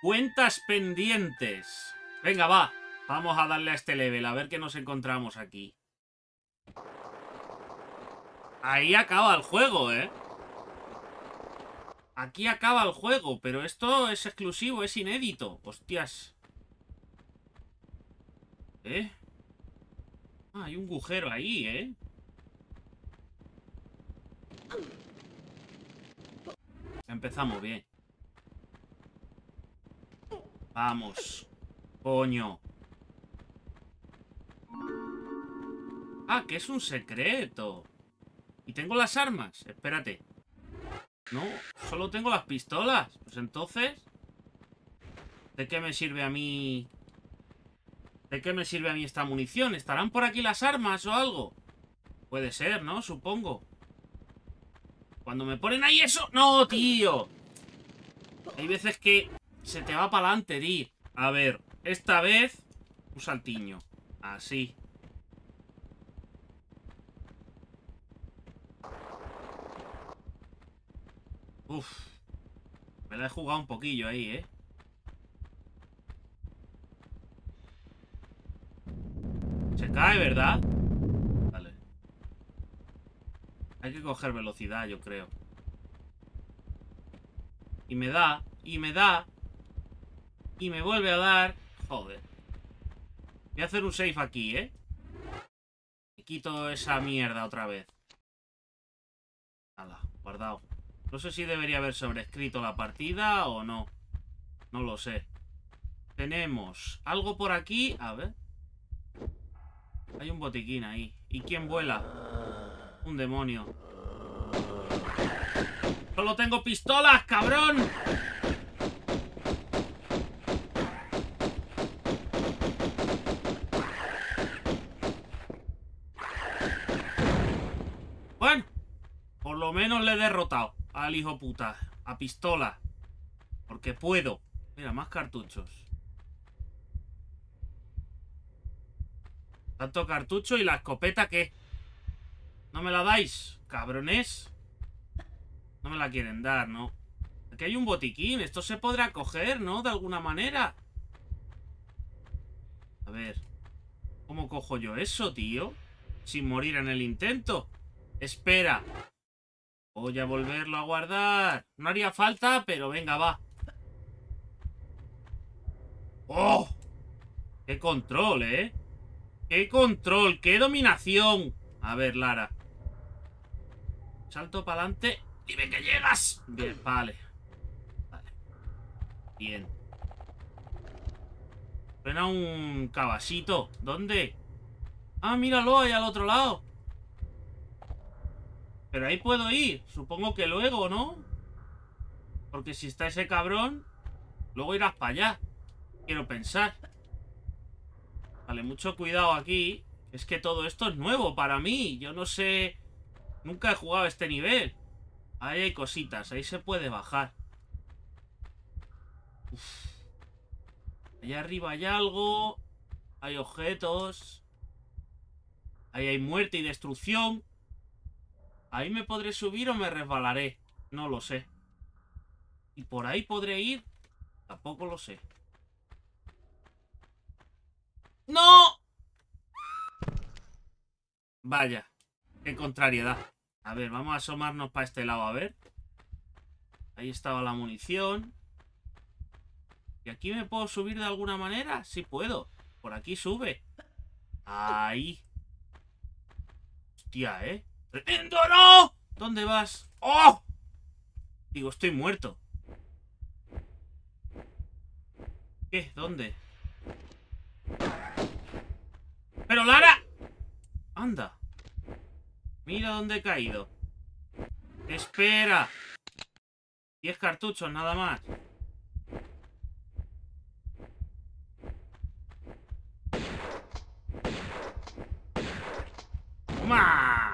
Cuentas pendientes. Venga, va. Vamos a darle a este level, a ver qué nos encontramos aquí. Ahí acaba el juego, ¿eh? Aquí acaba el juego, pero esto es exclusivo, es inédito. Hostias. ¿Eh? Ah, hay un agujero ahí, ¿eh? Empezamos bien. Vamos. Coño. Ah, que es un secreto. ¿Y tengo las armas? Espérate. No, solo tengo las pistolas. Pues entonces... ¿de qué me sirve a mí? ¿De qué me sirve a mí esta munición? ¿Estarán por aquí las armas o algo? Puede ser, ¿no? Supongo. Cuando me ponen ahí eso... ¡No, tío! Hay veces que se te va para adelante, tío. A ver, esta vez... un saltiño. Así. Uf. Me la he jugado un poquillo ahí, ¿eh? Se cae, ¿verdad? Vale. Hay que coger velocidad, yo creo. Y me da, y me da, y me vuelve a dar. Joder. Voy a hacer un save aquí, ¿eh? Y quito esa mierda otra vez. Hala, guardado. No sé si debería haber sobrescrito la partida o no. No lo sé. Tenemos algo por aquí. A ver. Hay un botiquín ahí. ¿Y quién vuela? Un demonio. ¡Solo tengo pistolas, cabrón! Bueno, por lo menos le he derrotado al hijo puta. A pistola. Porque puedo. Mira, más cartuchos. Tanto cartucho y la escopeta que... ¿no me la dais, cabrones? No me la quieren dar, ¿no? Aquí hay un botiquín. Esto se podrá coger, ¿no? De alguna manera. A ver. ¿Cómo cojo yo eso, tío? Sin morir en el intento. Espera. Voy a volverlo a guardar. No haría falta, pero venga, va. ¡Oh! ¡Qué control, eh! ¡Qué control! ¡Qué dominación! A ver, Lara. Salto para adelante. ¡Dime que llegas! Bien, vale. Vale. Bien. Suena un caballito. ¿Dónde? Ah, míralo, ahí al otro lado. Pero ahí puedo ir. Supongo que luego, ¿no? Porque si está ese cabrón, luego irás para allá. Quiero pensar. Vale, mucho cuidado aquí. Es que todo esto es nuevo para mí. Yo no sé... nunca he jugado a este nivel. Ahí hay cositas. Ahí se puede bajar. Uf. Allá arriba hay algo. Hay objetos. Ahí hay muerte y destrucción. Ahí me podré subir o me resbalaré. No lo sé. ¿Y por ahí podré ir? Tampoco lo sé. ¡No! Vaya. Qué contrariedad. A ver, vamos a asomarnos para este lado, a ver. Ahí estaba la munición. ¿Y aquí me puedo subir de alguna manera? Sí puedo. Por aquí sube. Ahí. Hostia, ¿eh? ¡Tremendo, no! ¿Dónde vas? ¡Oh! Digo, estoy muerto. ¿Qué? ¿Dónde? ¡Pero Lara! Anda. Mira dónde he caído. Espera. 10 cartuchos, nada más. ¡Toma!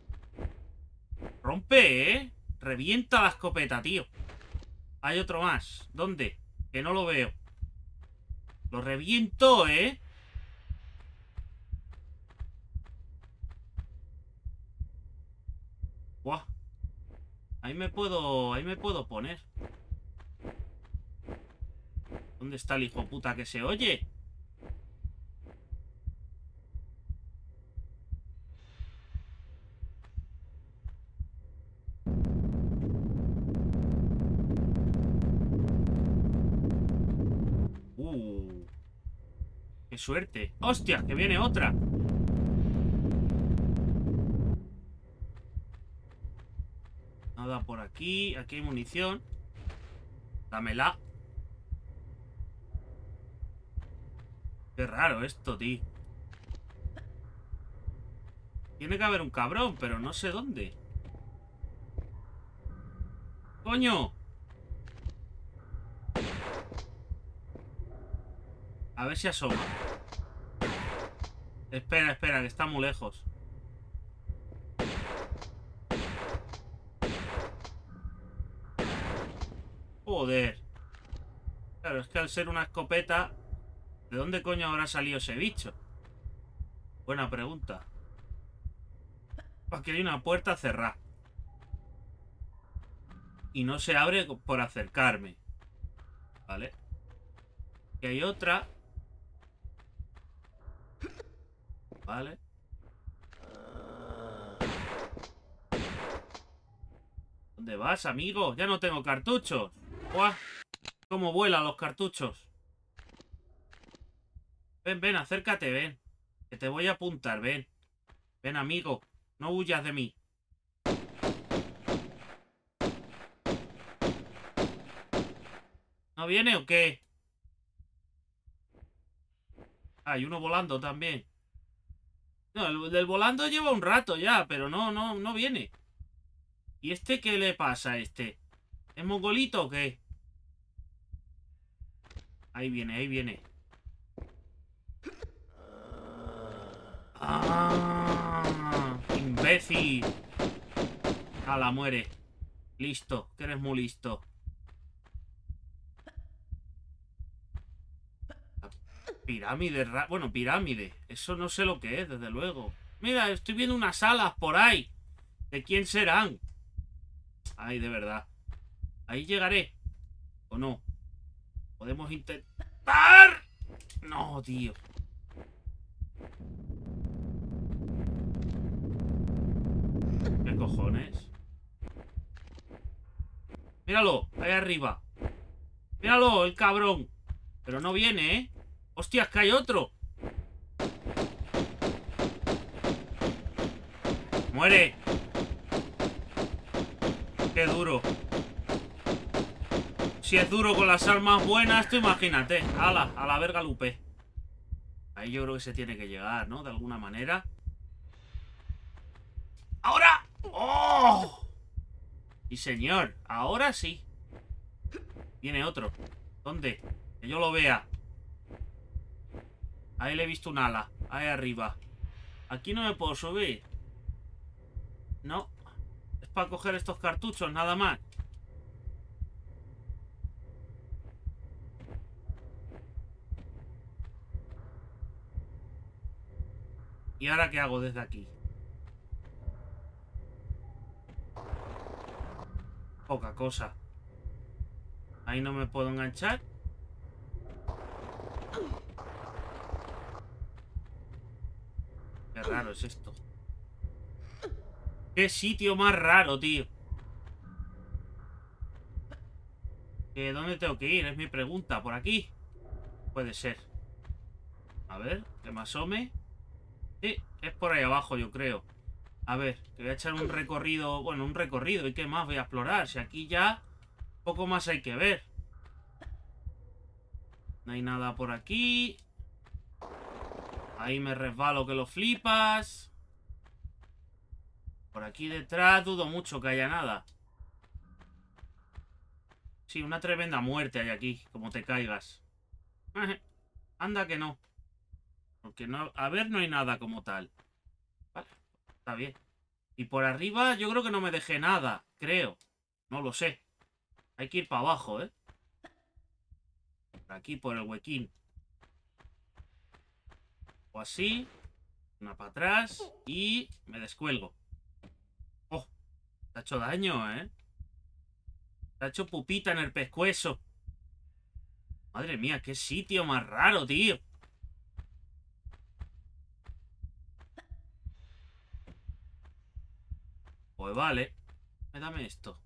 Rompe, ¿eh? Revienta la escopeta, tío. Hay otro más. ¿Dónde? Que no lo veo. Lo reviento, ¿eh? Buah. Ahí me puedo poner. ¿Dónde está el hijo puta que se oye? ¡Qué suerte! ¡Hostia! ¡Que viene otra! Nada por aquí. Aquí hay munición. Dámela. Qué raro esto, tío. Tiene que haber un cabrón, pero no sé dónde. ¡Coño! A ver si asoma. Espera, espera, que está muy lejos. Joder. Claro, es que al ser una escopeta, ¿de dónde coño habrá salido ese bicho? Buena pregunta. Aquí hay una puerta cerrada. Y no se abre por acercarme. ¿Vale? Y hay otra. ¿Vale? ¿Dónde vas, amigo? Ya no tengo cartuchos. ¡Guau! ¿Cómo vuelan los cartuchos? Ven, ven, acércate, ven. Que te voy a apuntar, ven. Ven, amigo. No huyas de mí. ¿No viene o qué? Hay uno volando también. No, el del volando lleva un rato ya, pero no viene. ¿Y este qué le pasa a este? ¿Es mongolito o qué? Ahí viene, ahí viene. ¡Ah! ¡Imbécil! ¡Hala, muere! Listo, que eres muy listo. Pirámide, bueno, pirámide. Eso no sé lo que es, desde luego. Mira, estoy viendo unas alas por ahí. ¿De quién serán? Ay, de verdad. Ahí llegaré. ¿O no? Podemos intentar. No, tío. ¿Qué cojones? Míralo, ahí arriba. Míralo, el cabrón. Pero no viene, ¿eh? ¡Hostias, que hay otro! ¡Muere! ¡Qué duro! Si es duro con las armas buenas, tú imagínate. ¡Hala! A la verga Lupe. Ahí yo creo que se tiene que llegar, ¿no? De alguna manera. ¡Ahora! ¡Oh! Sí, señor. Ahora sí. Viene otro. ¿Dónde? Que yo lo vea. Ahí le he visto un ala. Ahí arriba. Aquí no me puedo subir. No. Es para coger estos cartuchos, nada más. ¿Y ahora qué hago desde aquí? Poca cosa. Ahí no me puedo enganchar. Qué raro es esto. Qué sitio más raro, tío. ¿Dónde tengo que ir? Es mi pregunta. ¿Por aquí? Puede ser. A ver, que me asome. Sí, es por ahí abajo, yo creo. A ver, que voy a echar un recorrido. Bueno, un recorrido. ¿Y qué más voy a explorar? Si aquí ya poco más hay que ver. No hay nada por aquí. Ahí me resbalo que lo flipas. Por aquí detrás dudo mucho que haya nada. Sí, una tremenda muerte hay aquí, como te caigas. Anda que no. Porque no, a ver, no hay nada como tal. Vale, está bien. Y por arriba yo creo que no me dejé nada, creo. No lo sé. Hay que ir para abajo, ¿eh? Por aquí, por el huequín. O así. Una para atrás. Y me descuelgo. Oh, te ha hecho daño, ¿eh? Te ha hecho pupita en el pescuezo. Madre mía, qué sitio más raro, tío. Pues vale. Dame esto.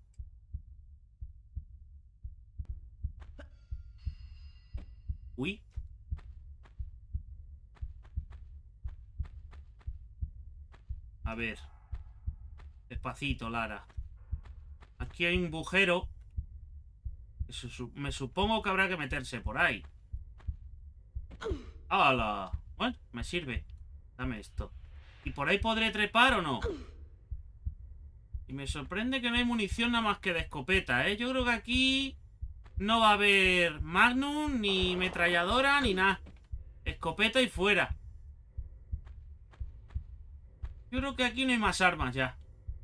Uy. A ver. Despacito, Lara. Aquí hay un agujero. Me supongo que habrá que meterse por ahí. ¡Hala! Bueno, me sirve. Dame esto. ¿Y por ahí podré trepar o no? Y me sorprende que no hay munición nada más que de escopeta, ¿eh? Yo creo que aquí no va a haber Magnum, ni metralladora, ni nada. Escopeta y fuera. Yo creo que aquí no hay más armas ya.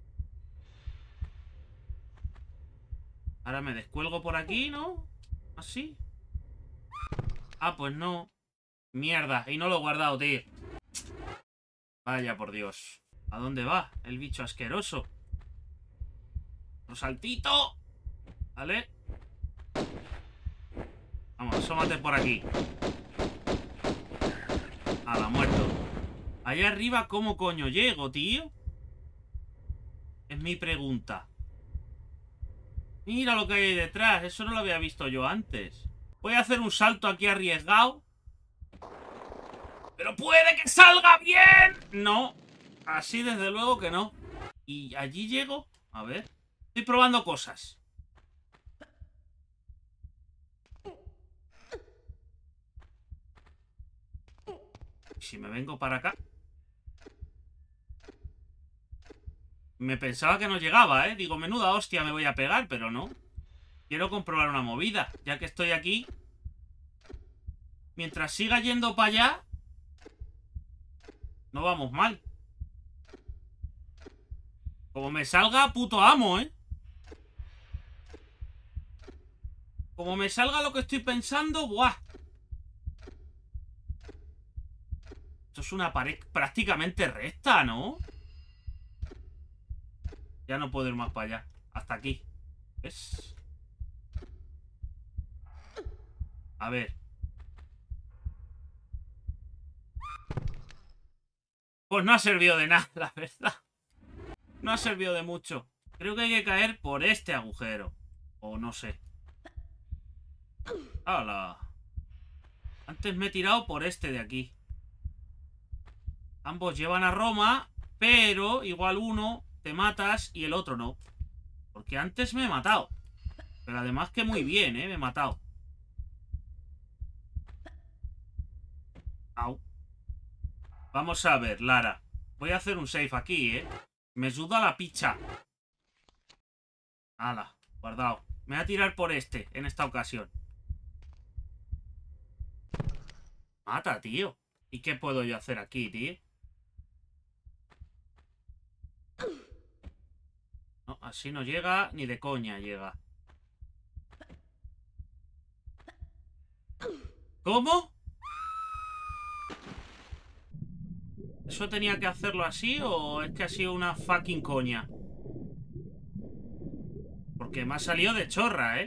Ahora me descuelgo por aquí, ¿no? ¿Así? Ah, pues no. Mierda, y no lo he guardado, tío. Vaya por Dios. ¿A dónde va el bicho asqueroso? ¡Un saltito! ¿Vale? Vamos, asómate por aquí. ¡Hala, muerto! Allá arriba, ¿cómo coño llego, tío? Es mi pregunta. Mira lo que hay detrás. Eso no lo había visto yo antes. Voy a hacer un salto aquí arriesgado. ¡Pero puede que salga bien! No. Así desde luego que no. ¿Y allí llego? A ver. Estoy probando cosas. Si me vengo para acá. Me pensaba que no llegaba, ¿eh? Digo, menuda hostia me voy a pegar, pero no. Quiero comprobar una movida. Ya que estoy aquí. Mientras siga yendo para allá, no vamos mal. Como me salga, puto amo, ¿eh? Como me salga lo que estoy pensando, ¡buah! Esto es una pared prácticamente recta, ¿no? Ya no puedo ir más para allá. Hasta aquí. ¿Ves? A ver. Pues no ha servido de nada, la verdad. No ha servido de mucho. Creo que hay que caer por este agujero. O no sé. ¡Hala! Antes me he tirado por este de aquí. Ambos llevan a Roma, pero igual uno te matas y el otro no. Porque antes me he matado. Pero además que muy bien, me he matado. Au. Vamos a ver, Lara. Voy a hacer un save aquí, Me suda la picha. Hala, guardado. Me voy a tirar por este, en esta ocasión. Mata, tío. ¿Y qué puedo yo hacer aquí, tío? No, así no llega, ni de coña llega. ¿Cómo? ¿Eso tenía que hacerlo así o es que ha sido una fucking coña? Porque me ha salido de chorra,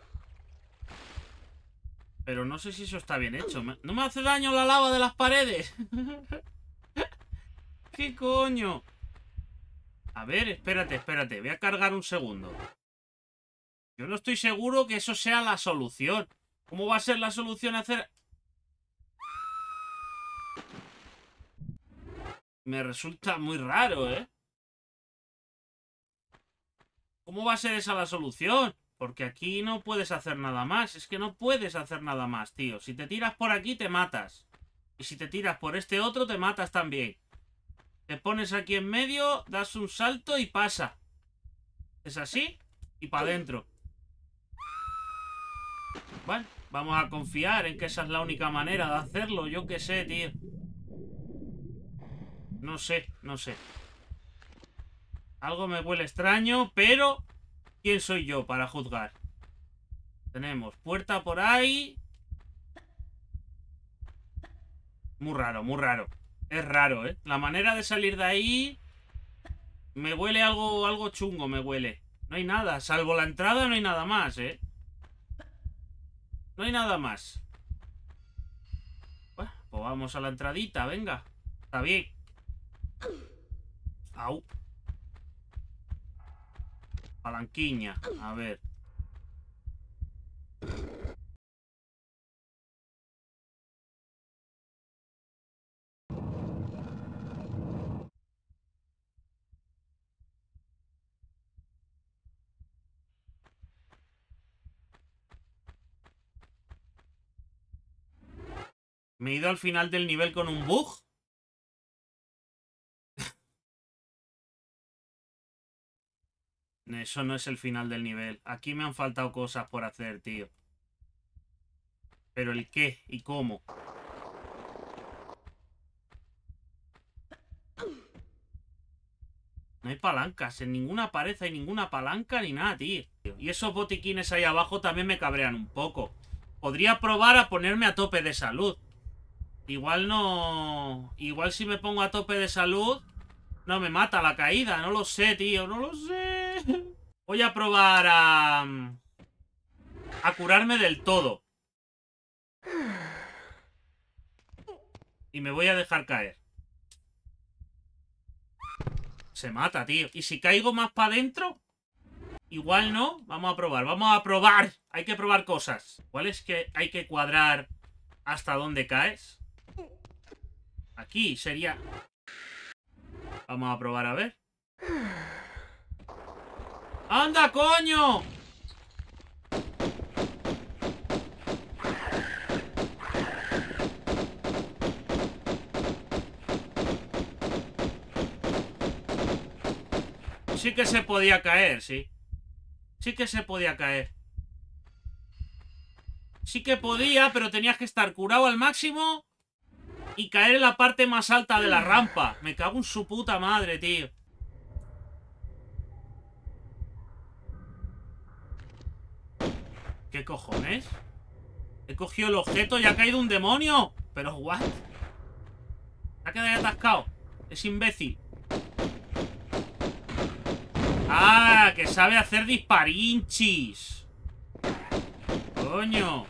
Pero no sé si eso está bien hecho. ¿No me hace daño la lava de las paredes? ¿Qué coño? A ver, espérate. Voy a cargar un segundo. Yo no estoy seguro que eso sea la solución. ¿Cómo va a ser la solución hacer...? Me resulta muy raro, ¿Cómo va a ser esa la solución? Porque aquí no puedes hacer nada más. Es que no puedes hacer nada más, tío. Si te tiras por aquí, te matas. Y si te tiras por este otro, te matas también. Te pones aquí en medio, das un salto y pasa. Es así y para adentro. Bueno, vamos a confiar en que esa es la única manera de hacerlo. Yo qué sé, tío. No sé. Algo me huele extraño, pero... ¿quién soy yo para juzgar? Tenemos puerta por ahí. Muy raro. Es raro, La manera de salir de ahí... me huele algo chungo, me huele. No hay nada, salvo la entrada no hay nada más, No hay nada más. Bueno, pues vamos a la entradita, venga. Está bien. Au. Palanquiña, a ver. ¿Me he ido al final del nivel con un bug? Eso no es el final del nivel. Aquí me han faltado cosas por hacer, tío. Pero el qué y cómo. No hay palancas. En ninguna pared hay ninguna palanca ni nada, tío. Y esos botiquines ahí abajo también me cabrean un poco. Podría probar a ponerme a tope de salud. Igual no... Igual si me pongo a tope de salud... No me mata la caída. No lo sé, tío. No lo sé. Voy a probar a curarme del todo. Y me voy a dejar caer. Se mata, tío. ¿Y si caigo más para adentro? Igual no. Vamos a probar. Vamos a probar. Hay que probar cosas. ¿Cuál es que hay que cuadrar hasta dónde caes? Aquí sería... Vamos a probar a ver. ¡Anda, coño! Sí que se podía caer, sí. Sí que se podía caer. Sí que podía, pero tenías que estar curado al máximo y caer en la parte más alta de la rampa. Me cago en su puta madre, tío. ¿Qué cojones? He cogido el objeto y ha caído un demonio. Pero, ¿what? Se ha quedado ahí atascado. Es imbécil. ¡Ah! Que sabe hacer disparinchis. Coño.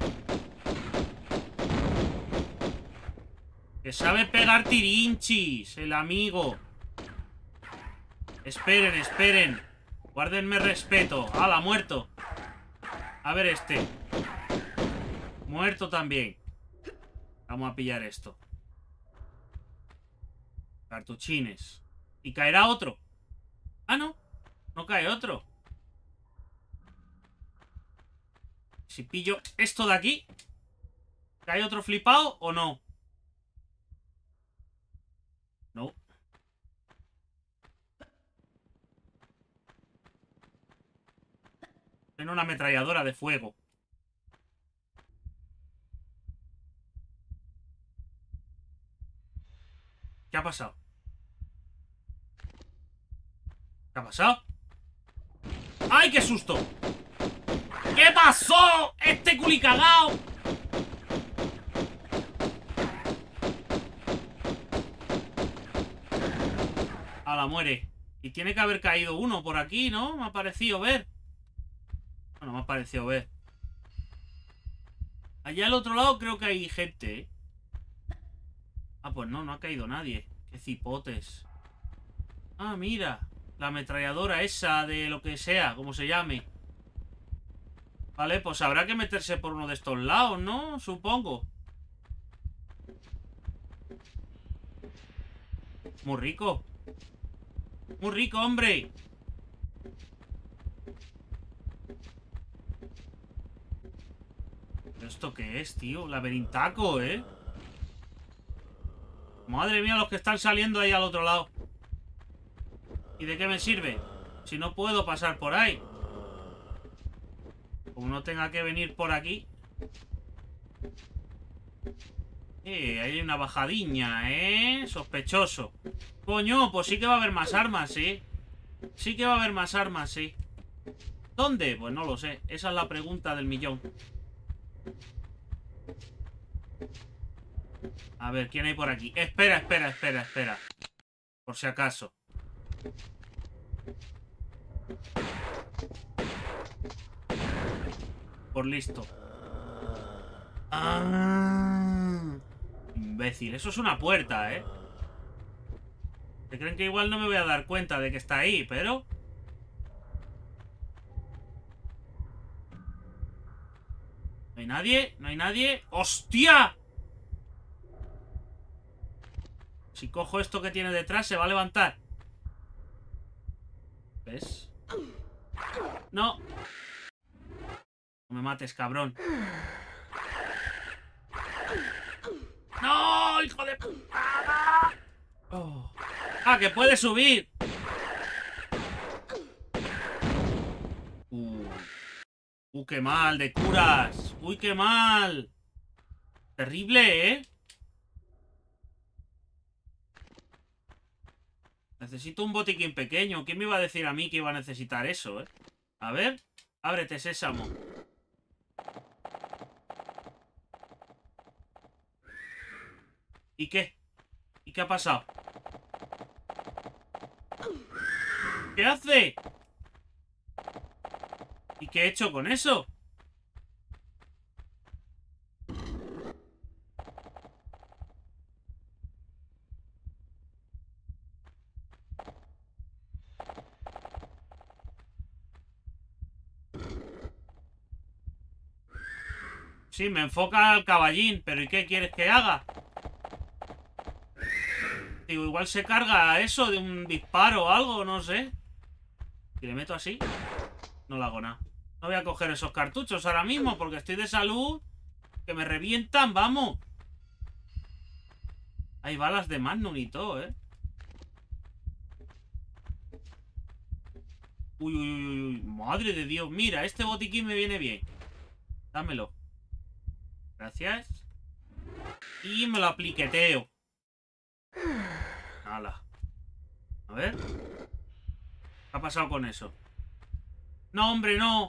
Que sabe pegar tirinchis, el amigo. Esperen, esperen. Guárdenme respeto. ¡Hala, muerto! A ver este. Muerto también. Vamos a pillar esto. Cartuchines. ¿Y caerá otro? Ah, no. No cae otro. Si pillo esto de aquí, ¿cae otro flipado o no? No. Tiene una ametralladora de fuego. ¿Qué ha pasado? ¿Qué ha pasado? ¡Ay, qué susto! ¿Qué pasó? ¡Este culicagao! ¡Hala, muere! Y tiene que haber caído uno por aquí, ¿no? Me ha parecido ver. Bueno, me ha parecido ver. Allá al otro lado creo que hay gente, ¿eh? Ah, pues no, no ha caído nadie. ¡Qué cipotes! Ah, mira. La ametralladora esa de lo que sea, como se llame. Vale, pues habrá que meterse por uno de estos lados, ¿no? Supongo. Muy rico. Muy rico, hombre. ¿Esto qué es, tío? Laberintaco, ¿eh? Madre mía, los que están saliendo ahí al otro lado. ¿Y de qué me sirve? Si no puedo pasar por ahí. Como no tenga que venir por aquí. Hay una bajadiña, Sospechoso. Coño, pues sí que va a haber más armas, ¿sí? Sí que va a haber más armas, sí. ¿Dónde? Pues no lo sé. Esa es la pregunta del millón. A ver, ¿quién hay por aquí? Espera, espera, espera, espera. Por si acaso. Por listo. Ah, imbécil. Eso es una puerta, ¿eh? ¿Se creen que igual no me voy a dar cuenta de que está ahí, pero... ¿No hay nadie? ¿No hay nadie? ¡Hostia! Si cojo esto que tiene detrás, se va a levantar. ¿Ves? No. No me mates, cabrón. ¡No, hijo de puta! Oh. ¡Ah, que puede subir! ¡Qué mal de curas! ¡Uy, qué mal! Terrible, ¿eh? Necesito un botiquín pequeño. ¿Quién me iba a decir a mí que iba a necesitar eso, eh? A ver. Ábrete, sésamo. ¿Y qué? ¿Y qué ha pasado? ¿Qué hace? ¿Y qué he hecho con eso? Sí, me enfoca al caballín. ¿Pero y qué quieres que haga? Digo, igual se carga eso de un disparo o algo, no sé. Si le meto así, no le hago nada. No voy a coger esos cartuchos ahora mismo porque estoy de salud. Que me revientan, vamos. Hay balas de Magnum y todo, ¿eh? Uy, uy, uy, uy. Madre de Dios. Mira, este botiquín me viene bien. Dámelo. Gracias. Y me lo apliqueteo. Hala. A ver. ¿Qué ha pasado con eso? No, hombre, no.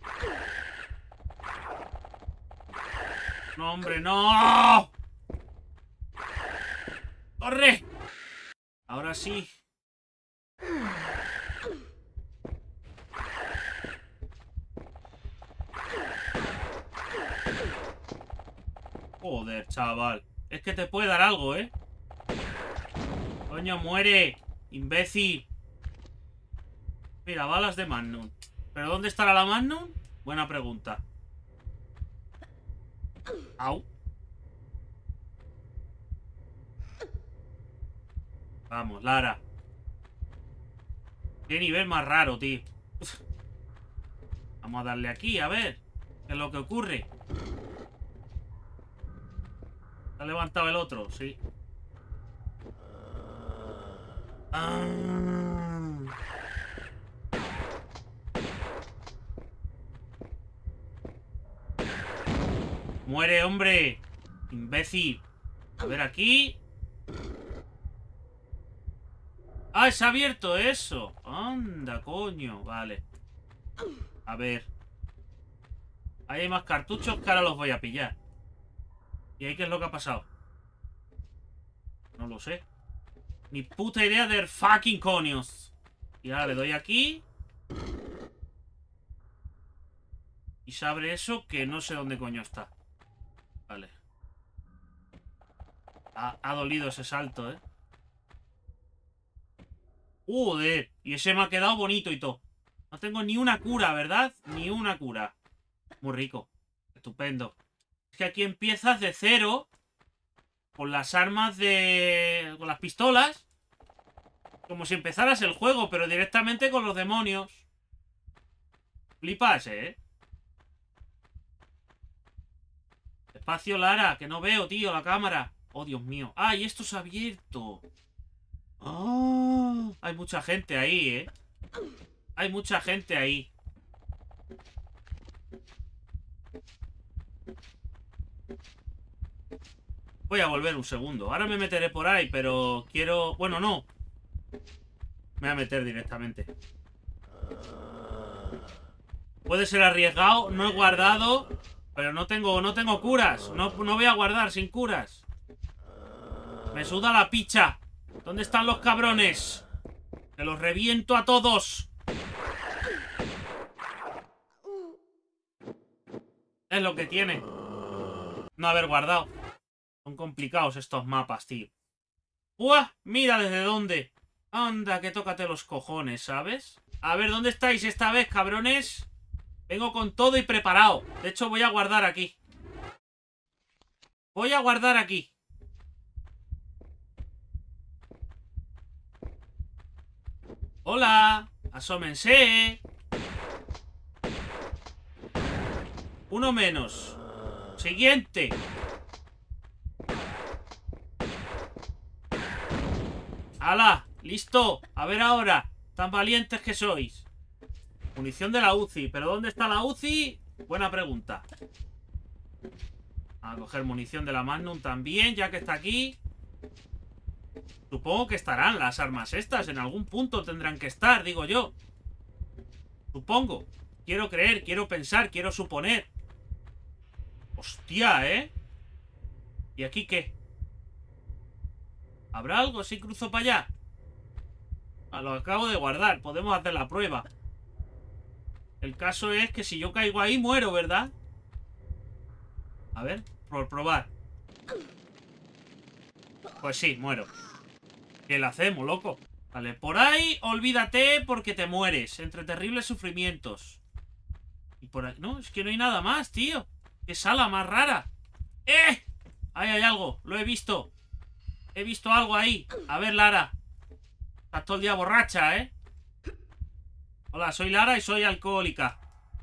No, hombre, no. ¡Corre! Ahora sí. Joder, chaval. Es que te puede dar algo, ¿eh? Coño, muere. Imbécil. Mira, balas de Magnum. ¿Pero dónde estará la Magnum? Buena pregunta. Au. Vamos, Lara. Qué nivel más raro, tío. Vamos a darle aquí, a ver. ¿Qué es lo que ocurre? ¿Se ha levantado el otro? Sí. Ah. ¡Muere, hombre! ¡Imbécil! A ver, aquí. ¡Ah, se ha abierto eso! ¡Anda, coño! Vale. A ver. Ahí hay más cartuchos que ahora los voy a pillar. ¿Y ahí qué es lo que ha pasado? No lo sé. Ni puta idea de fucking coños. Y ahora le doy aquí. Y se abre eso que no sé dónde coño está. Vale. Ha dolido ese salto, ¿eh? ¡Joder! Y ese me ha quedado bonito y todo. No tengo ni una cura, ¿verdad? Ni una cura. Muy rico. Estupendo. Es que aquí empiezas de cero. Con las armas de... con las pistolas. Como si empezaras el juego, pero directamente con los demonios. Flipas, ¿eh? Espacio, Lara, que no veo, tío, la cámara. Oh, Dios mío. ¡Ah, y esto se ha abierto! ¡Ah! Hay mucha gente ahí, ¿eh? Hay mucha gente ahí. Voy a volver un segundo. Ahora me meteré por ahí, pero quiero... Bueno, no. Me voy a meter directamente. Puede ser arriesgado. No he guardado. Pero no tengo curas. No voy a guardar sin curas. Me suda la picha. ¿Dónde están los cabrones? Que los reviento a todos. Es lo que tiene. no haber guardado. Son complicados estos mapas, tío. ¡Uah! Mira desde dónde. Anda, que tócate los cojones, ¿sabes? A ver, ¿dónde estáis esta vez, cabrones? Vengo con todo y preparado. De hecho, voy a guardar aquí. Voy a guardar aquí. Hola. Asómense. Uno menos. Siguiente. ¡Hala! ¡Listo! A ver ahora. Tan valientes que sois. Munición de la UCI. ¿Pero dónde está la UCI? Buena pregunta. A coger munición de la Magnum también, ya que está aquí. Supongo que estarán las armas estas. En algún punto tendrán que estar, digo yo. Supongo. Quiero creer, quiero pensar, quiero suponer. Hostia, ¿eh? ¿Y aquí qué? ¿Habrá algo si cruzo para allá? Lo acabo de guardar. Podemos hacer la prueba. El caso es que si yo caigo ahí, muero, ¿verdad? A ver, por probar. Pues sí, muero. ¿Qué le hacemos, loco? Vale, por ahí, olvídate porque te mueres. Entre terribles sufrimientos. Y por ahí... No, es que no hay nada más, tío. ¡Qué sala más rara! ¡Eh! Ahí hay algo, lo he visto. He visto algo ahí. A ver, Lara. Estás todo el día borracha, ¿eh? Hola, soy Lara y soy alcohólica.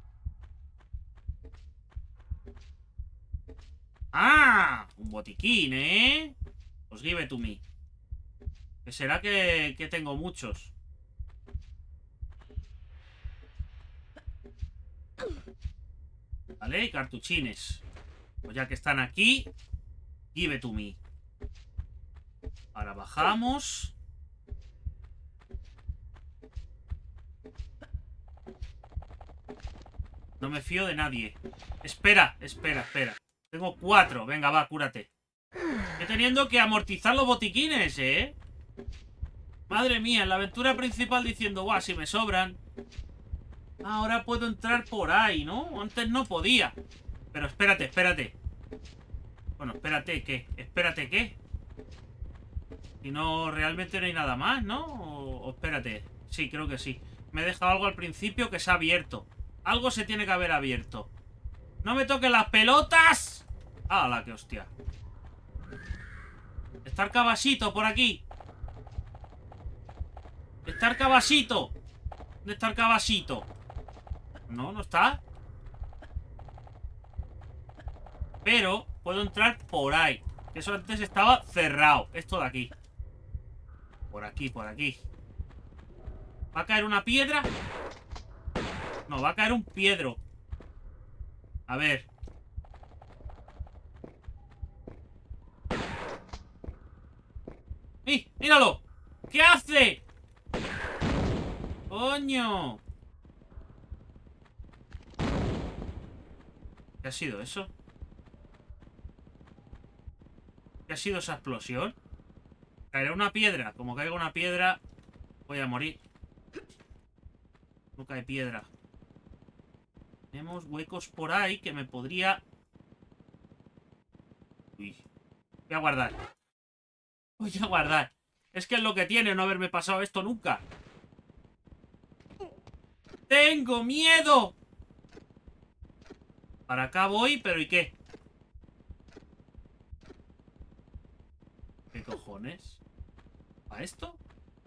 ¡Ah! Un botiquín, ¿eh? Pues give it to me. Que será que tengo muchos. Vale, y cartuchines. Pues ya que están aquí, give it to me. Ahora bajamos. No me fío de nadie. Espera, espera, espera. Tengo 4. Venga, va, cúrate. Estoy teniendo que amortizar los botiquines, ¿eh? Madre mía, en la aventura principal diciendo, guau, si me sobran. Ahora puedo entrar por ahí, ¿no? Antes no podía. Pero espérate, espérate. Bueno, espérate, ¿qué? Espérate, ¿qué? Si no, realmente no hay nada más, ¿no? O espérate. Sí, creo que sí. Me he dejado algo al principio que se ha abierto. Algo se tiene que haber abierto. ¡No me toquen las pelotas! ¡Hala, qué hostia! Está el cabasito por aquí. Está el cabasito. ¿Dónde está el cabasito? No, no está. Pero puedo entrar por ahí. Eso antes estaba cerrado. Esto de aquí. Por aquí, por aquí. ¿Va a caer una piedra? No, va a caer un piedro. A ver. ¡Eh! ¡Míralo! ¿Qué hace? ¡Coño! ¿Qué ha sido eso? ¿Qué ha sido esa explosión? Caerá una piedra. Como caiga una piedra, voy a morir. No cae piedra. Tenemos huecos por ahí que me podría... Uy. Voy a guardar. Voy a guardar. Es que es lo que tiene no haberme pasado esto nunca. ¡Tengo miedo! Para acá voy, pero ¿y qué? ¿Qué cojones? ¿A esto?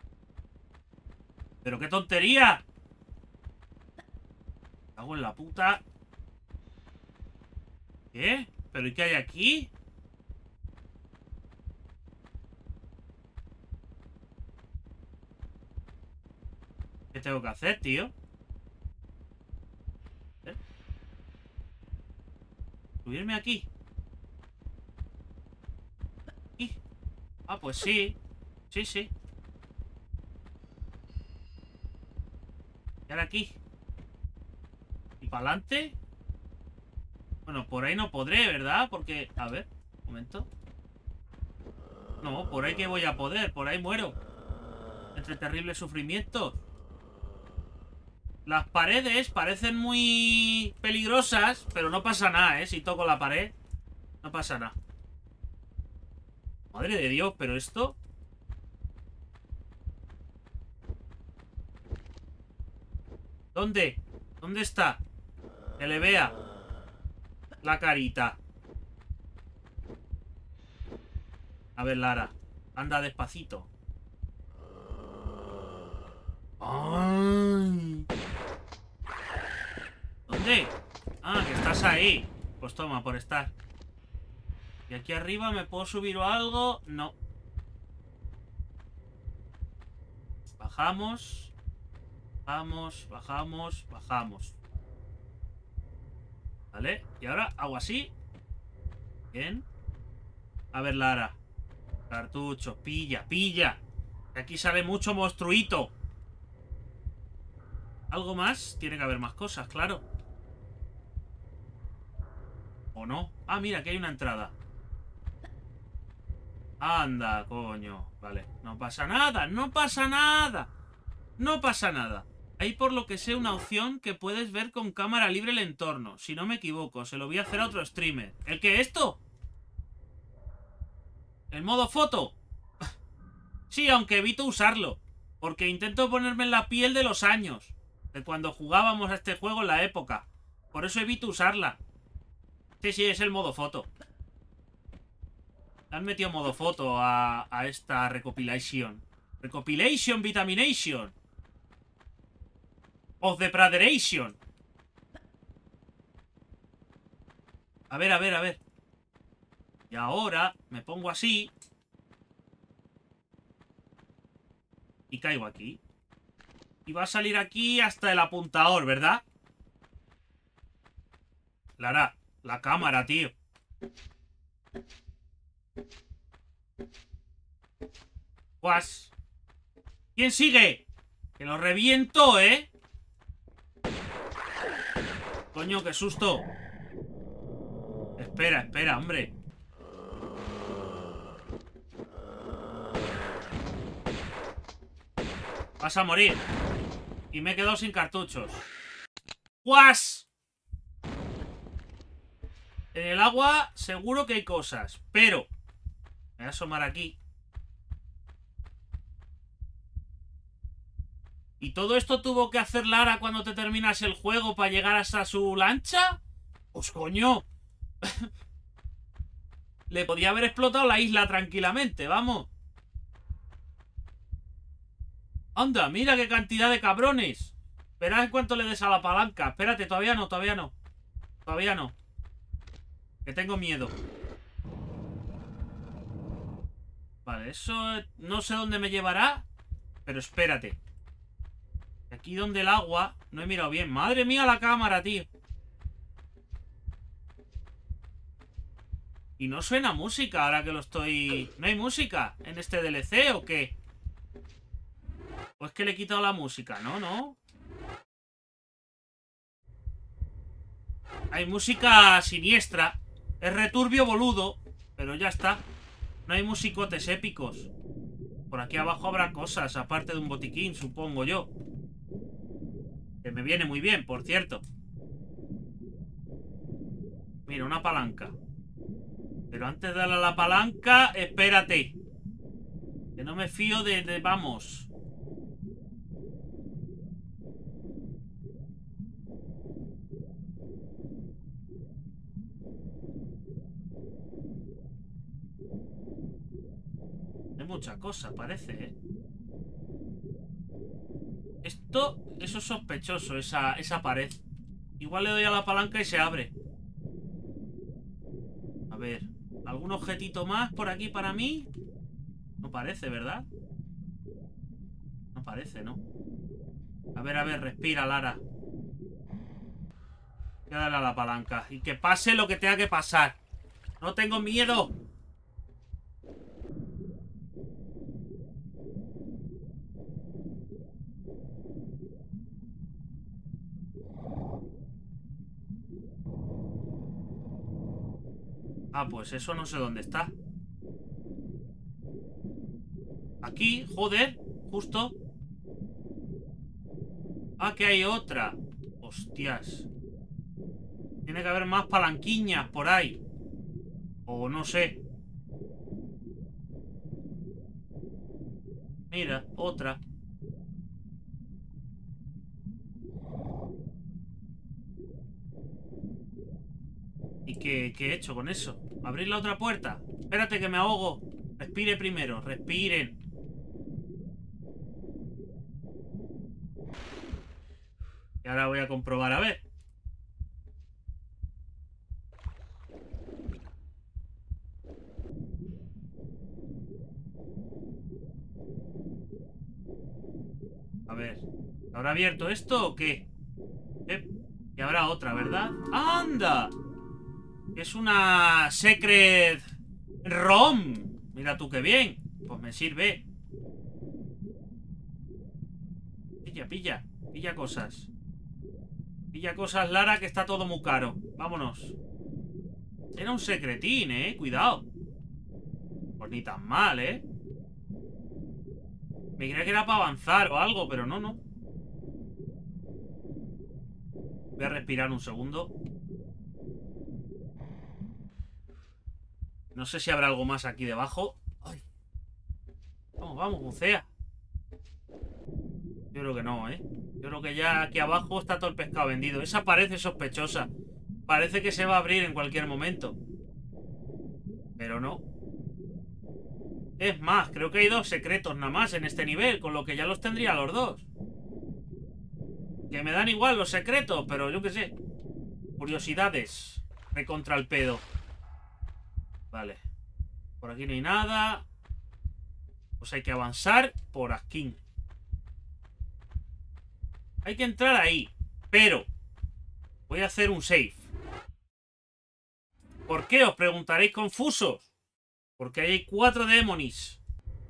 ¿Pero qué tontería? Hago en la puta. ¿Qué? ¿Pero y qué hay aquí? ¿Qué tengo que hacer, tío? Subirme aquí. Ah, pues sí. Sí, sí. Y ahora aquí. ¿Y para adelante? Bueno, por ahí no podré, ¿verdad? Porque... A ver, un momento. No, por ahí que voy a poder. Por ahí muero. Entre terribles sufrimientos. Las paredes parecen muy peligrosas, pero no pasa nada, ¿eh? Si toco la pared. No pasa nada. Madre de Dios, pero esto... ¿Dónde? ¿Dónde está? Que le vea la carita. A ver, Lara. Anda despacito. ¡Ay! ¿Dónde? Ah, que estás ahí. Pues toma, por estar. ¿Y aquí arriba me puedo subir o algo? No. Bajamos. Bajamos, bajamos, bajamos. ¿Vale? Y ahora hago así. Bien. A ver, Lara. Cartucho, pilla, pilla. Aquí sale mucho monstruito. ¿Algo más? Tiene que haber más cosas, claro. ¿O no? Ah, mira, aquí hay una entrada. Anda, coño. Vale, no pasa nada, no pasa nada. No pasa nada. Hay por lo que sé una opción que puedes ver con cámara libre el entorno. Si no me equivoco, se lo voy a hacer a otro streamer. ¿El qué? ¿Esto? ¿El modo foto? Sí, aunque evito usarlo. Porque intento ponerme en la piel de los años. De cuando jugábamos a este juego en la época. Por eso evito usarla. Sí, sí, es el modo foto. Han metido modo foto a esta recopilación. Recopilation Vitamination. Of the Praderation. A ver, a ver, a ver. Y ahora me pongo así. Y caigo aquí. Y va a salir aquí hasta el apuntador, ¿verdad? Lara, la cámara, tío. Guas. ¿Quién sigue? Que lo reviento, ¿eh? Coño, qué susto. Espera, espera, hombre. Vas a morir. Y me he quedado sin cartuchos. ¡Guas! En el agua seguro que hay cosas. Pero me voy a asomar aquí. ¿Y todo esto tuvo que hacer Lara cuando te terminas el juego para llegar hasta su lancha? Pues coño. Le podía haber explotado la isla tranquilamente, vamos. Anda, mira qué cantidad de cabrones. Verás en cuanto le des a la palanca. Espérate, todavía no, todavía no. Todavía no. Que tengo miedo. Vale, eso no sé dónde me llevará. Pero espérate. Aquí donde el agua... No he mirado bien. Madre mía la cámara, tío. Y no suena música ahora que lo estoy... ¿No hay música en este DLC o qué? ¿O es que le he quitado la música? No, no. Hay música siniestra. Es returbio boludo. Pero ya está. No hay musicotes épicos. Por aquí abajo habrá cosas, aparte de un botiquín, supongo yo. Que me viene muy bien, por cierto. Mira, una palanca. Pero antes de darle a la palanca, espérate. Que no me fío de vamos. Hay mucha cosa, parece, ¿eh? Eso es sospechoso, esa pared. Igual le doy a la palanca y se abre. A ver, ¿algún objetito más por aquí para mí? No parece, ¿verdad? No parece, ¿no? A ver, respira, Lara. Voy a darle a la palanca. Y que pase lo que tenga que pasar. No tengo miedo. Ah, pues eso no sé dónde está. Aquí, joder, justo. Ah, que hay otra. Hostias. Tiene que haber más palanquiñas por ahí. O no sé. Mira, otra. ¿Y qué he hecho con eso? ¿Abrir la otra puerta? Espérate que me ahogo. Respire primero, respiren. Y ahora voy a comprobar, a ver. A ver, ¿habrá abierto esto o qué? Y habrá otra, ¿verdad? ¡Anda! Es una Secret ROM. Mira tú qué bien. Pues me sirve. Pilla, pilla. Pilla cosas. Pilla cosas, Lara, que está todo muy caro. Vámonos. Era un secretín, Cuidado. Pues ni tan mal, Me creía que era para avanzar o algo, pero no, no. Voy a respirar un segundo. No sé si habrá algo más aquí debajo. Ay. Vamos, vamos, bucea. Yo creo que no, Yo creo que ya aquí abajo está todo el pescado vendido. Esa parece sospechosa. Parece que se va a abrir en cualquier momento. Pero no. Es más, creo que hay 2 secretos nada más en este nivel, con lo que ya los tendría los 2. Que me dan igual los secretos, pero yo qué sé. Curiosidades. Me contra el pedo. Vale. Por aquí no hay nada. Pues hay que avanzar por aquí. Hay que entrar ahí. Pero voy a hacer un save. ¿Por qué? Os preguntaréis confusos. Porque ahí hay 4 demonios.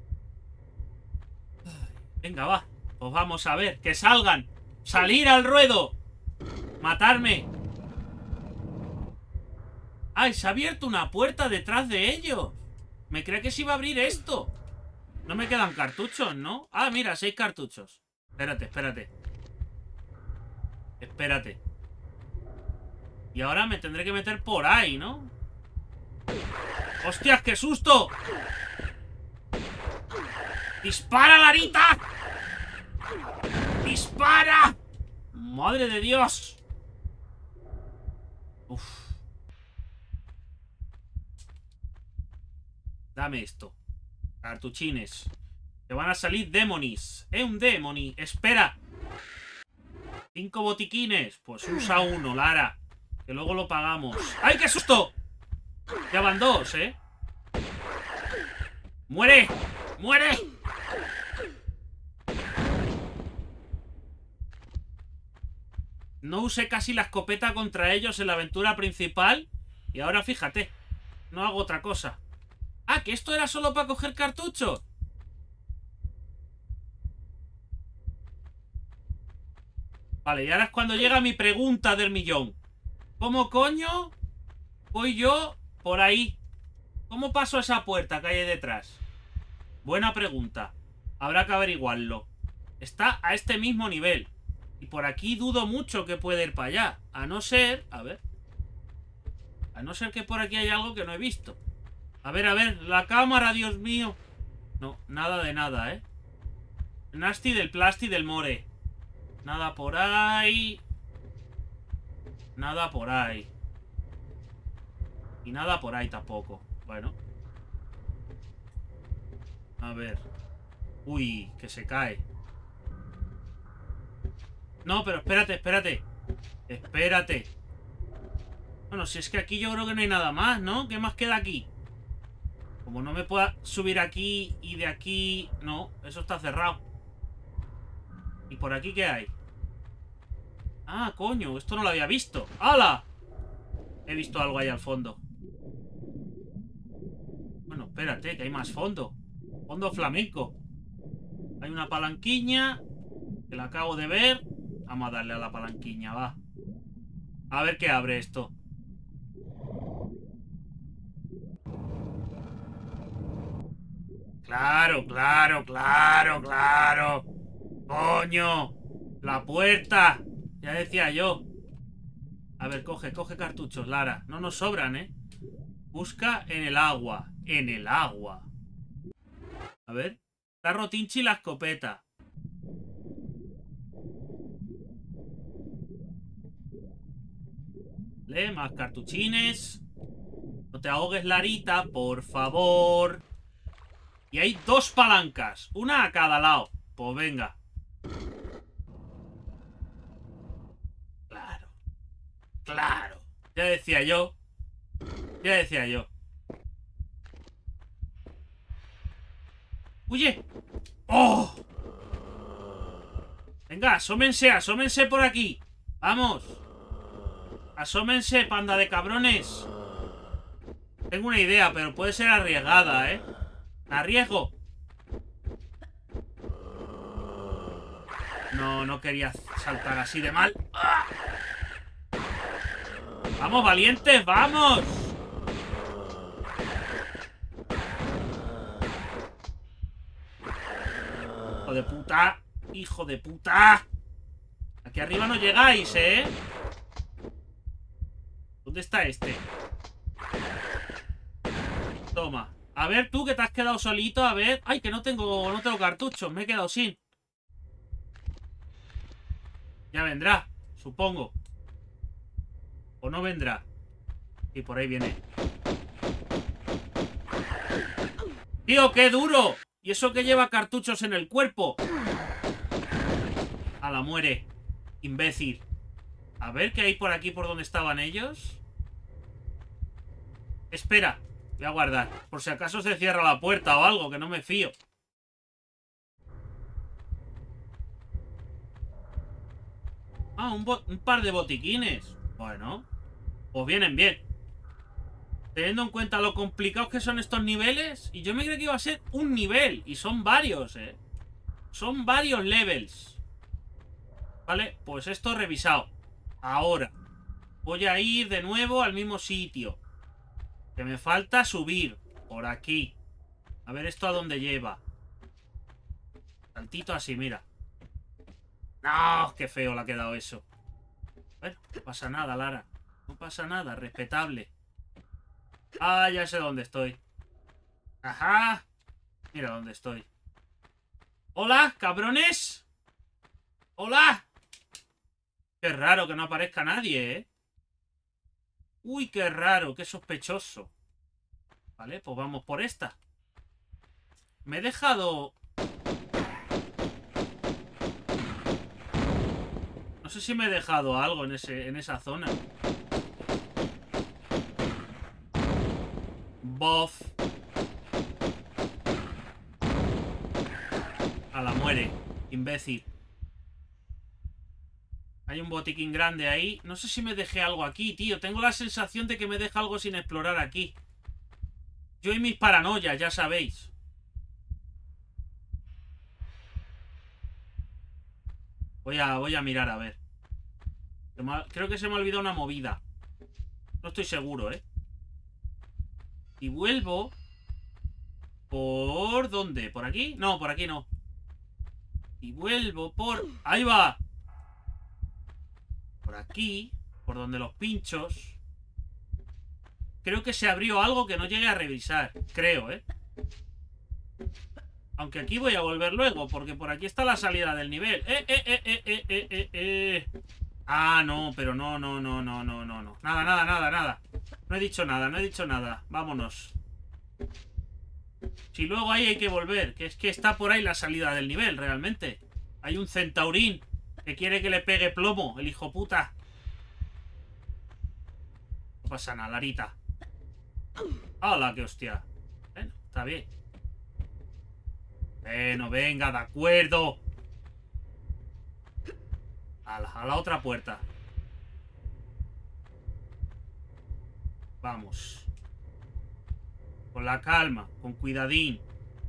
Venga, va. Pues vamos a ver. ¡Que salgan! ¡Salir al ruedo! ¡Matarme! ¡Ay! Se ha abierto una puerta detrás de ellos. Me creía que se iba a abrir esto. No me quedan cartuchos, ¿no? Ah, mira, 6 cartuchos. Espérate, espérate. Espérate. Y ahora me tendré que meter por ahí, ¿no? ¡Hostias, qué susto! ¡Dispara, Larita! ¡Dispara! ¡Madre de Dios! Uf. Dame esto. Cartuchines. Te van a salir demonis. Un demoni. Espera. 5 botiquines. Pues usa uno, Lara. Que luego lo pagamos. ¡Ay, qué susto! Ya van 2, ¡Muere! ¡Muere! No usé casi la escopeta contra ellos en la aventura principal. Y ahora fíjate. No hago otra cosa. Ah, que esto era solo para coger cartuchos. Vale, y ahora es cuando llega mi pregunta del millón. ¿Cómo coño voy yo por ahí? ¿Cómo paso esa puerta que hay detrás? Buena pregunta. Habrá que averiguarlo. Está a este mismo nivel. Y por aquí dudo mucho que pueda ir para allá. A no ser... A ver. A no ser que por aquí hay algo que no he visto. A ver, la cámara, Dios mío. No, nada de nada, Nasty del Plasti del More. Nada por ahí. Nada por ahí. Y nada por ahí tampoco. Bueno. A ver. Uy, que se cae. No, pero espérate, espérate. Espérate. Bueno, si es que aquí yo creo que no hay nada más, ¿no? ¿Qué más queda aquí? Como no me pueda subir aquí y de aquí... No, eso está cerrado. ¿Y por aquí qué hay? Ah, coño, esto no lo había visto. ¡Hala! He visto algo ahí al fondo. Bueno, espérate, que hay más fondo. Fondo flamenco. Hay una palanquiña que la acabo de ver. Vamos a darle a la palanquiña, va. A ver qué abre esto. Claro, claro, claro, claro. ¡Coño! ¡La puerta! Ya decía yo. A ver, coge cartuchos, Lara. No nos sobran, Busca en el agua. En el agua. A ver. Está Rotinchi la escopeta. Más cartuchines. No te ahogues, Larita, por favor. Y hay 2 palancas. Una a cada lado. Pues venga. Claro. Claro. Ya decía yo. Ya decía yo. ¡Huye! ¡Oh! Venga, asómense por aquí. Vamos. Asómense, panda de cabrones. Tengo una idea, pero puede ser arriesgada, ¿eh? ¡Arriesgo! No, no quería saltar así de mal. ¡Ah! ¡Vamos, valientes! ¡Vamos! ¡Hijo de puta! ¡Hijo de puta! Aquí arriba no llegáis, ¿eh? ¿Dónde está este? Toma. A ver, tú que te has quedado solito, a ver. ¡Ay, que no tengo cartuchos! Me he quedado sin. Ya vendrá, supongo. ¿O no vendrá? Y por ahí viene. ¡Tío, qué duro! ¿Y eso que lleva cartuchos en el cuerpo? ¡Hala, muere! Imbécil. A ver qué hay por aquí por donde estaban ellos. Espera, voy a guardar. Por si acaso se cierra la puerta o algo, que no me fío. Ah, un par de botiquines. Bueno, pues vienen bien. Teniendo en cuenta lo complicados que son estos niveles. Y yo me creí que iba a ser un nivel. Y son varios, Son varios levels. Vale, pues esto revisado. Ahora voy a ir de nuevo al mismo sitio. Que me falta subir. Por aquí. A ver esto a dónde lleva. Saltito así, mira. ¡No! ¡Qué feo le ha quedado eso! A ver, no pasa nada, Lara. No pasa nada, respetable. Ah, ya sé dónde estoy. Ajá. Mira dónde estoy. ¡Hola, cabrones! ¡Hola! Qué raro que no aparezca nadie, ¿eh? Uy, qué raro, qué sospechoso. Vale, pues vamos por esta. Me he dejado... No sé si me he dejado algo en esa zona. Bof. A la muere, imbécil. Hay un botiquín grande ahí. No sé si me dejé algo aquí, tío. Tengo la sensación de que me deja algo sin explorar aquí. Yo y mis paranoias, ya sabéis. Voy a mirar a ver. Creo que se me ha olvidado una movida. No estoy seguro, ¿eh? Y vuelvo... ¿Por dónde? ¿Por aquí? No, por aquí no. Y vuelvo por... ¡Ahí va! Por aquí. Por donde los pinchos. Creo que se abrió algo que no llegué a revisar. Creo, ¿eh? Aunque aquí voy a volver luego, porque por aquí está la salida del nivel. Ah, no, pero no. Nada. No he dicho nada. Vámonos. Si luego ahí hay que volver, que es que está por ahí la salida del nivel, realmente. Hay un centaurín que quiere que le pegue plomo, el hijo puta. No pasa nada, Larita. ¡Hala, qué hostia! Bueno, está bien. Bueno, venga, de acuerdo. A la otra puerta. Vamos. Con la calma, con cuidadín.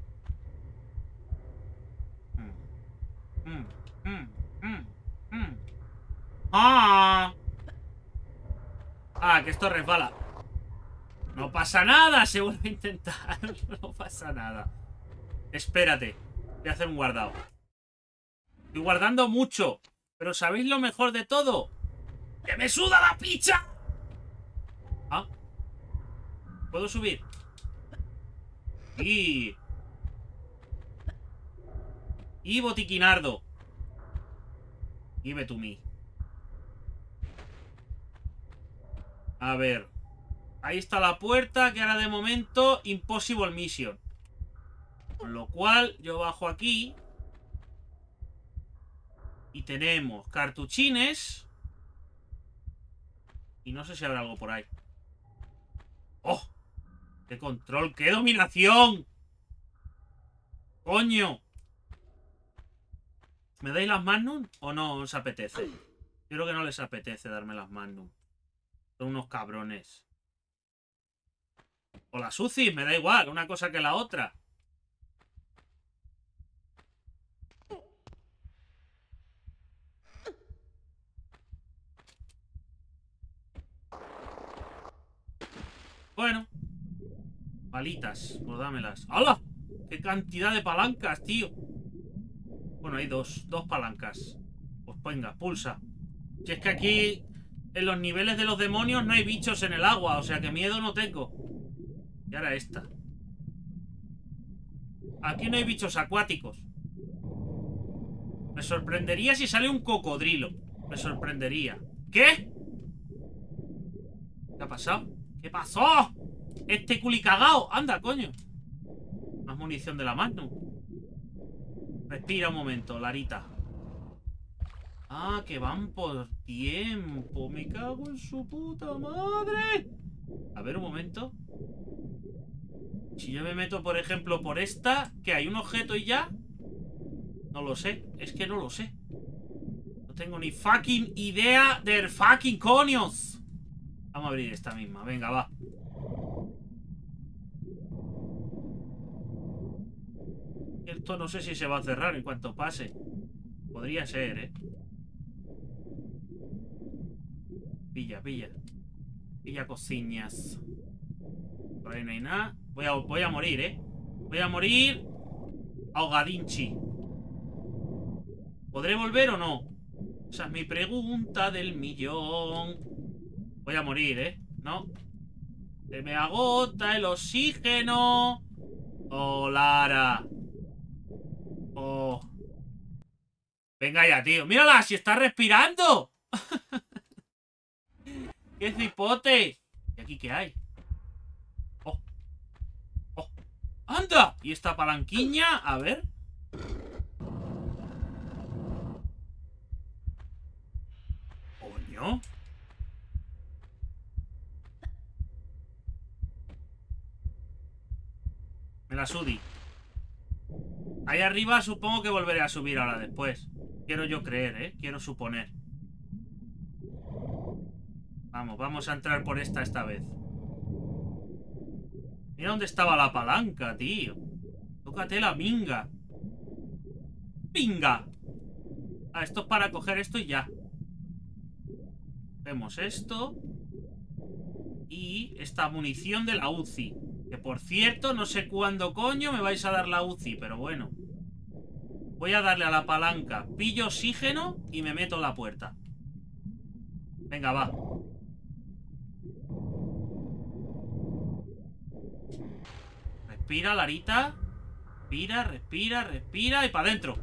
¡Ah! Ah, que esto resbala. No pasa nada, se vuelve a intentar. No pasa nada. Espérate, voy a hacer un guardado. Estoy guardando mucho. Pero ¿sabéis lo mejor de todo? ¡Que me suda la picha! ¿Ah? ¿Puedo subir? Y botiquinardo. Give it to me. A ver. Ahí está la puerta, que ahora de momento Impossible Mission. Con lo cual yo bajo aquí. Y tenemos cartuchines. Y no sé si habrá algo por ahí. ¡Oh! ¡Qué control! ¡Qué dominación! ¡Coño! ¿Me dais las Magnum o no os apetece? Yo creo que no les apetece darme las Magnum. Son unos cabrones. O las UCI, me da igual, una cosa que la otra. Bueno. Palitas, pues dámelas. ¡Hala! ¡Qué cantidad de palancas, tío! Bueno, hay dos palancas. Pues venga, pulsa. Si es que aquí, en los niveles de los demonios, no hay bichos en el agua. O sea que miedo no tengo. Y ahora esta. Aquí no hay bichos acuáticos. Me sorprendería si sale un cocodrilo. Me sorprendería. ¿Qué? ¿Qué ha pasado? ¿Qué pasó? Este culicagao. Anda, coño. Más munición de la Magnum. Respira un momento, Larita. Ah, que van por tiempo. Me cago en su puta madre. A ver, un momento. Si yo me meto, por ejemplo, por esta, ¿que hay un objeto y ya? No lo sé. Es que no lo sé. No tengo ni fucking idea del fucking coños. Vamos a abrir esta misma. Venga, va. Esto no sé si se va a cerrar en cuanto pase. Podría ser, ¿eh? Pilla, pilla. Pilla cociñas. Por ahí no hay nada. Voy a morir, ¿eh? Voy a morir ahogadinchi. ¿Podré volver o no? Esa es mi pregunta del millón. Voy a morir, ¿eh? ¿No? Se me agota el oxígeno. Oh, Lara. Oh. Venga ya, tío. ¡Mírala! ¡Si está respirando! ¡Qué cipote! ¿Y aquí qué hay? ¡Oh! ¡Oh! ¡Anda! ¿Y esta palanquiña? A ver. Coño. Me la sudi. Ahí arriba supongo que volveré a subir ahora después. Quiero yo creer, ¿eh? Quiero suponer. Vamos a entrar por esta vez. Mira dónde estaba la palanca, tío. Tócate la minga. ¡Pinga! Ah, esto es para coger esto y ya. Vemos esto. Y esta munición de la UCI. Que por cierto, no sé cuándo coño me vais a dar la UCI, pero bueno. Voy a darle a la palanca. Pillo oxígeno y me meto en la puerta. Venga, va. Respira, Larita. Respira, respira, respira. Y para adentro.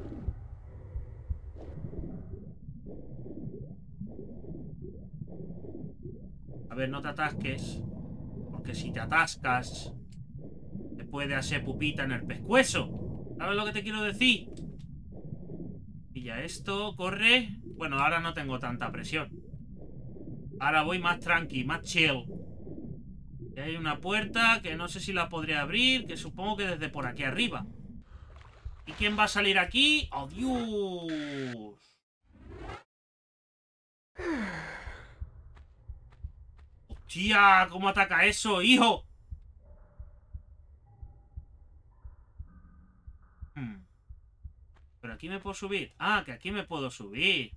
A ver, no te atasques. Porque si te atascas, te puede hacer pupita en el pescuezo. ¿Sabes lo que te quiero decir? Pilla esto, corre. Bueno, ahora no tengo tanta presión. Ahora voy más tranqui, más chill. Y hay una puerta que no sé si la podré abrir, que supongo que desde por aquí arriba. ¿Y quién va a salir aquí? ¡Oh, Dios! ¡Hostia! ¿Cómo ataca eso, hijo? ¿Pero aquí me puedo subir? Ah, que aquí me puedo subir.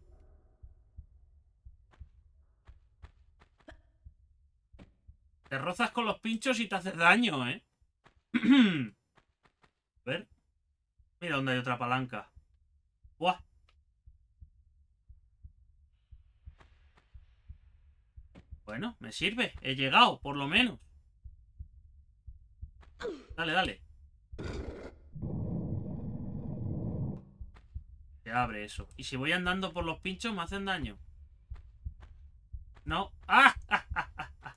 Te rozas con los pinchos y te haces daño, ¿eh? A ver. Mira dónde hay otra palanca. ¡Buah! Bueno, me sirve. He llegado, por lo menos. Dale, dale. Se abre eso. ¿Y si voy andando por los pinchos me hacen daño? No. ¡Ah! ¡Ah! ¡Ah! ¡Ah!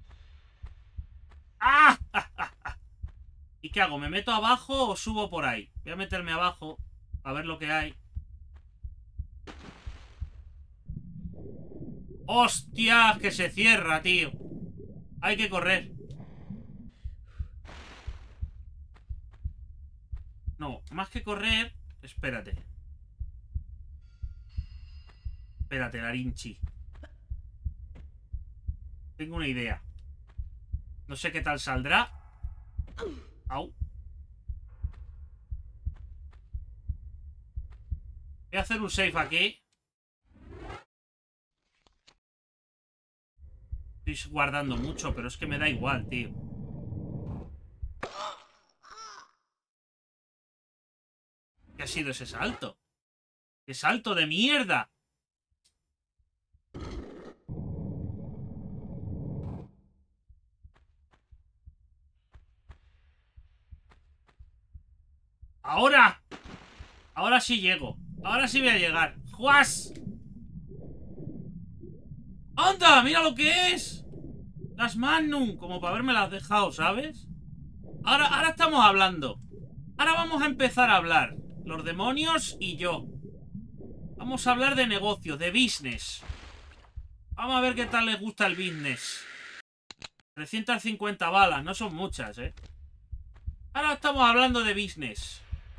¡Ah! ¡Ah! ¡Ah! ¿Y qué hago? ¿Me meto abajo o subo por ahí? Voy a meterme abajo a ver lo que hay. ¡Hostia! Que se cierra, tío. Hay que correr. No, más que correr... Espérate. Espérate, Larinchi. Tengo una idea. No sé qué tal saldrá. Au. Voy a hacer un save aquí. Estoy guardando mucho, pero es que me da igual, tío. ¿Qué ha sido ese salto? ¡Qué salto de mierda! ¡Ahora! Ahora sí llego. Ahora sí voy a llegar. ¡Juas! ¡Anda! ¡Mira lo que es! Las Magnum. Como para haberme las dejado, ¿sabes? Ahora estamos hablando. Ahora vamos a empezar a hablar. Los demonios y yo. Vamos a hablar de negocios, de business. Vamos a ver qué tal les gusta el business. 350 balas, no son muchas, ¿eh? Ahora estamos hablando de business.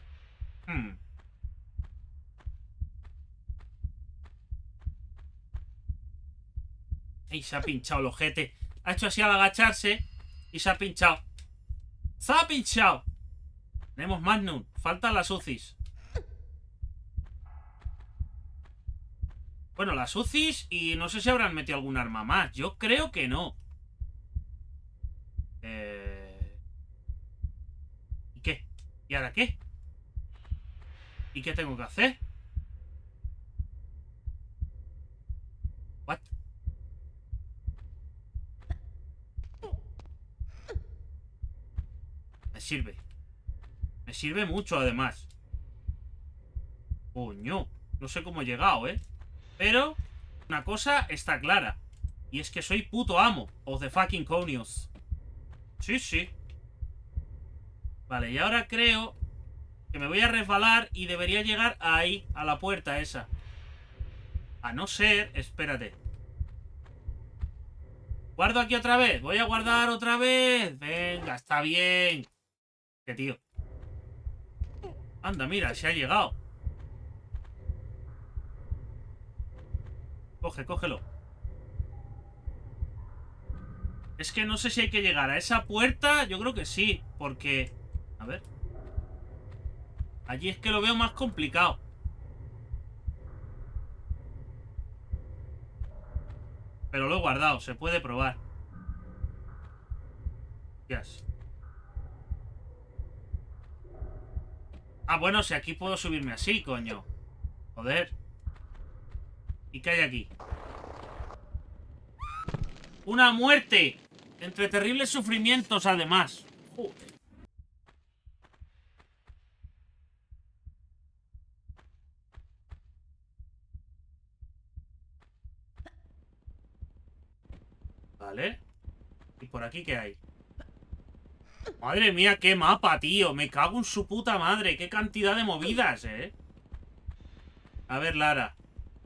Y se ha pinchado el ojete. Ha hecho así al agacharse y se ha pinchado. ¡Se ha pinchado! Tenemos Magnum. Faltan las UCIs. Bueno, las UCIs y no sé si habrán metido algún arma más. Yo creo que no. ¿Y qué? ¿Y ahora qué? ¿Y qué tengo que hacer? ¿What? Me sirve. Me sirve mucho, además. Coño. No sé cómo he llegado, ¿eh? Pero una cosa está clara. Y es que soy puto amo of the fucking conios. Sí, sí. Vale, y ahora creo que me voy a resbalar y debería llegar ahí, a la puerta esa. A no ser... Espérate. ¿Guardo aquí otra vez? Voy a guardar otra vez. Venga, está bien. Qué tío. Anda, mira, se ha llegado. Cógelo. Es que no sé si hay que llegar a esa puerta. Yo creo que sí, porque... A ver. Allí es que lo veo más complicado. Pero lo he guardado, se puede probar. Yes. Ah, bueno, si aquí puedo subirme así, coño. Joder. ¿Y qué hay aquí? ¡Una muerte! Entre terribles sufrimientos, además. Joder. Vale. ¿Y por aquí qué hay? Madre mía, qué mapa, tío. Me cago en su puta madre. Qué cantidad de movidas, ¿eh? A ver, Lara.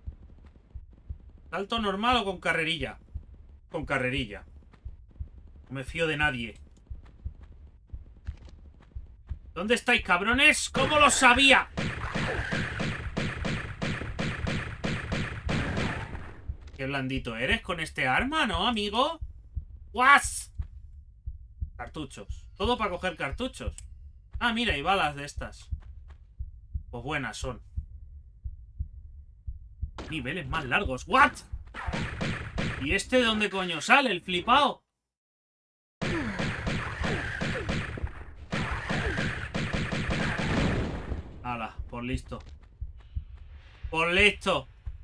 ¿Salto normal o con carrerilla? Con carrerilla. No me fío de nadie. ¿Dónde estáis, cabrones? ¿Cómo lo sabía? Qué blandito eres con este arma, ¿no, amigo? ¡Guas! Cartuchos. Todo para coger cartuchos. Ah, mira, y balas de estas. Pues buenas son. Niveles más largos. ¿What? ¿Y este de dónde coño sale, el flipao? Hala, por listo. Por listo.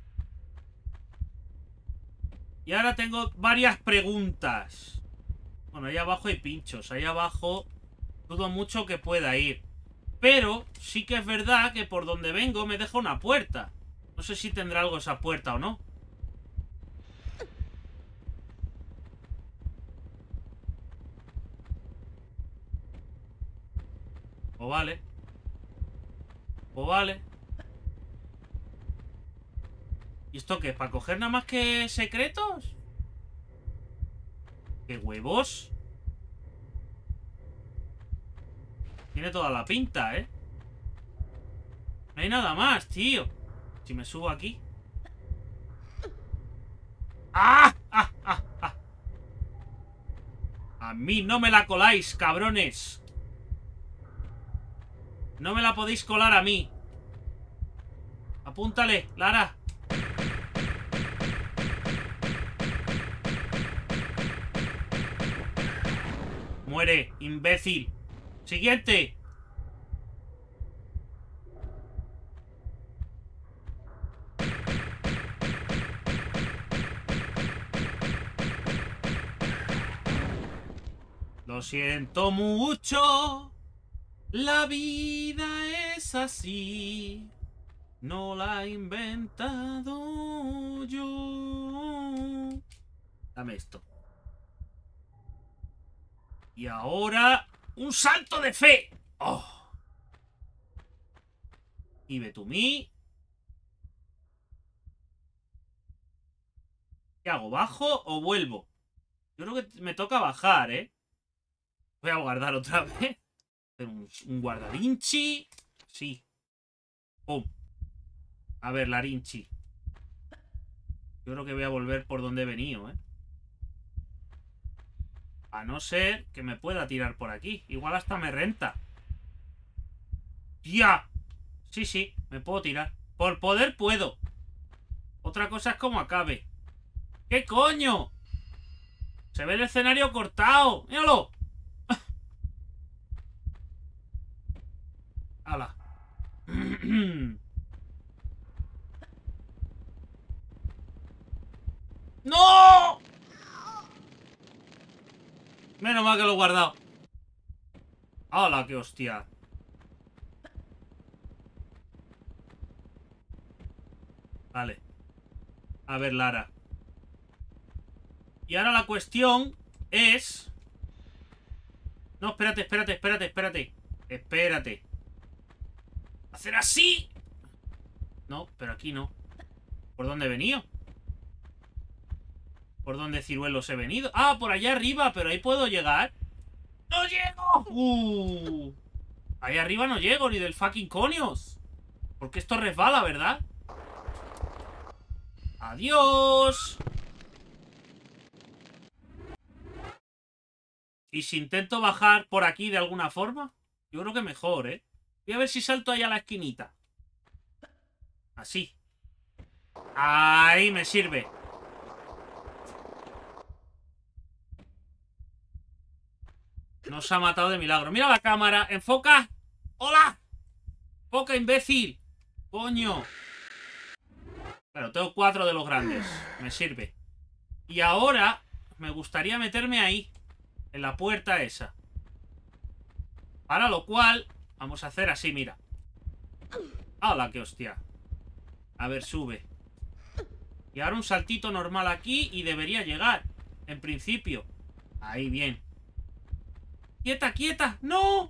Y ahora tengo varias preguntas. Bueno, ahí abajo hay pinchos. Ahí abajo Dudo mucho que pueda ir. Pero sí que es verdad que por donde vengo me deja una puerta. No sé si tendrá algo esa puerta o no. O vale. O vale. ¿Y esto qué? ¿Para coger nada más que secretos? ¿Qué huevos? Tiene toda la pinta, ¿eh? No hay nada más, tío. Si me subo aquí. ¡Ah! ¡Ah! ¡Ah! ¡Ah! A mí no me la coláis, cabrones. No me la podéis colar a mí. Apúntale, Lara. Muere, imbécil. Siguiente. Lo siento mucho. La vida es así. No la he inventado yo. Dame esto. Y ahora... ¡un salto de fe! ¡Oh! Y ve tú mí. ¿Qué hago? ¿Bajo o vuelvo? Yo creo que me toca bajar, ¿eh? Voy a guardar otra vez. Un guardarinchi. Sí. ¡Pum! A ver, Larinchi. Yo creo que voy a volver por donde he venido, ¿eh? A no ser que me pueda tirar por aquí. Igual hasta me renta. ¡Ya! Sí, sí, me puedo tirar. Por poder puedo. Otra cosa es como acabe. ¿Qué coño? Se ve el escenario cortado. ¡Míralo! ¡Hala! ¡No! Menos mal que lo he guardado. ¡Hala, qué hostia! Vale. A ver, Lara. Y ahora la cuestión es... No, espérate, espérate, espérate, espérate. Espérate. ¿Hacer así? No, pero aquí no. ¿Por dónde he venido? ¿Por dónde ciruelos he venido? Ah, por allá arriba, pero ahí puedo llegar. ¡No llego! Ahí arriba no llego, ni del fucking conios. Porque esto resbala, ¿verdad? ¡Adiós! ¿Y si intento bajar por aquí de alguna forma? Yo creo que mejor, ¿eh? Voy a ver si salto ahí a la esquinita. Así. Ahí me sirve. Nos ha matado de milagro. Mira la cámara. Enfoca. ¡Hola! ¡Enfoca, imbécil! ¡Coño! Claro, tengo 4 de los grandes. Me sirve. Y ahora me gustaría meterme ahí. En la puerta esa. Para lo cual vamos a hacer así, mira. ¡Hala, qué hostia! A ver, sube. Y ahora un saltito normal aquí y debería llegar. En principio. Ahí, bien. ¡Quieta, quieta! ¡No!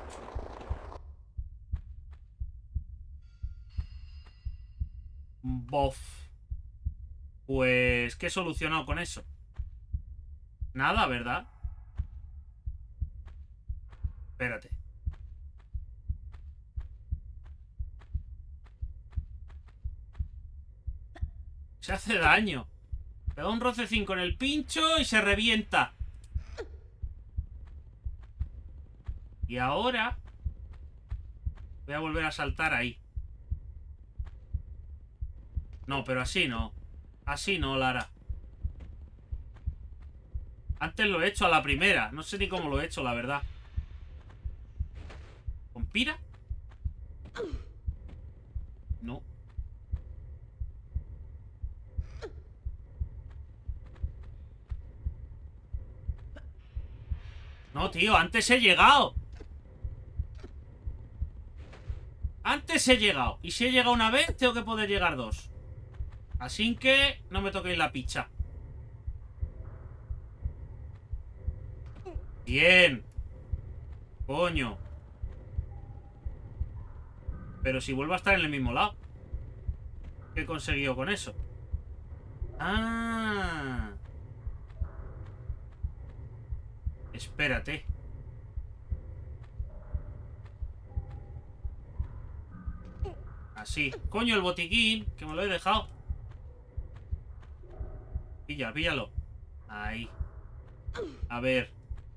Bof. Pues... ¿qué he solucionado con eso? Nada, ¿verdad? Espérate. Se hace daño. Le da un rocecín con el pincho y se revienta. Y ahora... voy a volver a saltar ahí. No, pero así no. Así no, Lara. Antes lo he hecho a la primera. No sé ni cómo lo he hecho, la verdad. ¿Con pira? No. No, tío, antes he llegado. Antes he llegado. Y si he llegado una vez, tengo que poder llegar dos. Así que no me toquéis la picha. Bien. Coño. Pero si vuelvo a estar en el mismo lado. ¿Qué he conseguido con eso? Ah. Espérate. Así. Coño, el botiquín, que me lo he dejado. Píllalo. Ahí. A ver.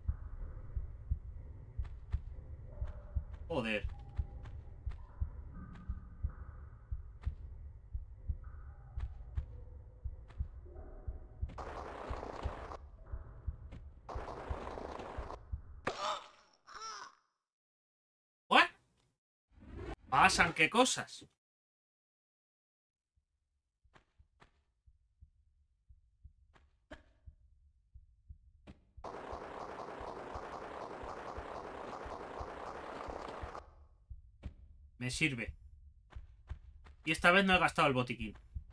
Joder. ¿What? ¿Pasan qué cosas? Me sirve. Y esta vez no he gastado el botiquín.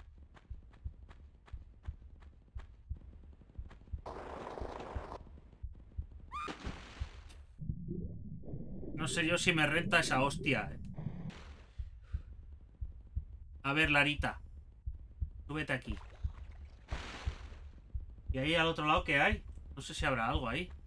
No sé yo si me renta esa hostia. A ver, Larita. Súbete aquí. ¿Y ahí al otro lado qué hay? No sé si habrá algo ahí.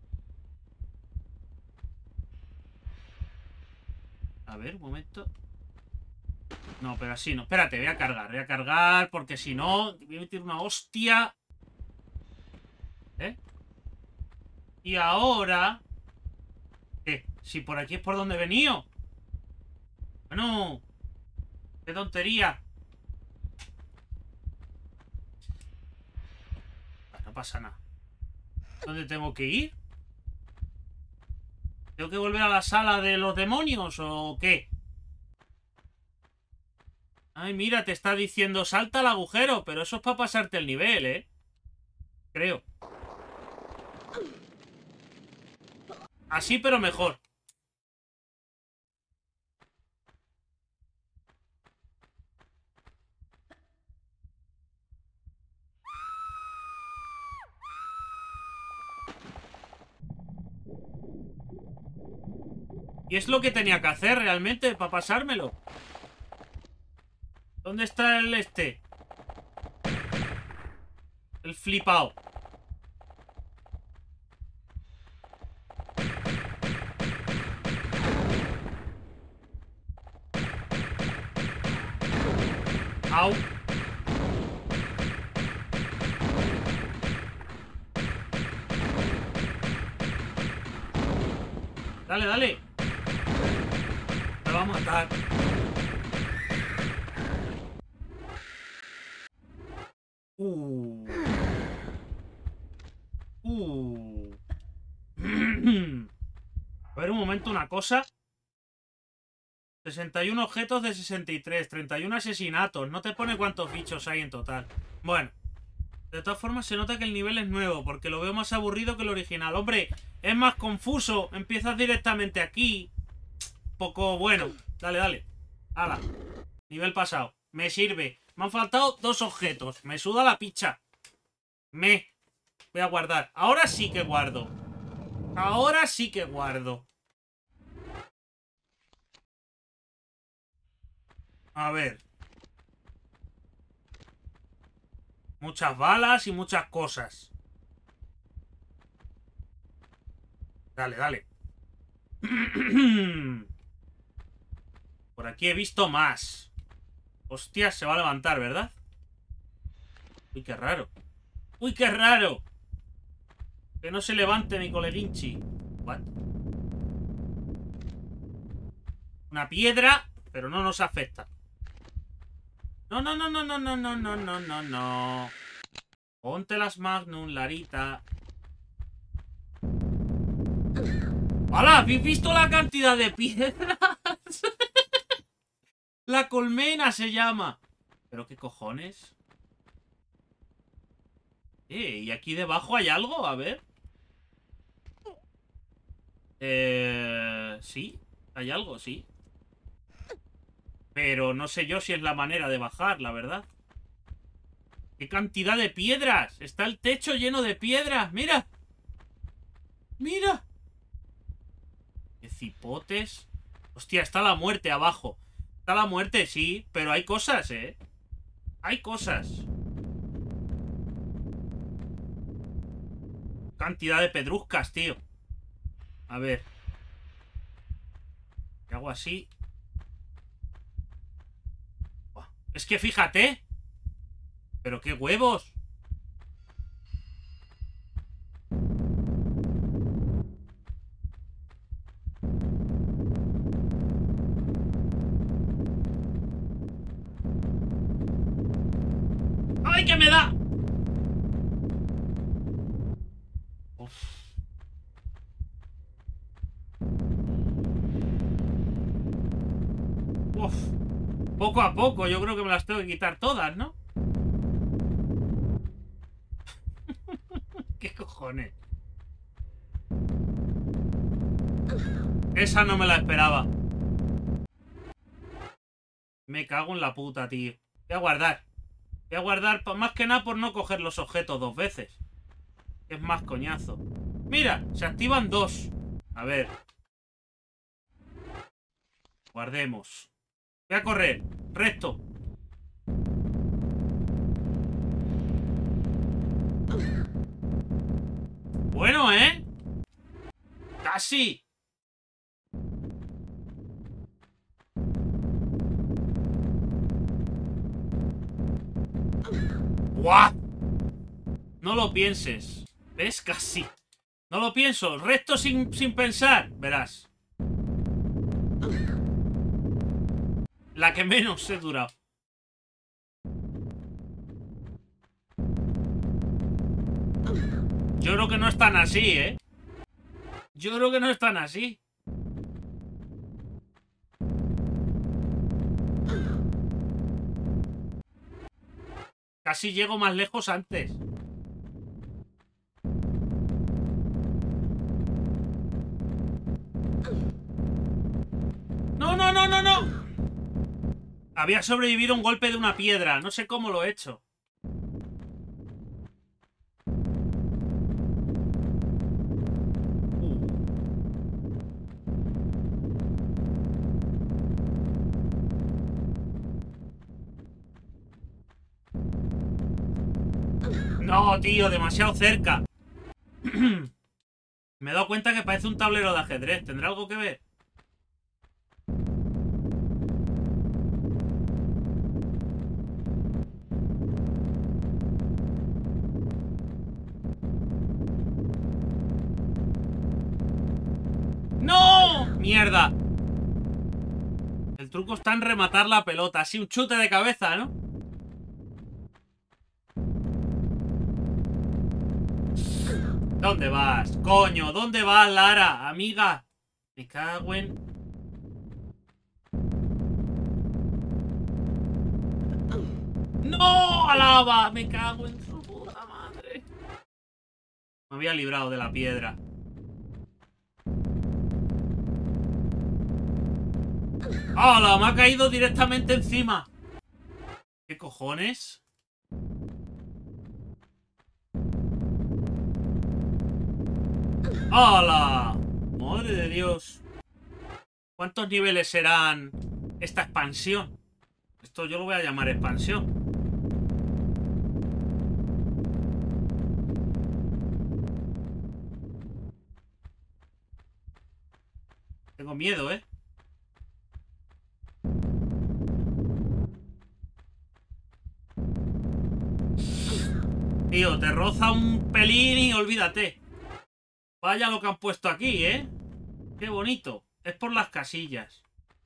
A ver, un momento. No, pero así no. Espérate, voy a cargar porque si no, voy a meter una hostia. ¿Eh? Y ahora... ¿Qué? Si por aquí es por donde he venido. Bueno... ¡Qué tontería! No pasa nada. ¿Dónde tengo que ir? ¿Tengo que volver a la sala de los demonios o qué? Ay, mira, te está diciendo salta al agujero, pero eso es para pasarte el nivel, ¿eh? Creo. Así, pero mejor. Y es lo que tenía que hacer realmente para pasármelo. ¿Dónde está el este? El flipao. Au. Dale, dale. Me va a matar. A ver un momento, una cosa. 61 objetos de 63, 31 asesinatos. No te pone cuántos bichos hay en total. Bueno, de todas formas se nota que el nivel es nuevo, porque lo veo más aburrido que el original. Hombre, es más confuso. Empiezas directamente aquí. Poco bueno. Dale, dale. Hala. Nivel pasado. Me sirve. Me han faltado 2 objetos. Me suda la picha. Voy a guardar. Ahora sí que guardo. Ahora sí que guardo. A ver. Muchas balas y muchas cosas. Dale, dale. Por aquí he visto más. Hostia, se va a levantar, ¿verdad? Uy, qué raro. ¡Uy, qué raro! Que no se levante mi coleguinchi. What? Una piedra, pero no nos afecta. No, no, no, no, no, no, no, no, no, no, no. Ponte las Magnum, Larita. ¡Hala! ¿Habéis visto la cantidad de piedras? La colmena se llama. ¿Pero qué cojones? ¿Y aquí debajo hay algo? A ver. Sí. Hay algo, sí. Pero no sé yo si es la manera de bajar, la verdad. ¡Qué cantidad de piedras! Está el techo lleno de piedras. ¡Mira! ¡Mira! ¡Qué cipotes! Hostia, está la muerte abajo. Está la muerte, sí, pero hay cosas, ¿eh? Hay cosas. Cantidad de pedruscas, tío. A ver. ¿Qué hago así? Buah. Es que fíjate. Pero qué huevos. ¡Ay, que me da! Uf. Uf. Poco a poco, yo creo que me las tengo que quitar todas, ¿no? ¿Qué cojones? Esa no me la esperaba. Me cago en la puta, tío. Voy a guardar. Voy a guardar más que nada por no coger los objetos dos veces. Es más coñazo. Mira, se activan dos. A ver. Guardemos. Voy a correr. Recto. Bueno, ¿eh? Casi. ¡Guau! No lo pienses. ¿Ves? Casi. No lo pienso. Recto sin pensar. Verás. La que menos he durado. Yo creo que no están así, ¿eh? Yo creo que no están así. Casi llego más lejos antes. ¡No, no, no, no, no! Había sobrevivido a un golpe de una piedra. No sé cómo lo he hecho. No, tío, demasiado cerca. Me he dado cuenta que parece un tablero de ajedrez. ¿Tendrá algo que ver? ¡No! ¡Mierda! El truco está en rematar la pelota. Así un chute de cabeza, ¿no? ¿Dónde vas? Coño, ¿dónde vas, Lara? Amiga. Me cago en... ¡No! ¡Alaba! Me cago en su puta madre. Me había librado de la piedra. ¡Hala! Me ha caído directamente encima. ¿Qué cojones? ¡Hala! ¡Madre de Dios! ¿Cuántos niveles serán esta expansión? Esto yo lo voy a llamar expansión. Tengo miedo, ¿eh? Tío, te roza un pelín y olvídate. Vaya lo que han puesto aquí, ¿eh? Qué bonito. Es por las casillas.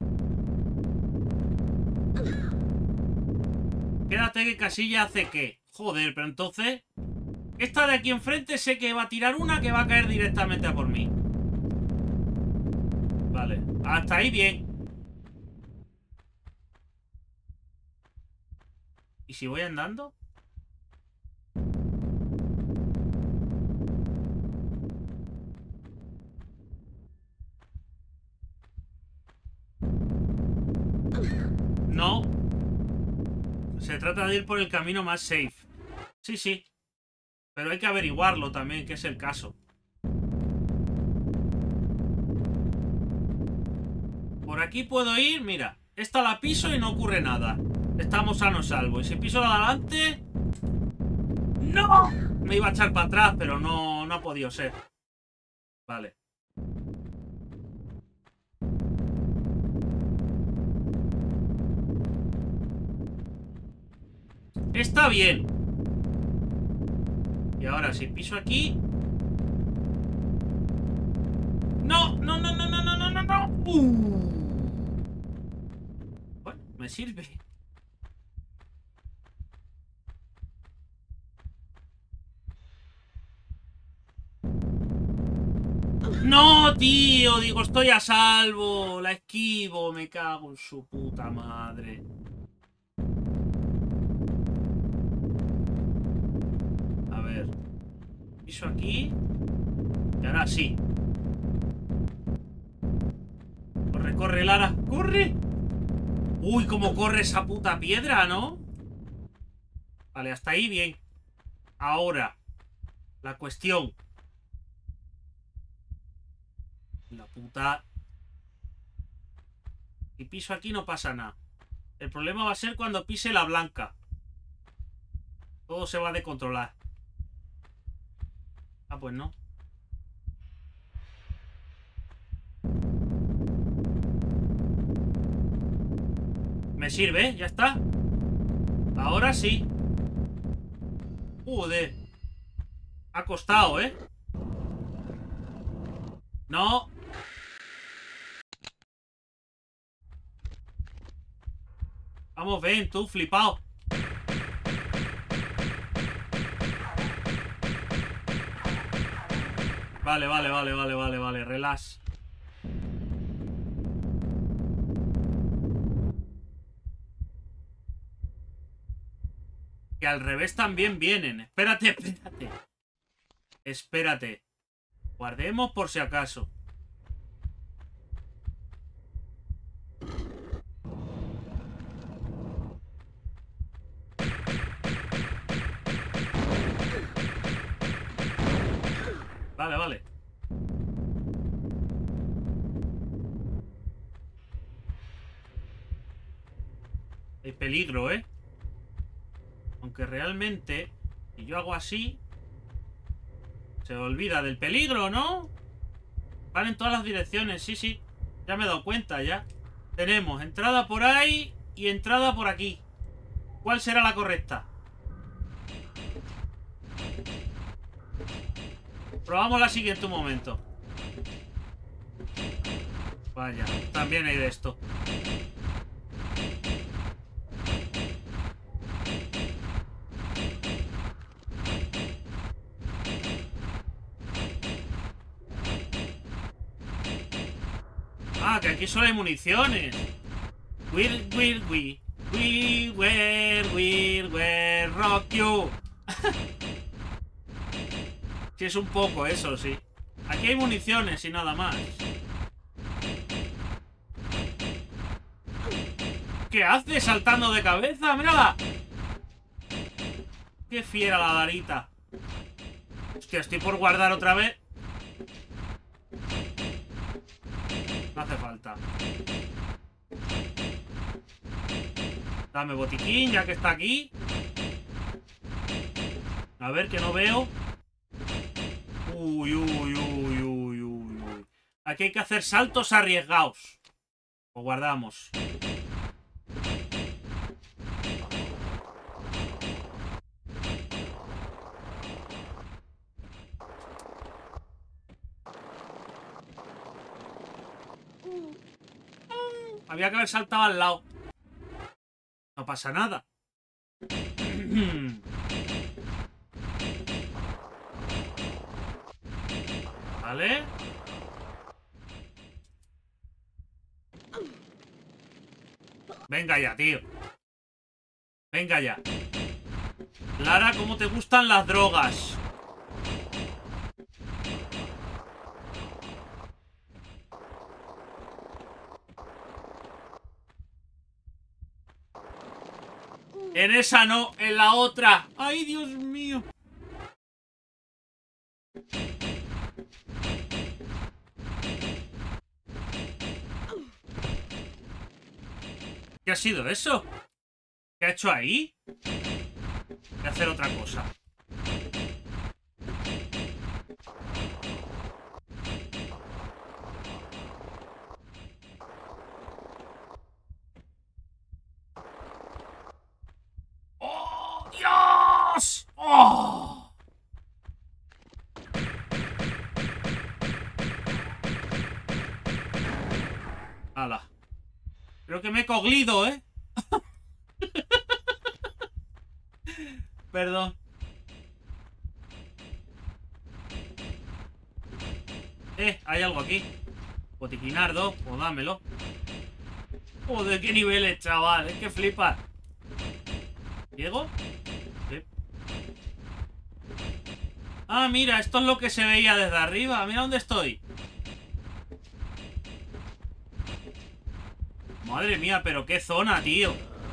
Quédate que casilla hace qué. Joder, pero entonces... Esta de aquí enfrente sé que va a tirar una que va a caer directamente a por mí. Vale. Hasta ahí bien. ¿Y si voy andando? No. Se trata de ir por el camino más safe. Sí, sí. Pero hay que averiguarlo también, que es el caso. Por aquí puedo ir, mira. Esta la piso y no ocurre nada. Estamos sanos salvo. Y si piso la de adelante... ¡No! Me iba a echar para atrás, pero no ha podido ser. Vale. Está bien. Y ahora si piso aquí... ¡No! ¡No, no, no, no, no, no, no, no! Bueno, me sirve. ¡No, tío! Digo, estoy a salvo. La esquivo. Me cago en su puta madre. A ver. Piso aquí. Y ahora sí. Corre, corre, Lara. ¡Corre! Uy, cómo corre esa puta piedra, ¿no? Vale, hasta ahí bien. Ahora, la cuestión. La puta... Si piso aquí no pasa nada. El problema va a ser cuando pise la blanca. Todo se va a descontrolar. Ah, pues no. Me sirve, ya está. Ahora sí. Joder. Ha costado, ¿eh? No. Vamos, ven, tú, flipado. Vale, vale, vale, vale, vale, vale. Relax. Que al revés también vienen. Espérate, espérate. Espérate. Guardemos por si acaso. Vale, vale. Hay peligro, ¿eh? Aunque realmente, si yo hago así, se olvida del peligro, ¿no? Van en todas las direcciones, sí, sí. Ya me he dado cuenta, ya. Tenemos entrada por ahí y entrada por aquí. ¿Cuál será la correcta? Probamos la siguiente un momento. Vaya, también hay de esto. Ah, que aquí solo hay municiones. We rock you. Sí, es un poco eso, sí. Aquí hay municiones y nada más. ¿Qué hace saltando de cabeza? ¡Mírala! ¡Qué fiera la Darita! Hostia, estoy por guardar otra vez. No hace falta. Dame botiquín, ya que está aquí. A ver, que no veo. Uy, uy, uy, uy, uy, uy. Aquí hay que hacer saltos arriesgados. Lo guardamos. Había que haber saltado al lado. No pasa nada. Vale. Venga ya, tío. Venga ya. Lara, ¿cómo te gustan las drogas? En esa no, en la otra. ¡Ay, Dios mío! ¿Qué ha sido eso? ¿Qué ha hecho ahí? Voy a hacer otra cosa. ¡Oh, Dios! ¡Oh! ¡Hala! Creo que me he coglido, ¿eh? Perdón. Hay algo aquí. Botiquinardo, pues dámelo. Joder, qué niveles, chaval. Es que flipa. ¿Llego? Sí. Ah, mira, esto es lo que se veía desde arriba. Mira dónde estoy. Madre mía, pero qué zona, tío.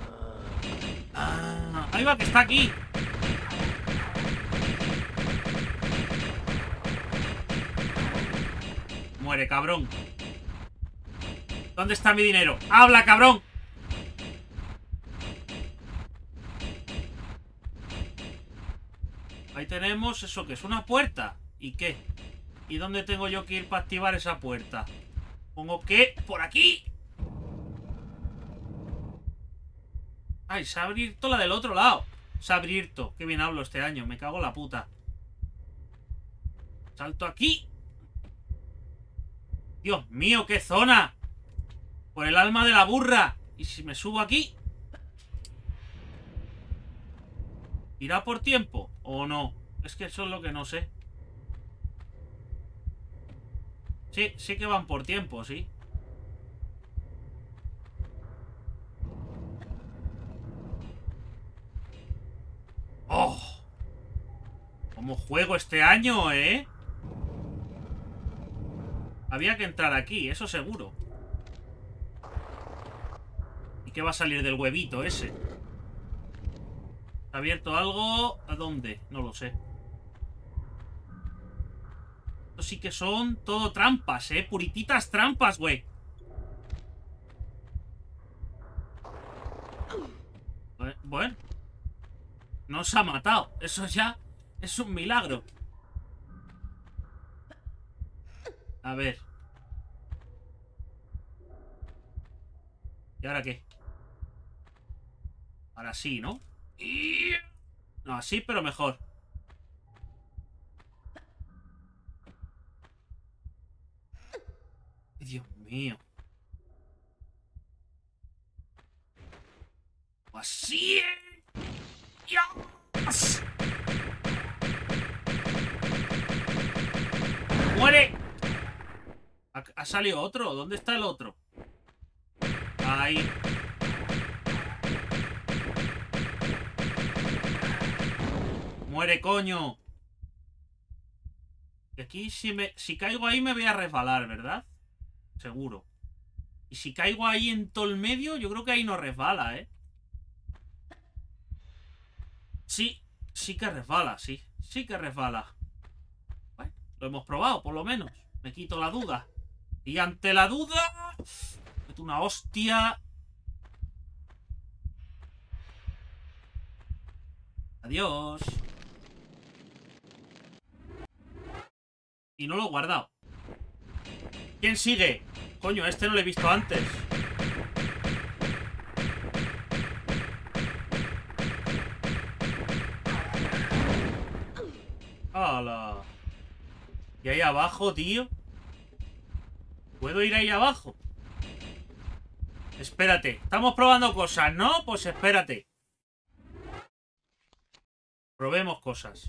Ah, ahí va, que está aquí. Muere, cabrón. ¿Dónde está mi dinero? ¡Habla, cabrón! Ahí tenemos eso, que es una puerta. ¿Y qué? ¿Y dónde tengo yo que ir para activar esa puerta? Pongo que por aquí. Ay, se ha abierto la del otro lado. Se ha abierto. Qué bien hablo este año. Me cago en la puta. Salto aquí. Dios mío, qué zona. Por el alma de la burra. ¿Y si me subo aquí? ¿Irá por tiempo o no? Es que eso es lo que no sé. Sí, sí que van por tiempo, sí. ¡Oh! ¿Cómo juego este año, eh? Había que entrar aquí, eso seguro. ¿Y qué va a salir del huevito ese? ¿Ha abierto algo? ¿A dónde? No lo sé. Estos sí que son todo trampas, purititas trampas, güey. Bueno. No se ha matado. Eso ya es un milagro. A ver. ¿Y ahora qué? Ahora sí, ¿no? No, así, pero mejor. Dios mío. Así. ¡Dios! ¡Muere! ¿Ha salido otro? ¿Dónde está el otro? Ahí. ¡Muere, coño! Y aquí si caigo ahí me voy a resbalar, ¿verdad? Seguro. Y si caigo ahí en todo el medio, yo creo que ahí no resbala, ¿eh? Sí, sí que resbala, sí. Sí que resbala. Bueno, lo hemos probado, por lo menos. Me quito la duda. Y ante la duda... meto una hostia. Adiós. Y no lo he guardado. ¿Quién sigue? Coño, a este no lo he visto antes. ¡Hala! ¿Y ahí abajo, tío? ¿Puedo ir ahí abajo? Espérate. Estamos probando cosas, ¿no? Pues espérate. Probemos cosas.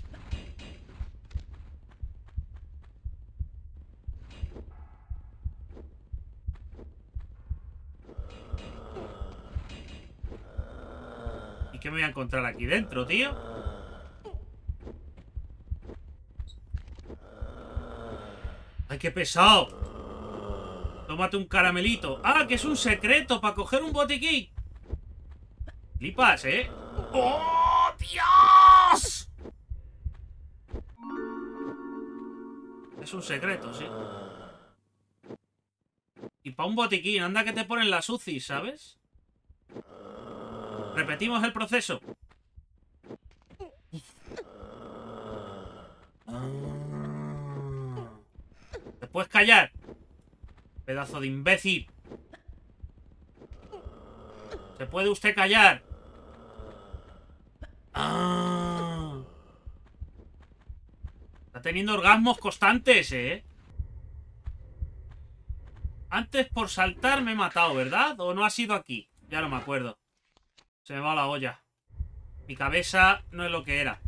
¿Y qué me voy a encontrar aquí dentro, tío? ¡Ay, qué pesado! Tómate un caramelito. ¡Ah, que es un secreto para coger un botiquín! Flipas, ¿eh? ¡Oh, Dios! Es un secreto, sí. Y para un botiquín, anda que te ponen las UCI, ¿sabes? Repetimos el proceso. ¿Te puedes callar? Pedazo de imbécil. ¿Se puede usted callar? Está teniendo orgasmos constantes, ¿eh? Antes por saltar me he matado, ¿verdad? ¿O no ha sido aquí? Ya no me acuerdo. Se me va la olla. Mi cabeza no es lo que era.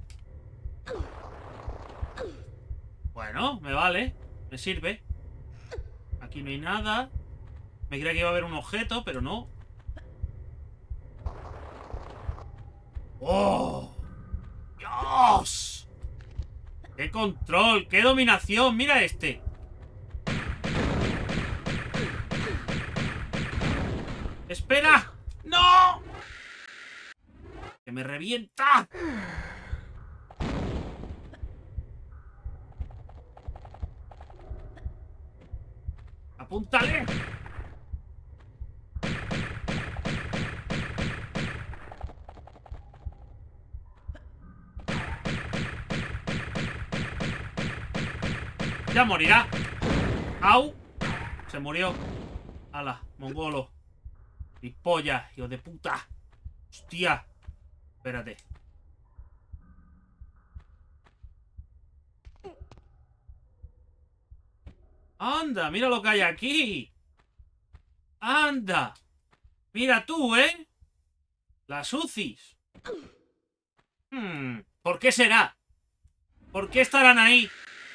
Bueno, me vale. Me sirve. Aquí no hay nada. Me creía que iba a haber un objeto, pero no. ¡Oh! ¡Dios! ¡Qué control! ¡Qué dominación! ¡Mira este! ¡Espera! ¡No! ¡Que me revienta! ¡Apúntale! Ya morirá. ¡Au! Se murió. ¡Hala! Mongolo. Mi polla, hijo de puta. ¡Hostia! Espérate. ¡Anda! ¡Mira lo que hay aquí! ¡Anda! ¡Mira tú, eh! Las UCIs. ¿Por qué será? ¿Por qué estarán ahí?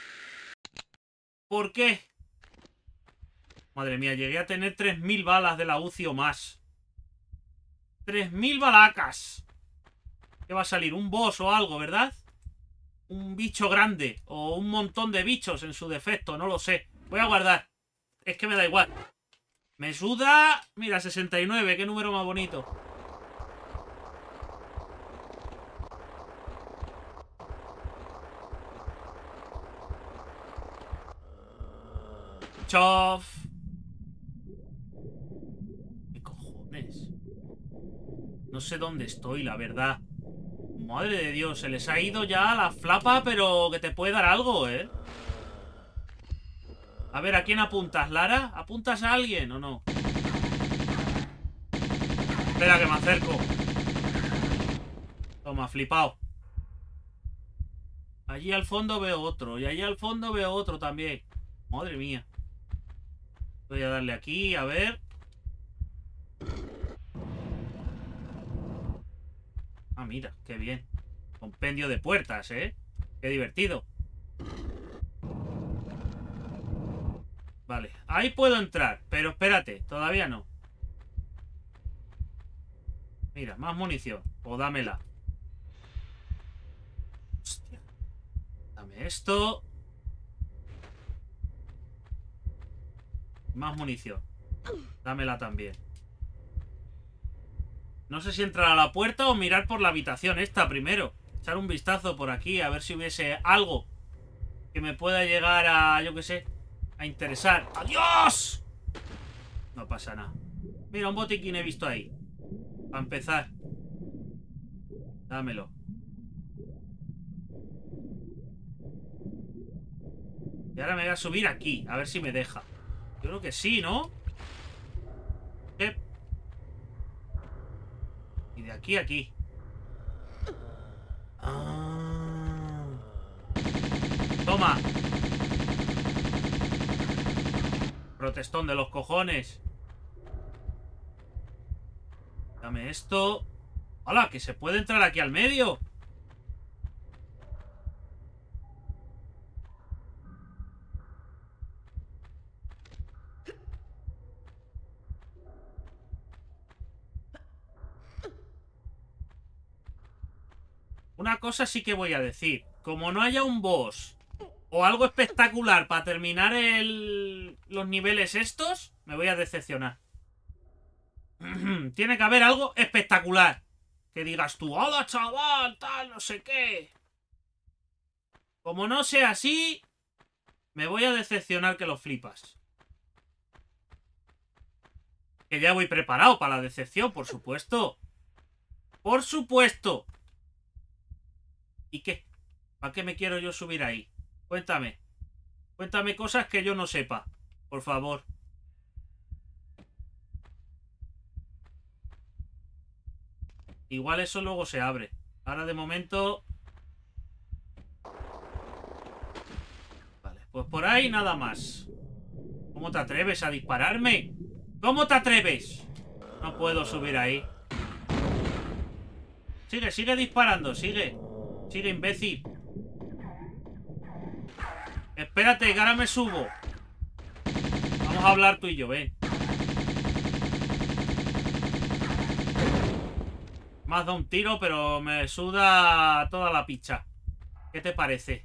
¿Por qué? Madre mía, llegué a tener 3000 balas de la UCI o más. 3000 balacas. ¿Qué va a salir? Un boss o algo, ¿verdad? Un bicho grande. O un montón de bichos en su defecto, no lo sé. Voy a guardar. Es que me da igual. Me suda... Mira, 69, qué número más bonito. Chof. ¿Qué cojones? No sé dónde estoy, la verdad. Madre de Dios, se les ha ido ya la flapa, pero que te puede dar algo, ¿eh? A ver, ¿a quién apuntas, Lara? ¿Apuntas a alguien o no? Espera, que me acerco. Toma, flipado. Allí al fondo veo otro. Y allí al fondo veo otro también. Madre mía. Voy a darle aquí, a ver. Ah, mira, qué bien. Compendio de puertas, ¿eh? Qué divertido. Vale, ahí puedo entrar. Pero espérate, todavía no. Mira, más munición. O dámela. Hostia. Dame esto. Más munición. Dámela también. No sé si entrar a la puerta o mirar por la habitación esta primero. Echar un vistazo por aquí a ver si hubiese algo que me pueda llegar a, yo qué sé, a interesar. ¡Adiós! No pasa nada. Mira, un botiquín he visto ahí. Para empezar. Dámelo. Y ahora me voy a subir aquí. A ver si me deja. Yo creo que sí, ¿no? Y de aquí a aquí. Toma. Protestón de los cojones. Dame esto. ¡Hala! Que se puede entrar aquí al medio. Una cosa sí que voy a decir. Como no haya un boss o algo espectacular para terminar los niveles estos, me voy a decepcionar. Tiene que haber algo espectacular. Que digas tú, hola chaval, tal, no sé qué. Como no sea así, me voy a decepcionar que lo flipas. Que ya voy preparado para la decepción, por supuesto. ¡Por supuesto! ¿Y qué? ¿Para qué me quiero yo subir ahí? Cuéntame. Cuéntame cosas que yo no sepa. Por favor. Igual eso luego se abre. Ahora de momento... Vale, pues por ahí nada más. ¿Cómo te atreves a dispararme? ¿Cómo te atreves? No puedo subir ahí. Sigue, sigue disparando, sigue. Sigue, imbécil. Espérate, que ahora me subo. Vamos a hablar tú y yo, ven. Me has dado un tiro, pero me suda toda la picha. ¿Qué te parece?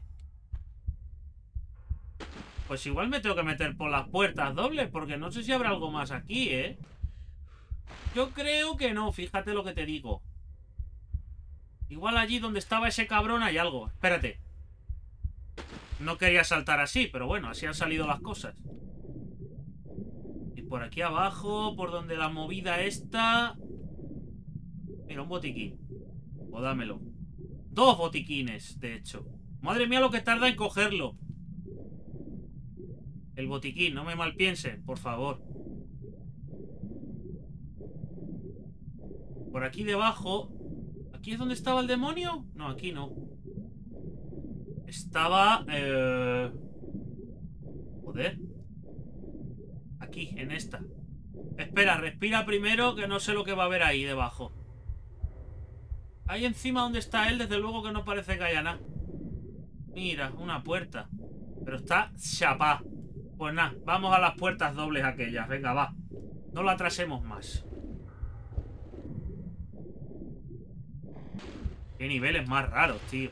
Pues igual me tengo que meter por las puertas dobles, porque no sé si habrá algo más aquí, ¿eh? Yo creo que no, fíjate lo que te digo. Igual allí donde estaba ese cabrón hay algo. Espérate. No quería saltar así, pero bueno, así han salido las cosas. Y por aquí abajo, por donde la movida está... Mira, un botiquín. O dámelo. 2 botiquines, de hecho. Madre mía lo que tarda en cogerlo. El botiquín, no me malpiensen, por favor. Por aquí debajo... ¿Aquí es donde estaba el demonio? No, aquí no. Estaba... Joder. Aquí, en esta. Espera, respira primero, que no sé lo que va a haber ahí debajo. Ahí encima donde está él, desde luego que no parece que haya nada. Mira, una puerta. Pero está chapá. Pues nada, vamos a las puertas dobles aquellas. Venga, va. No la atrasemos más. Qué niveles más raros, tío.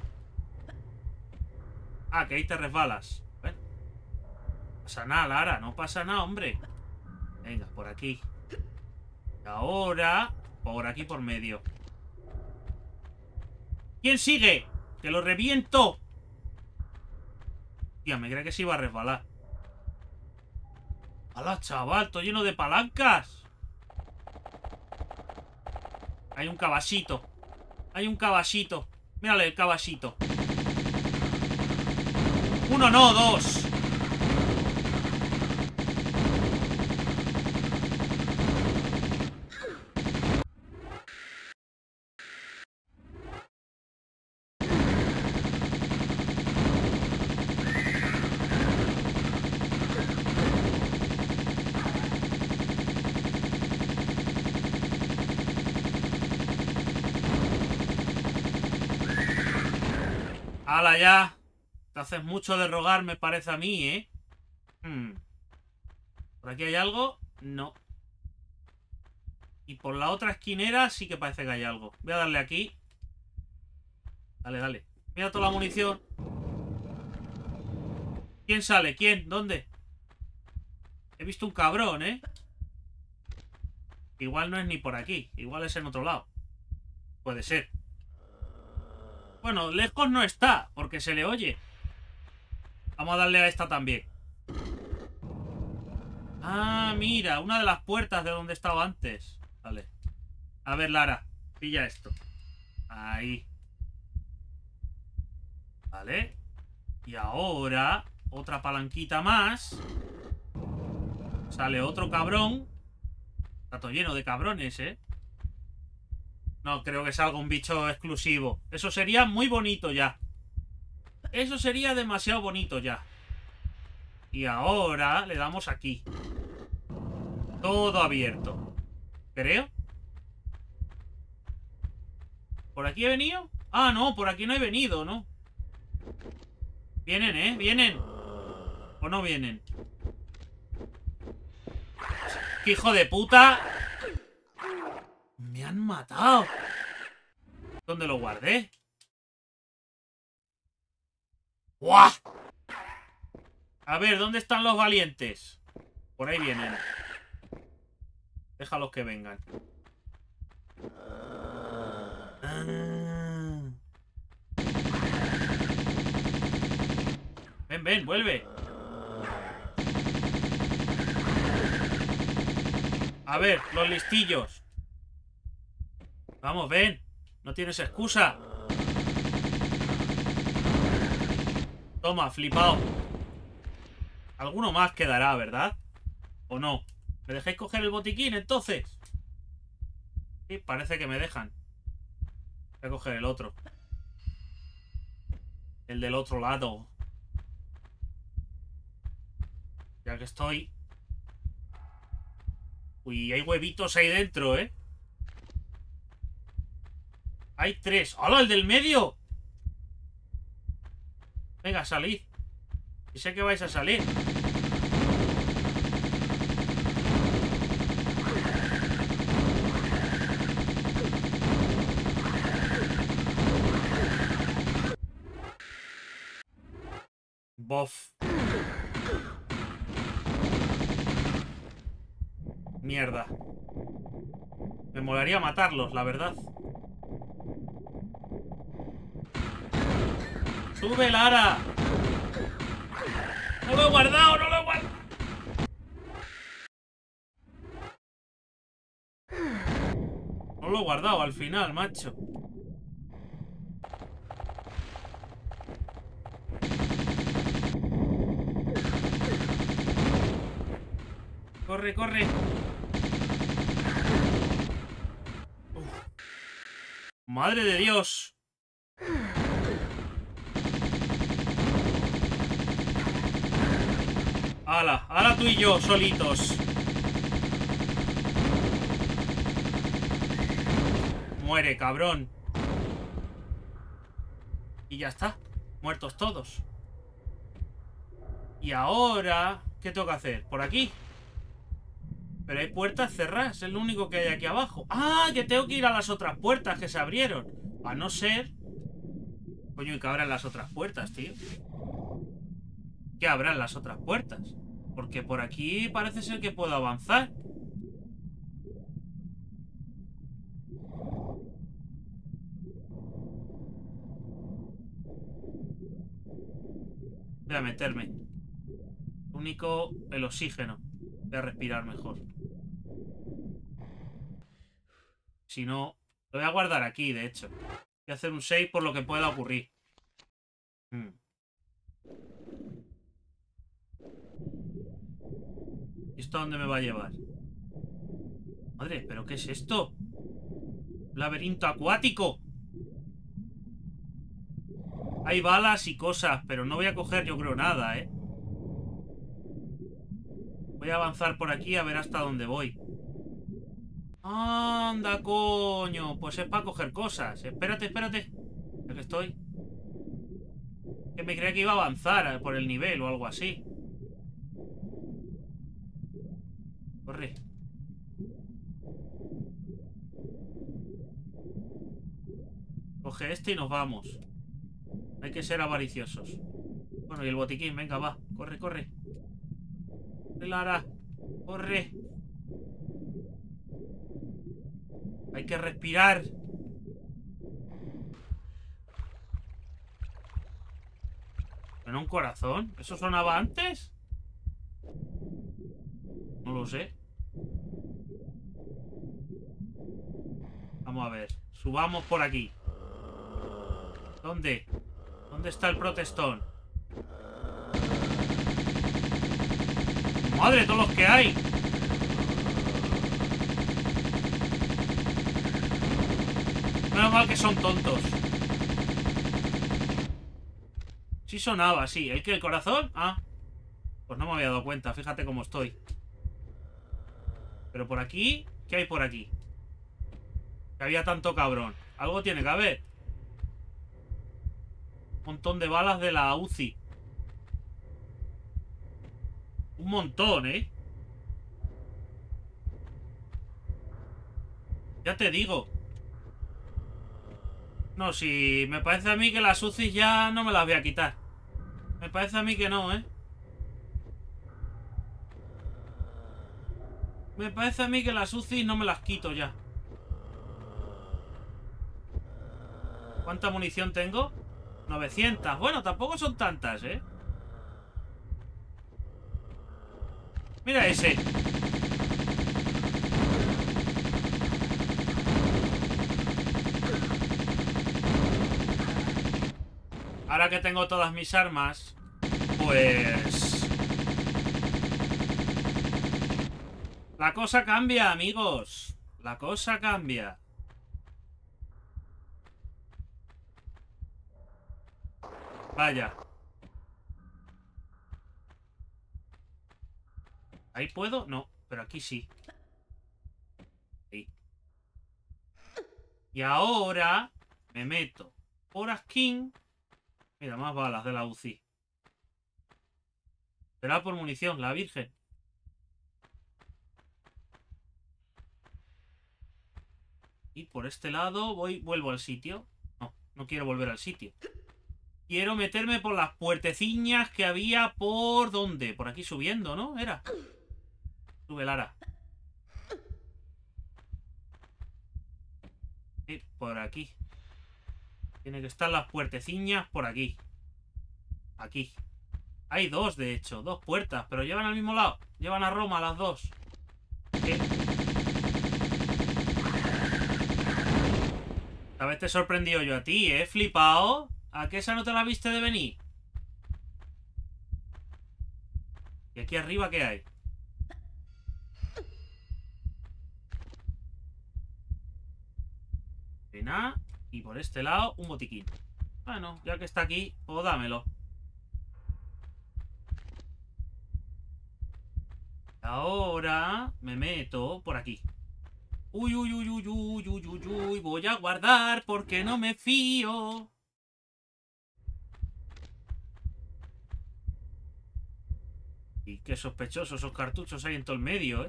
Ah, que ahí te resbalas. Bueno. No pasa nada, Lara. No pasa nada, hombre. Venga, por aquí. Y ahora... por aquí por medio. ¿Quién sigue? ¡Que lo reviento! Tía, me creía que se iba a resbalar. ¡Hala, chaval! ¡Estoy lleno de palancas! Hay un caballito. Hay un caballito. Mírale el caballito. 1, no, 2. ¡Hala ya! Te haces mucho de rogar, me parece a mí, ¿eh? ¿Por aquí hay algo? No. Y por la otra esquinera sí que parece que hay algo. Voy a darle aquí. Dale, dale. Mira toda la munición. ¿Quién sale? ¿Quién? ¿Dónde? He visto un cabrón, ¿eh? Igual no es ni por aquí. Igual es en otro lado. Puede ser. Bueno, lejos no está, porque se le oye. Vamos a darle a esta también. Ah, mira, una de las puertas de donde estaba antes. Vale. A ver, Lara, pilla esto. Ahí. Vale. Y ahora, otra palanquita más. Sale otro cabrón. Está todo lleno de cabrones, ¿eh? No, creo que salga un bicho exclusivo. Eso sería muy bonito ya. Eso sería demasiado bonito ya. Y ahora le damos aquí. Todo abierto. Creo. ¿Por aquí he venido? Ah, no, por aquí no he venido, ¿no? Vienen, ¿eh? Vienen. ¿O no vienen? ¡Qué hijo de puta! Me han matado. ¿Dónde lo guardé? ¡Guau! A ver, ¿dónde están los valientes? Por ahí vienen. Déjalos que vengan. Ven, ven, vuelve. A ver, los listillos. Vamos, ven. No tienes excusa. Toma, flipado. Alguno más quedará, ¿verdad? ¿O no? ¿Me dejáis coger el botiquín, entonces? Sí, parece que me dejan. Voy a coger el otro. El del otro lado. Ya que estoy... Uy, hay huevitos ahí dentro, ¿eh? Hay 3. ¡Hola, el del medio! Venga, salid. Y sé que vais a salir. Bof. Mierda. Me molaría matarlos, la verdad. ¡Sube, Lara! ¡No lo he guardado! ¡No lo he guardado! No lo he guardado al final, macho. Corre, corre. Uf. Madre de Dios. ¡Hala! Ahora tú y yo, solitos. Muere, cabrón. Y ya está. Muertos todos. Y ahora... ¿qué tengo que hacer? ¿Por aquí? Pero hay puertas cerradas. Es lo único que hay aquí abajo. ¡Ah! Que tengo que ir a las otras puertas que se abrieron. A no ser... Coño, y que abran las otras puertas, tío. Que abran las otras puertas. Porque por aquí parece ser que puedo avanzar. Voy a meterme. Único, el oxígeno. Voy a respirar mejor. Si no, lo voy a guardar aquí, de hecho. Voy a hacer un save por lo que pueda ocurrir. ¿Y esto a dónde me va a llevar? Madre, ¿pero qué es esto? Laberinto acuático. Hay balas y cosas, pero no voy a coger yo creo nada, ¿eh? Voy a avanzar por aquí a ver hasta dónde voy. ¡Anda, coño! Pues es para coger cosas. Espérate, espérate. Ya que estoy. Que me creía que iba a avanzar por el nivel o algo así. Corre. Coge este y nos vamos. Hay que ser avariciosos. Bueno, y el botiquín, venga, va. Corre, corre. Lara, corre. Hay que respirar. ¿En un corazón? ¿Eso sonaba antes? No lo sé. Vamos a ver. Subamos por aquí. ¿Dónde? ¿Dónde está el protestón? ¡Madre, todos los que hay! Menos mal que son tontos. Sí sonaba, sí. ¿El qué? ¿El corazón? Ah. Pues no me había dado cuenta. Fíjate cómo estoy. Pero por aquí... ¿qué hay por aquí? Que había tanto cabrón. Algo tiene que haber. Un montón de balas de la UCI. Un montón, ¿eh? Ya te digo. No, si me parece a mí que las UCI ya no me las voy a quitar. Me parece a mí que no, ¿eh? Me parece a mí que las UCI no me las quito ya. ¿Cuánta munición tengo? 900. Bueno, tampoco son tantas, ¿eh? Mira ese. Ahora que tengo todas mis armas, pues... la cosa cambia, amigos. La cosa cambia. Vaya. ¿Ahí puedo? No, pero aquí sí. Ahí. Y ahora me meto por aquí. Mira, más balas de la UCI. Será por munición, la Virgen. Y por este lado vuelvo al sitio. No, no quiero volver al sitio. Quiero meterme por las puerteciñas que había por... ¿dónde? Por aquí subiendo, ¿no? Era. Sube, Lara. Sí, por aquí. Tiene que estar las puerteciñas por aquí. Aquí. Hay dos, de hecho. Dos puertas, pero llevan al mismo lado. Llevan a Roma las dos. ¿Qué? Esta vez te he sorprendido yo a ti, ¿eh? Flipao. ¿A qué esa no te la viste de venir? ¿Y aquí arriba qué hay? Nada. Y por este lado, un botiquín. Bueno, ya que está aquí, pues dámelo. Ahora me meto por aquí. Uy, uy, uy, uy, uy, uy, uy, uy. Voy a guardar porque no me fío. Y qué sospechosos esos cartuchos hay en todo el medio, ¿eh?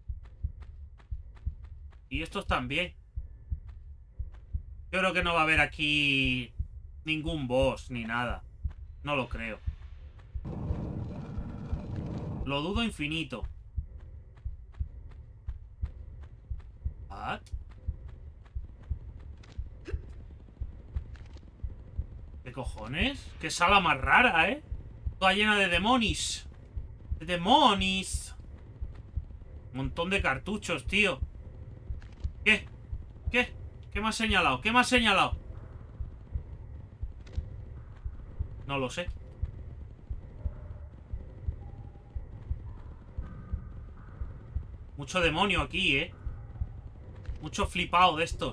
Y estos también. Yo creo que no va a haber aquí ningún boss ni nada. No lo creo. Lo dudo infinito. ¿What? ¿Qué cojones? Qué sala más rara, ¿eh? Toda llena de demonios. ¡De demonios! Un montón de cartuchos, tío. ¿Qué? ¿Qué? ¿Qué me has señalado? ¿Qué me has señalado? No lo sé. Mucho demonio aquí, ¿eh? Mucho flipado de estos.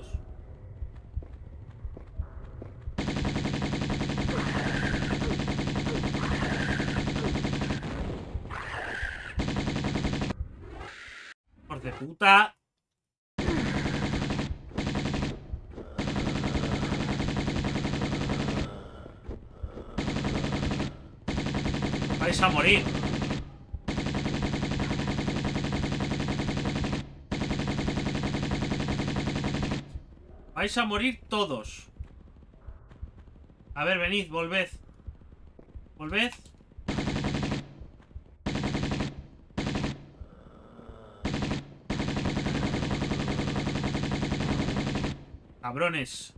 ¡Hijos de puta! ¡Vais a morir! ¡Vais a morir todos! A ver, venid, volved. Volved. Cabrones.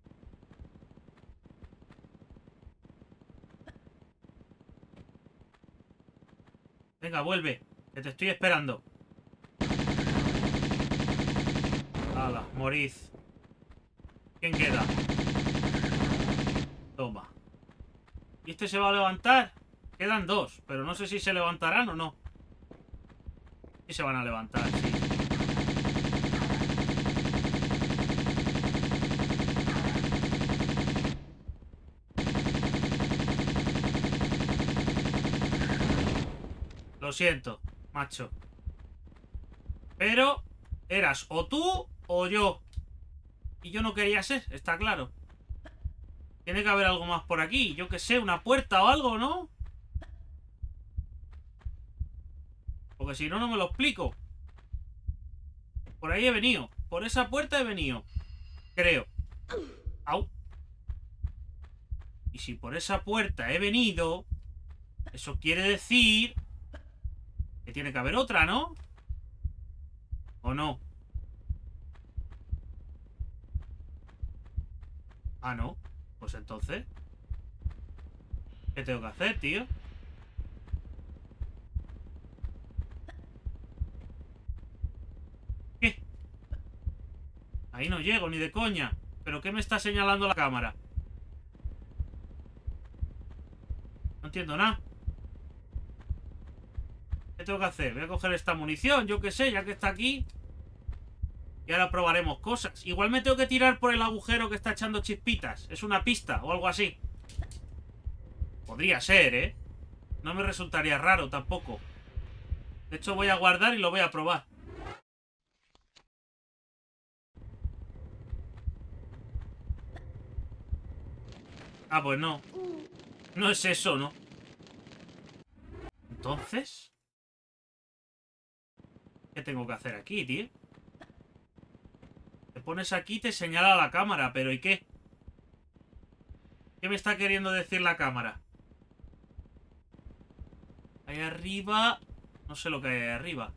Venga, vuelve. Que te estoy esperando. Hala, morid. ¿Quién queda? Toma. ¿Y este se va a levantar? Quedan dos, pero no sé si se levantarán o no. Sí se van a levantar, sí. Lo siento, macho. Pero eras o tú o yo. Y yo no quería ser, está claro. Tiene que haber algo más por aquí. Yo que sé, una puerta o algo, ¿no? Porque si no, no me lo explico. Por ahí he venido. Por esa puerta he venido. Creo. Au. Y si por esa puerta he venido, eso quiere decir que tiene que haber otra, ¿no? ¿O no? Ah, no. Pues entonces, ¿qué tengo que hacer, tío? Ahí no llego, ni de coña. ¿Pero qué me está señalando la cámara? No entiendo nada. ¿Qué tengo que hacer? Voy a coger esta munición, yo qué sé, ya que está aquí. Y ahora probaremos cosas. Igual me tengo que tirar por el agujero que está echando chispitas. Es una pista o algo así. Podría ser, ¿eh? No me resultaría raro tampoco. De hecho voy a guardar y lo voy a probar. Ah, pues no. No es eso, ¿no? Entonces, ¿qué tengo que hacer aquí, tío? Te pones aquí y te señala la cámara, pero ¿y qué? ¿Qué me está queriendo decir la cámara? Ahí arriba... No sé lo que hay ahí arriba.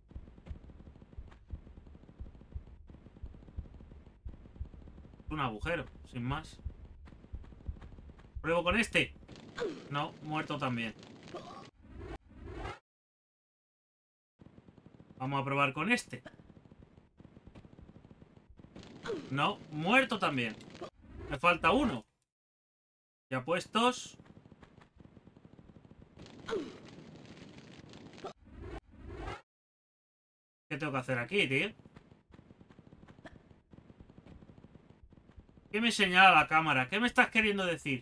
Un agujero, sin más. ¿Pruebo con este? No, muerto también. Vamos a probar con este. No, muerto también. Me falta uno. Ya puestos. ¿Qué tengo que hacer aquí, tío? ¿Qué me señala la cámara? ¿Qué me estás queriendo decir?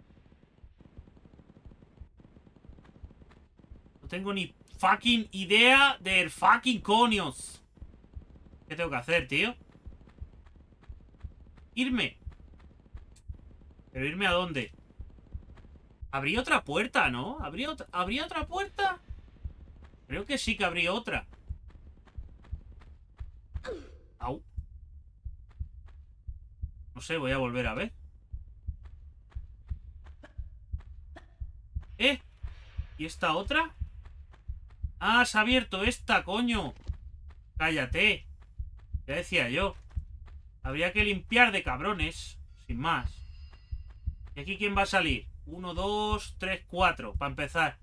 No tengo ni fucking idea del fucking coños. ¿Qué tengo que hacer, tío? Irme. ¿Pero irme a dónde? Habría otra puerta, ¿no? ¿Habría otra puerta? Creo que sí que habría otra. Au. No sé, voy a volver a ver. ¿Y esta otra? ¡Ah, se ha abierto esta, coño! ¡Cállate! Ya decía yo. Habría que limpiar de cabrones. Sin más. ¿Y aquí quién va a salir? 1, 2, 3, 4. Para empezar.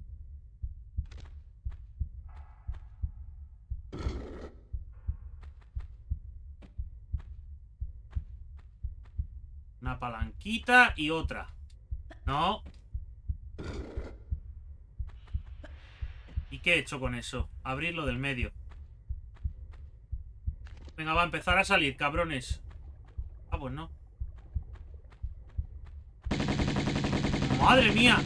Una palanquita y otra. No. ¿Y qué he hecho con eso? Abrirlo del medio. Venga, va a empezar a salir, cabrones. Ah, pues no. ¡Madre mía!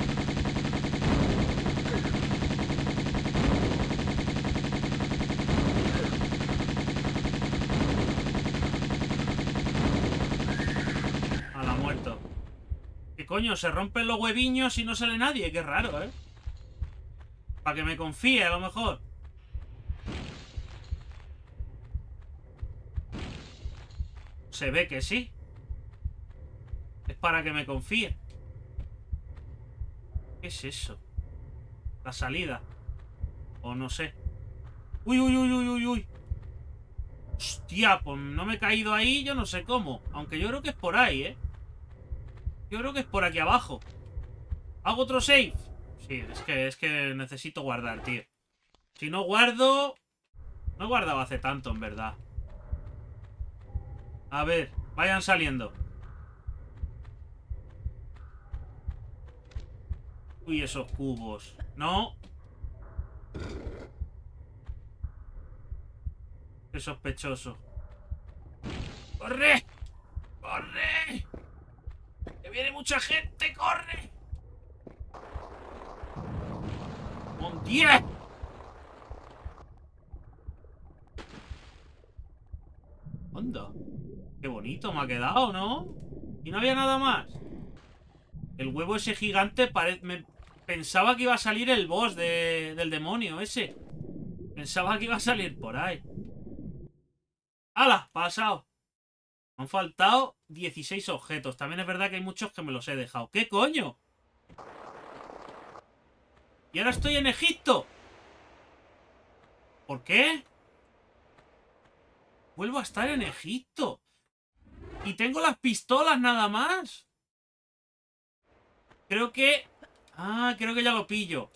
A la muerto. ¿Qué coño? Se rompen los hueviños y no sale nadie. Qué raro, ¿eh? Para que me confíe, a lo mejor. Se ve que sí. Es para que me confíe. ¿Qué es eso? La salida. O no sé. Uy, uy, uy, uy, uy, uy. Hostia, pues no me he caído ahí, yo no sé cómo. Aunque yo creo que es por ahí, ¿eh? Yo creo que es por aquí abajo. ¿Hago otro save? Sí, es que necesito guardar, tío. Si no guardo... No he guardado hace tanto, en verdad. A ver, vayan saliendo. Uy, esos cubos. No. Qué sospechoso. ¡Corre! ¡Corre! ¡Que viene mucha gente! ¡Corre! ¡Mon Dieu! Anda. Qué bonito me ha quedado, ¿no? Y no había nada más. El huevo ese gigante me pensaba que iba a salir el boss del demonio ese. Pensaba que iba a salir por ahí. ¡Hala! Pasado. Me han faltado 16 objetos. También es verdad que hay muchos que me los he dejado. ¿Qué coño? Y ahora estoy en Egipto. ¿Por qué? Vuelvo a estar en Egipto. Y tengo las pistolas nada más. Creo que... Ah, creo que ya lo pillo.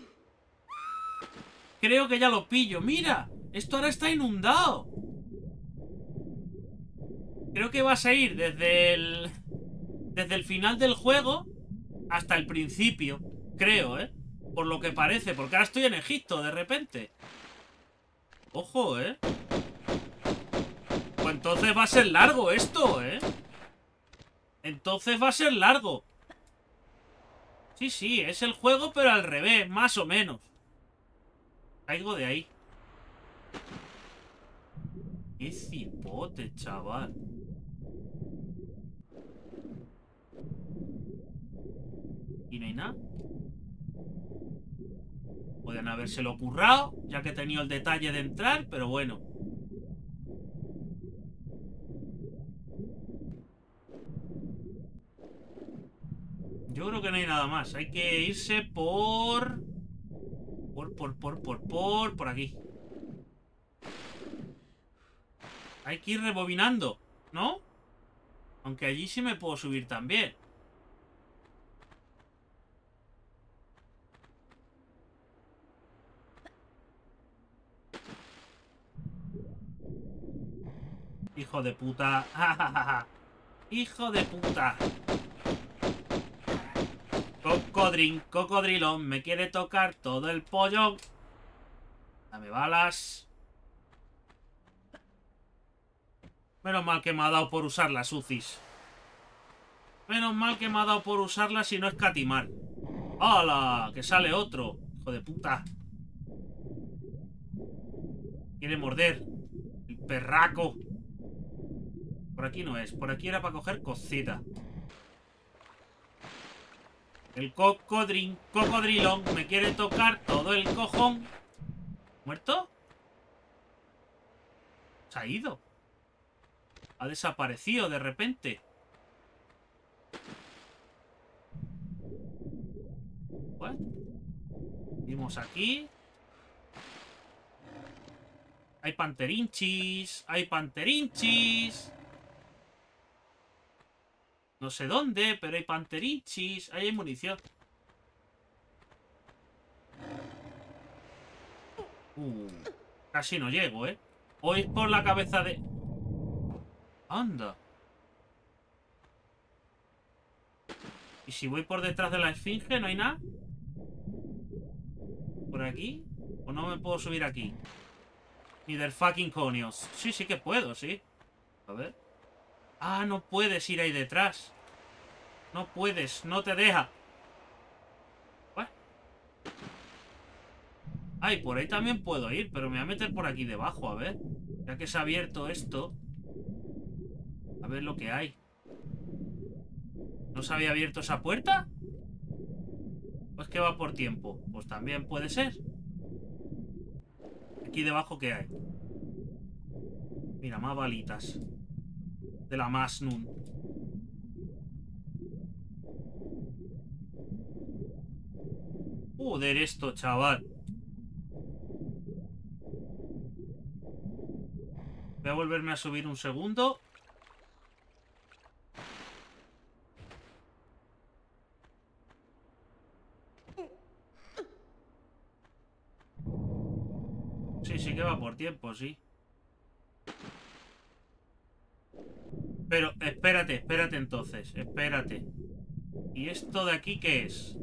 Creo que ya lo pillo. ¡Mira! Esto ahora está inundado. Creo que vas a ir desde el final del juego hasta el principio. Creo, ¿eh? Por lo que parece, porque ahora estoy en Egipto de repente. Ojo, ¿eh? Pues entonces va a ser largo esto, ¿eh? Entonces va a ser largo. Sí, sí, es el juego pero al revés, más o menos. Caigo de ahí. Qué cipote, chaval. ¿Y no hay nada? Pueden habérselo currado, ya que he tenido el detalle de entrar, pero bueno. Yo creo que no hay nada más. Hay que irse por aquí. Hay que ir rebobinando, ¿no? Aunque allí sí me puedo subir también. Hijo de puta. Hijo de puta. Cocodrilón, me quiere tocar todo el pollo. Dame balas. Menos mal que me ha dado por usar las UCIs. Menos mal que me ha dado por usarlas y no escatimar. ¡Hala! Que sale otro. Hijo de puta. Quiere morder. El perraco. Por aquí no es. Por aquí era para coger cosita. El cocodrilón me quiere tocar todo el cojón. ¿Muerto? Se ha ido. Ha desaparecido de repente. Bueno. Vimos aquí. Hay panterinchis. Hay panterinchis. No sé dónde, pero hay panterinchis. Ahí hay munición. Casi no llego, ¿eh? O es por la cabeza de... Anda. ¿Y si voy por detrás de la esfinge no hay nada? ¿Por aquí? ¿O no me puedo subir aquí? Ni del fucking conios. Sí, sí que puedo, sí. A ver. Ah, no puedes ir ahí detrás. No puedes, no te deja. Bueno. Ay, por ahí también puedo ir, pero me voy a meter por aquí debajo, a ver. Ya que se ha abierto esto. A ver lo que hay. ¿No se había abierto esa puerta? ¿O es que va por tiempo? Pues también puede ser. Aquí debajo, ¿qué hay? Mira, más balitas. De la Masnun. Joder esto, chaval. Voy a volverme a subir un segundo. Sí, sí que va por tiempo, sí. Pero, espérate, espérate entonces. Espérate. ¿Y esto de aquí qué es?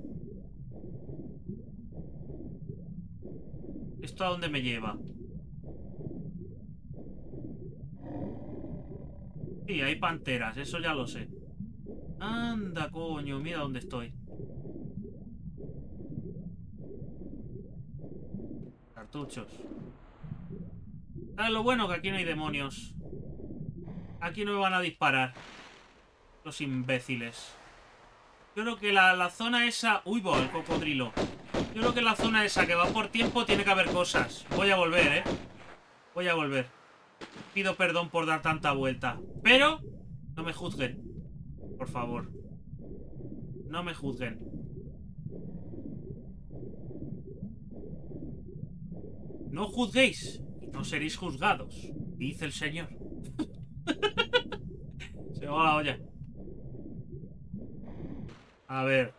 ¿Esto a dónde me lleva? Sí, hay panteras, eso ya lo sé. Anda, coño, mira dónde estoy. Cartuchos. ¿Sabes lo bueno? Que aquí no hay demonios. Aquí no me van a disparar. Los imbéciles. Yo creo que la zona esa... Uy, el cocodrilo. Yo creo que la zona esa que va por tiempo tiene que haber cosas. Voy a volver, ¿eh? Voy a volver. Pido perdón por dar tanta vuelta. Pero no me juzguen. Por favor. No me juzguen. No juzguéis y no seréis juzgados, dice el Señor. Se va la olla. A ver.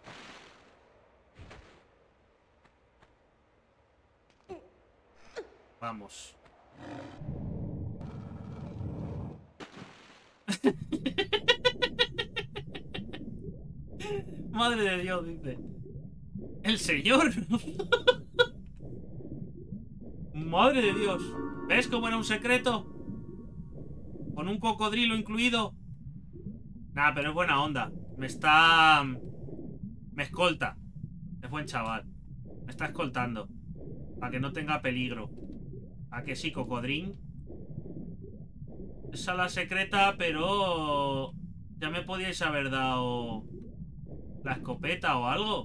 Vamos. Madre de Dios, dice. El señor. Madre de Dios. ¿Ves cómo era un secreto? Con un cocodrilo incluido. Nah, pero es buena onda. Me escolta. Es buen chaval. Me está escoltando. Para que no tenga peligro. ¿A que sí, cocodrín? Es sala secreta, pero... Ya me podíais haber dado... la escopeta o algo.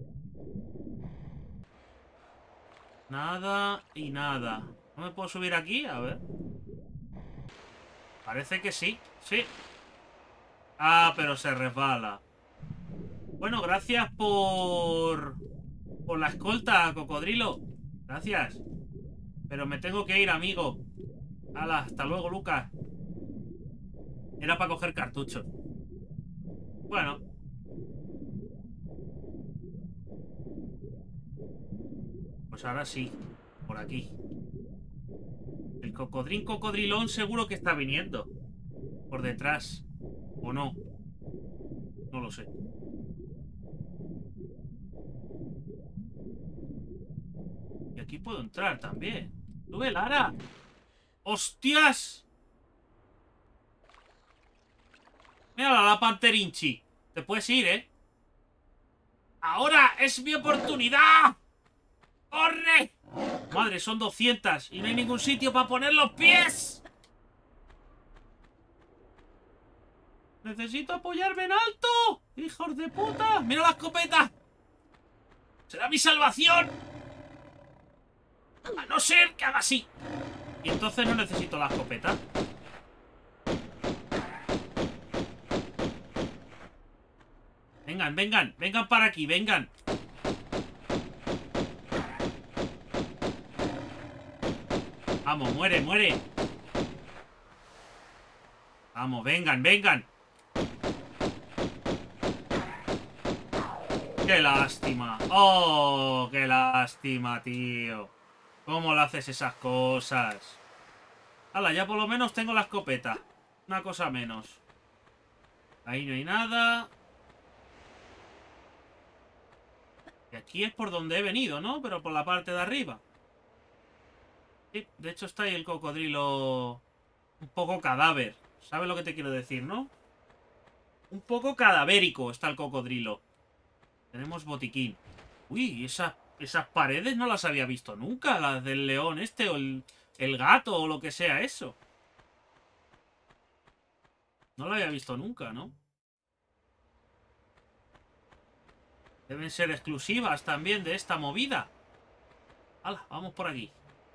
Nada y nada. ¿No me puedo subir aquí? A ver. Parece que sí. Sí. Ah, pero se resbala. Bueno, gracias por la escolta, cocodrilo. Gracias. Pero me tengo que ir, amigo. Hala, hasta luego, Lucas. Era para coger cartuchos. Bueno. Pues ahora sí. Por aquí. El cocodrilón seguro que está viniendo. Por detrás. ¿O no? No lo sé. Y aquí puedo entrar también. ¡Sube, Lara! ¡Hostias! Mira la Panterinchi. Te puedes ir, ¿eh? ¡Ahora es mi oportunidad! ¡Corre! Madre, son 200 y no hay ningún sitio para poner los pies. Necesito apoyarme en alto. ¡Hijos de puta! ¡Mira la escopeta! ¡Será mi salvación! A no ser que haga así. Y entonces no necesito la escopeta. Vengan, vengan, vengan para aquí, vengan. Vamos, muere, muere. Vamos, vengan, vengan. ¡Qué lástima! ¡Oh, qué lástima, tío! ¿Cómo le haces esas cosas? ¡Hala, ya por lo menos tengo la escopeta! Una cosa menos. Ahí no hay nada. Y aquí es por donde he venido, ¿no? Pero por la parte de arriba. Sí, de hecho está ahí el cocodrilo... un poco cadáver. ¿Sabes lo que te quiero decir, no? Un poco cadavérico está el cocodrilo. Tenemos botiquín. Uy, esas paredes no las había visto nunca. Las del león este o el gato o lo que sea eso. No lo había visto nunca, ¿no? Deben ser exclusivas también de esta movida. ¡Hala! Vamos por aquí.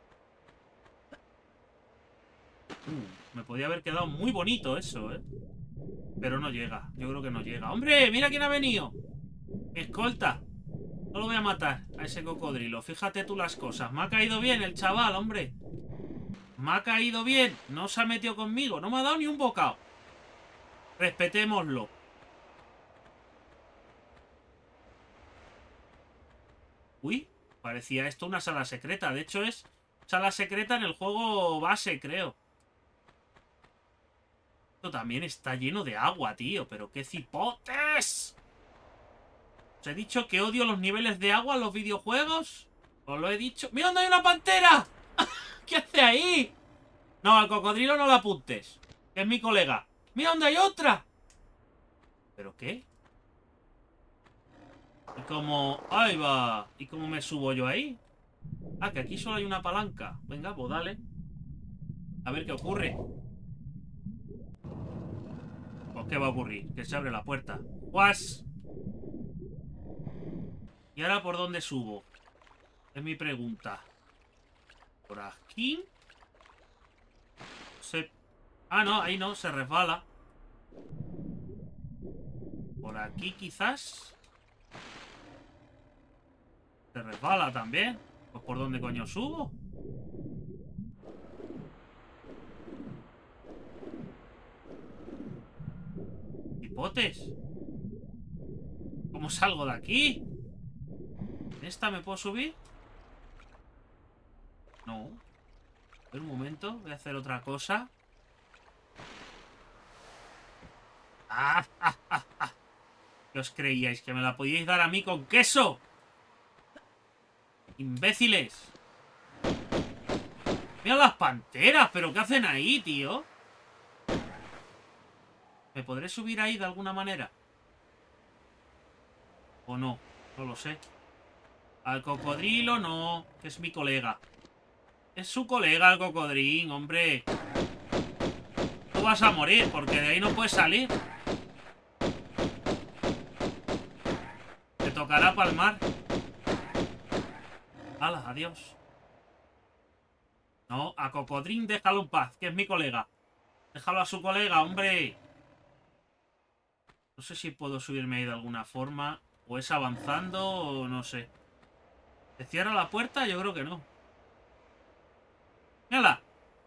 Me podía haber quedado muy bonito eso, ¿eh? Pero no llega. Yo creo que no llega. ¡Hombre! ¡Mira quién ha venido! ¡Mi escolta! No lo voy a matar a ese cocodrilo. Fíjate tú las cosas. Me ha caído bien el chaval, hombre. Me ha caído bien. No se ha metido conmigo. No me ha dado ni un bocado. Respetémoslo. Uy, parecía esto una sala secreta. De hecho es sala secreta en el juego base, creo. Esto también está lleno de agua, tío. Pero qué cipotes. ¿Os he dicho que odio los niveles de agua en los videojuegos? ¿Os lo he dicho? ¡Mira dónde hay una pantera! ¿Qué hace ahí? No, al cocodrilo no lo apuntes. Que es mi colega. ¡Mira dónde hay otra! ¿Pero qué? ¿Y cómo...? ¡Ahí va! ¿Y cómo me subo yo ahí? Ah, que aquí solo hay una palanca. Venga, pues dale. A ver qué ocurre. Pues qué va a ocurrir. Que se abre la puerta. ¡Guas! ¿Y ahora por dónde subo? Es mi pregunta. ¿Por aquí? Ah, no, ahí no, se resbala. Por aquí quizás. Se resbala también. Pues ¿por dónde coño subo? ¡Hipotes! ¿Cómo salgo de aquí? ¿En esta me puedo subir? No. A ver un momento, voy a hacer otra cosa. ¡Ah! ¡Ah! ¡Ah! ¡Ah! ¿Qué os creíais? ¿Que me la podíais dar a mí con queso? ¡Imbéciles! ¡Mira las panteras! ¿Pero qué hacen ahí, tío? ¿Me podré subir ahí de alguna manera? ¿O no? No lo sé. Al cocodrilo no, que es mi colega. Es su colega el cocodrín, hombre. Tú vas a morir, porque de ahí no puedes salir. Te tocará palmar. ¡Hala, adiós! No, a cocodrín déjalo en paz, que es mi colega. Déjalo a su colega, hombre. No sé si puedo subirme ahí de alguna forma. O es avanzando, o no sé. ¿Se cierra la puerta? Yo creo que no. ¡Mírala!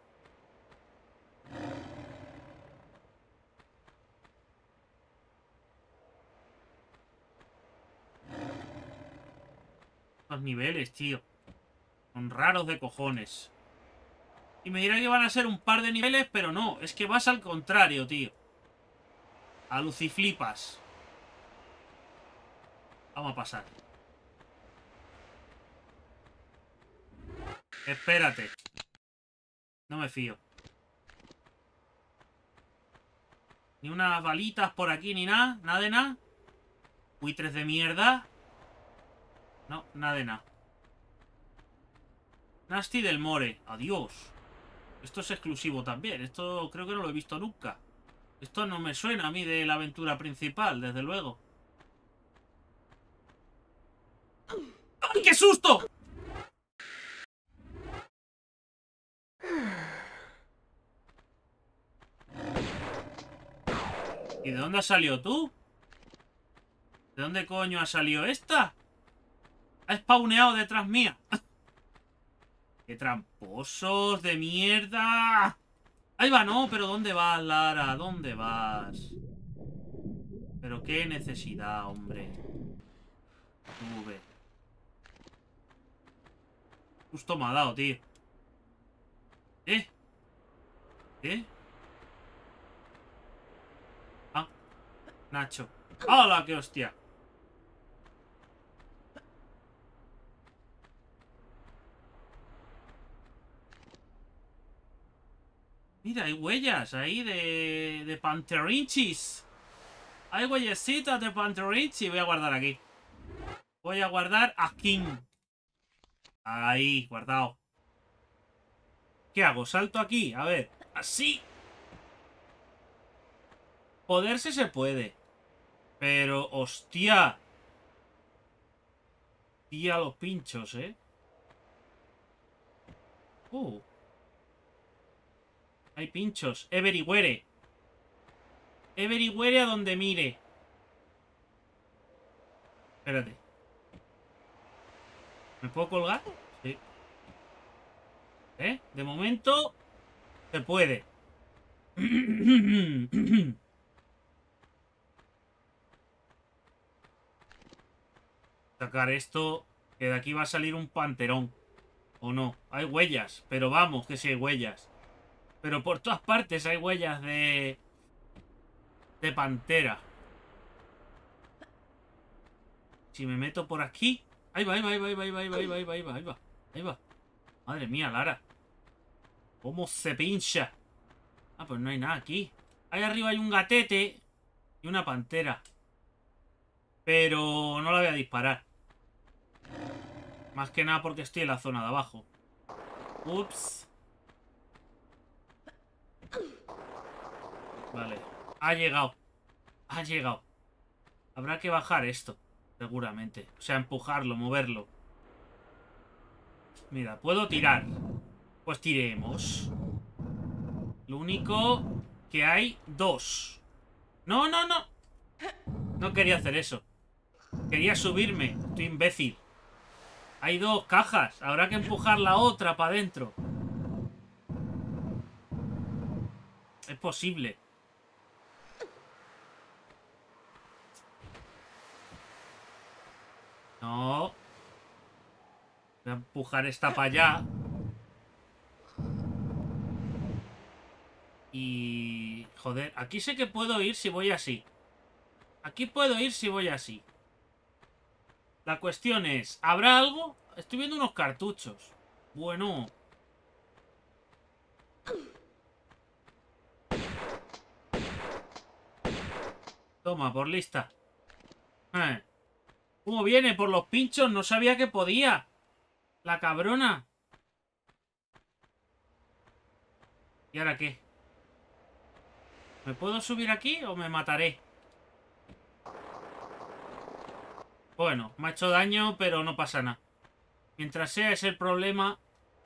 Los niveles, tío. Son raros de cojones. Y me dirá que van a ser un par de niveles, pero no. Es que vas al contrario, tío. A luciflipas. Vamos a pasar. Espérate. No me fío. Ni unas balitas por aquí, ni nada. Nada de nada. Buitres de mierda. No, nada de nada. Nasty del More. Adiós. Esto es exclusivo también. Esto creo que no lo he visto nunca. Esto no me suena a mí de la aventura principal, desde luego. ¡Ay, qué susto! ¿Y de dónde has salido tú? ¿De dónde coño ha salido esta? Ha spawneado detrás mía. ¡Qué tramposos de mierda! Ahí va, no, pero ¿dónde vas, Lara? ¿Dónde vas? Pero qué necesidad, hombre. Sube. Justo me ha dado, tío. ¿Eh? ¿Eh? Ah, Nacho. ¡Hala, qué hostia! Mira, hay huellas ahí de Panterinchis. Hay huellecitas de Panterinchis. Voy a guardar aquí. Voy a guardar aquí. Ahí, guardado. ¿Qué hago? ¿Salto aquí? A ver. Así. Poderse se puede. Pero, hostia. Tía, los pinchos, ¿eh? Hay pinchos. Everywhere. Everywhere a donde mire. Espérate. ¿Me puedo colgar? Sí. ¿Eh? De momento se puede. Sacar esto. Que de aquí va a salir un panterón. ¿O no? Hay huellas. Pero vamos, que sí hay huellas. Pero por todas partes hay huellas de pantera. Si me meto por aquí. Ahí va, ahí va, ahí va, ahí va, ahí va, ahí va, ahí va, ahí va, ahí va, ahí va. Madre mía, Lara. ¿Cómo se pincha? Ah, pues no hay nada aquí. Ahí arriba hay un gatete y una pantera. Pero no la voy a disparar. Más que nada porque estoy en la zona de abajo. Ups. Vale. Ha llegado. Ha llegado. Habrá que bajar esto. Seguramente. O sea, empujarlo, moverlo. Mira, puedo tirar. Pues tiremos. Lo único que hay dos. No, no, no. No quería hacer eso. Quería subirme. Estoy imbécil. Hay dos cajas. Habrá que empujar la otra para adentro. Es posible. No. Voy a empujar esta para allá. Y... Joder, aquí sé que puedo ir si voy así. Aquí puedo ir si voy así. La cuestión es, ¿habrá algo? Estoy viendo unos cartuchos. Bueno. Toma, por lista. ¿Cómo viene? Por los pinchos. No sabía que podía. La cabrona. ¿Y ahora qué? ¿Me puedo subir aquí o me mataré? Bueno, me ha hecho daño, pero no pasa nada. Mientras sea ese el problema...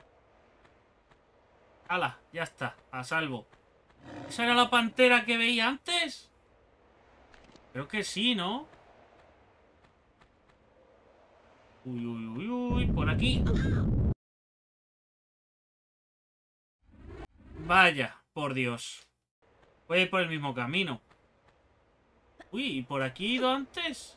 ¡Hala! Ya está, a salvo. ¿Esa era la pantera que veía antes? Creo que sí, ¿no? Uy, uy, uy, uy, por aquí. Vaya, por Dios. Voy a ir por el mismo camino. Uy, ¿y por aquí he ido antes?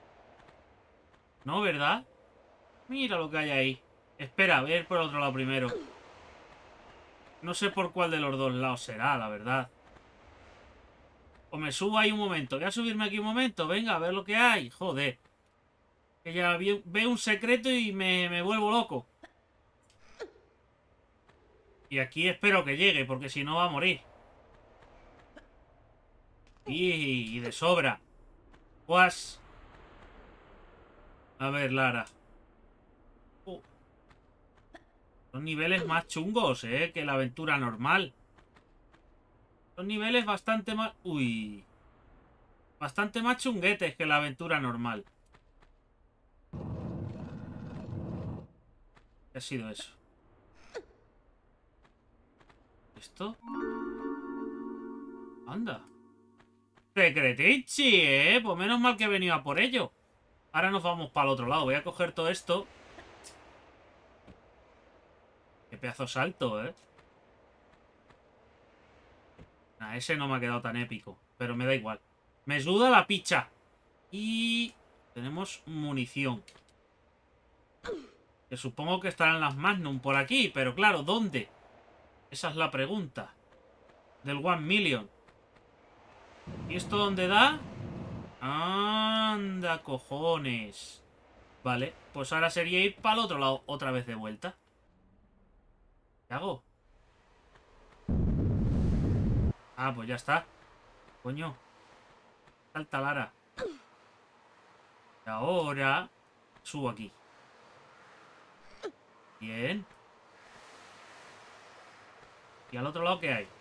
No, ¿verdad? Mira lo que hay ahí. Espera, voy a ir por el otro lado primero. No sé por cuál de los dos lados será, la verdad. O me subo ahí un momento. Voy a subirme aquí un momento. Venga, a ver lo que hay. Joder. Que ya veo un secreto y me vuelvo loco. Y aquí espero que llegue, porque si no va a morir. Y de sobra. Pues... A ver, Lara. Oh, son niveles más chungos, que la aventura normal. Son niveles bastante más... Uy. Bastante más chunguetes que la aventura normal. ¿Qué ha sido eso? ¿Esto? Anda. Secretichi, pues menos mal que he venido a por ello. Ahora nos vamos para el otro lado. Voy a coger todo esto. Qué pedazo salto, Nah, ese no me ha quedado tan épico. Pero me da igual. Me suda la picha. Y... tenemos munición. Que supongo que estarán las Magnum por aquí. Pero claro, ¿dónde? Esa es la pregunta. Del 1 million. ¿Y esto dónde da? Anda, cojones. Vale, pues ahora sería ir para el otro lado otra vez de vuelta. ¿Qué hago? Ah, pues ya está. Coño. Salta, Lara. Y ahora... subo aquí. Bien. ¿Y al otro lado qué hay?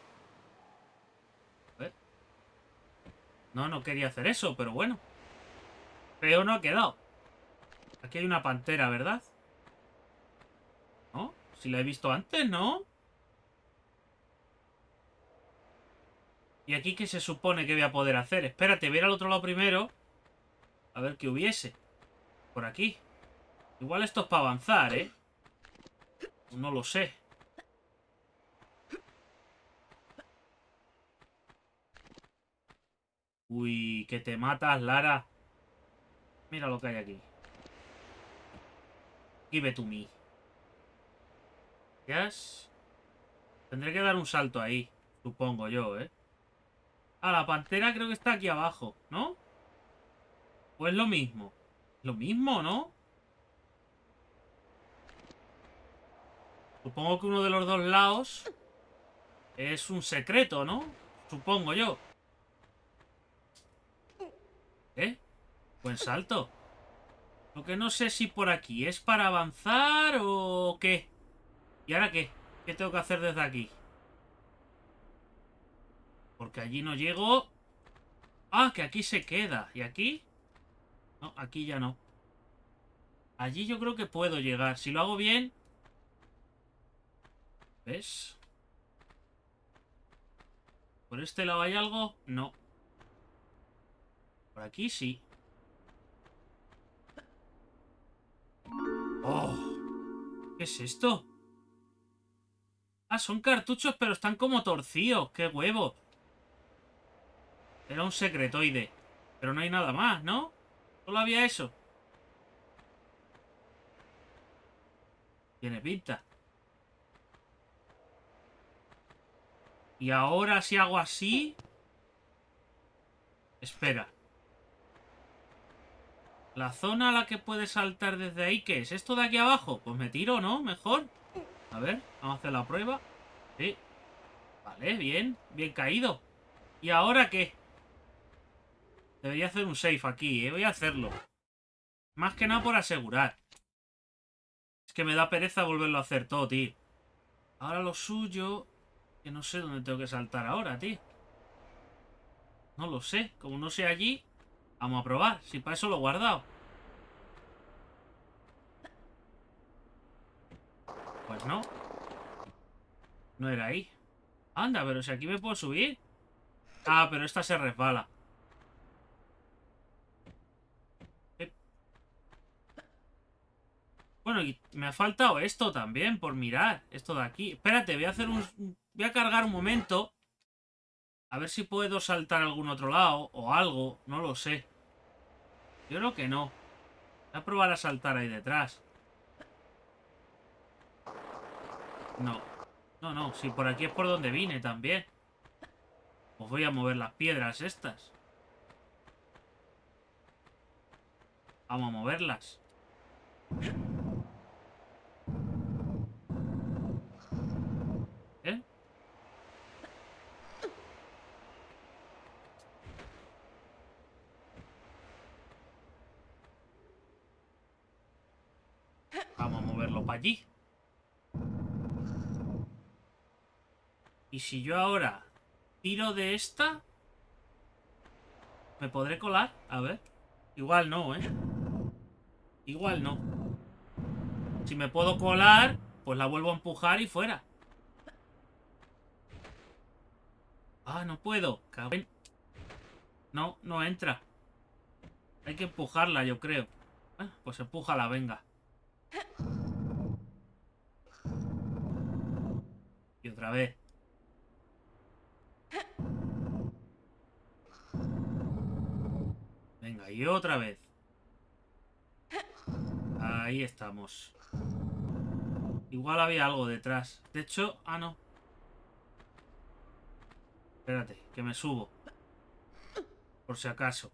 A ver. No, no quería hacer eso, pero bueno. Feo no ha quedado. Aquí hay una pantera, ¿verdad? ¿No? Si la he visto antes, ¿no? ¿Y aquí qué se supone que voy a poder hacer? Espérate, voy a ir al otro lado primero. A ver qué hubiese. Por aquí. Igual esto es para avanzar, ¿eh? No lo sé. Uy, que te matas, Lara. Mira lo que hay aquí. Give it to me. Yes. Tendré que dar un salto ahí. Supongo yo, ¿eh? Ah, la pantera creo que está aquí abajo, ¿no? ¿O es lo mismo? Lo mismo, ¿no? Supongo que uno de los dos lados es un secreto, ¿no? Supongo yo. ¿Eh? Buen salto. Lo que no sé si por aquí es para avanzar o qué. ¿Y ahora qué? ¿Qué tengo que hacer desde aquí? Porque allí no llego. Ah, que aquí se queda. ¿Y aquí? No, aquí ya no. Allí yo creo que puedo llegar. Si lo hago bien... ¿Ves? ¿Por este lado hay algo? No. Por aquí sí. ¡Oh! ¿Qué es esto? Ah, son cartuchos, pero están como torcidos. ¡Qué huevo! Era un secretoide. Pero no hay nada más, ¿no? Solo había eso. Tiene pinta. Y ahora si hago así... Espera. La zona a la que puedes saltar desde ahí, ¿qué es? ¿Esto de aquí abajo? Pues me tiro, ¿no? Mejor. A ver, vamos a hacer la prueba. Sí. Vale, bien. Bien caído. ¿Y ahora qué? Debería hacer un save aquí, ¿eh? Voy a hacerlo. Más que nada por asegurar. Es que me da pereza volverlo a hacer todo, tío. Ahora lo suyo... Que no sé dónde tengo que saltar ahora, tío. No lo sé. Como no sé allí... Vamos a probar. Si para eso lo he guardado. Pues no. No era ahí. Anda, pero si aquí me puedo subir. Ah, pero esta se resbala. Eh, Bueno, y me ha faltado esto también por mirar. Esto de aquí. Espérate, voy a hacer voy a cargar un momento. A ver si puedo saltar a algún otro lado o algo. No lo sé. Yo creo que no. Voy a probar a saltar ahí detrás. No. No, no. Si por aquí es por donde vine también. Pues voy a mover las piedras estas. Vamos a moverlas. ¿Eh? Vamos a moverlo para allí. Y si yo ahora tiro de esta, ¿me podré colar? A ver. Igual no, ¿eh? Igual no. Si me puedo colar, pues la vuelvo a empujar y fuera. Ah, no puedo. Cabrón. No, no entra. Hay que empujarla, yo creo. Pues empújala, venga. Y otra vez. Venga, y otra vez. Ahí estamos. Igual había algo detrás. De hecho, ah, no. Espérate, que me subo. Por si acaso.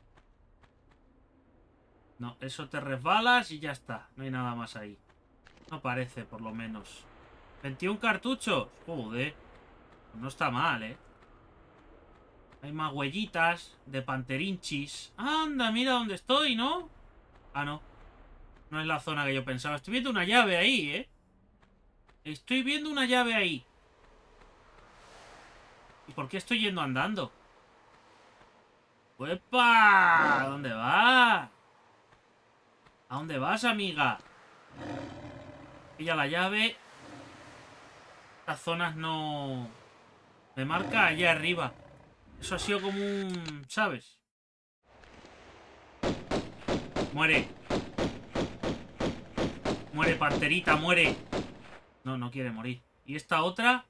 No, eso te resbalas y ya está. No hay nada más ahí. No parece, por lo menos. 21 cartuchos. Joder. No está mal, ¿eh? Hay más huellitas de panterinchis. Anda, mira dónde estoy, ¿no? Ah, no. No es la zona que yo pensaba. Estoy viendo una llave ahí, ¿eh? Estoy viendo una llave ahí. ¿Y por qué estoy yendo andando? ¡Uepa! ¿A dónde vas? ¿A dónde vas, amiga? Pilla la llave. Estas zonas no... Me marca allá arriba. Eso ha sido como un... ¿Sabes? Muere. Muere, panterita, muere. No, no quiere morir. ¿Y esta otra?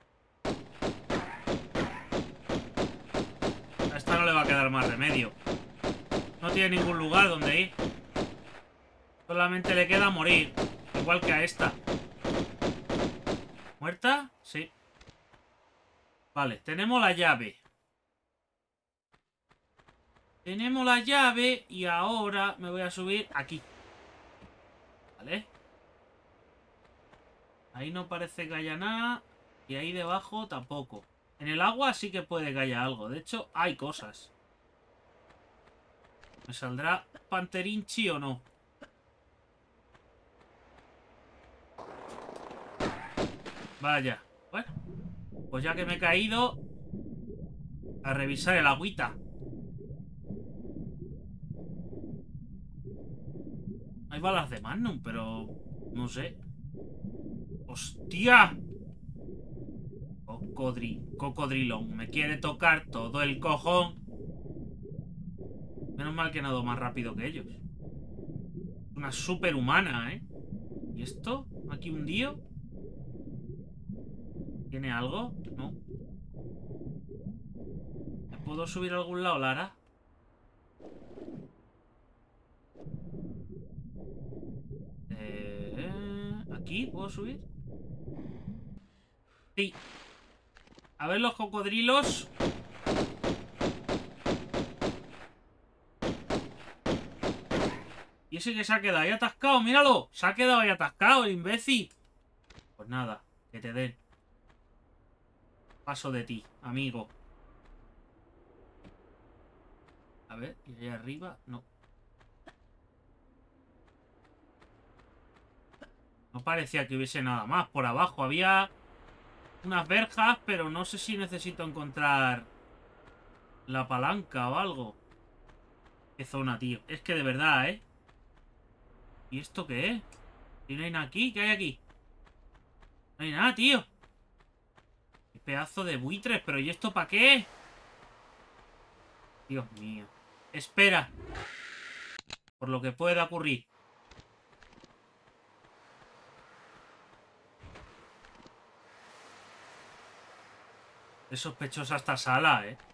A esta no le va a quedar más remedio. No tiene ningún lugar donde ir. Solamente le queda morir. Igual que a esta. ¿Muerta? Sí. Vale, tenemos la llave. Tenemos la llave y ahora me voy a subir aquí. ¿Vale? Ahí no parece que haya nada. Y ahí debajo tampoco. En el agua sí que puede que haya algo. De hecho, hay cosas. ¿Me saldrá Panterinchi o no? Vaya. Bueno. Pues ya que me he caído... A revisar el agüita. Hay balas de Magnum, pero... No sé. ¡Hostia! Cocodrilón. Me quiere tocar todo el cojón. Menos mal que nado más rápido que ellos. Una superhumana, ¿eh? ¿Y esto? ¿Aquí hundido? ¿Tiene algo? No. ¿Me puedo subir a algún lado, Lara? ¿Aquí puedo subir? Sí. A ver los cocodrilos. Y ese que se ha quedado ahí atascado, míralo. Se ha quedado ahí atascado, el imbécil. Pues nada, que te den. Paso de ti, amigo. A ver, y ahí arriba, no. No parecía que hubiese nada más. Por abajo había unas verjas, pero no sé si necesito encontrar la palanca o algo. Qué zona, tío. Es que de verdad, ¿eh? ¿Y esto qué es? ¿Y no hay nada aquí? ¿Qué hay aquí? No hay nada, tío. Qué pedazo de buitres. ¿Pero y esto para qué? Dios mío. Espera. Por lo que pueda ocurrir. Es sospechosa esta sala, ¿eh?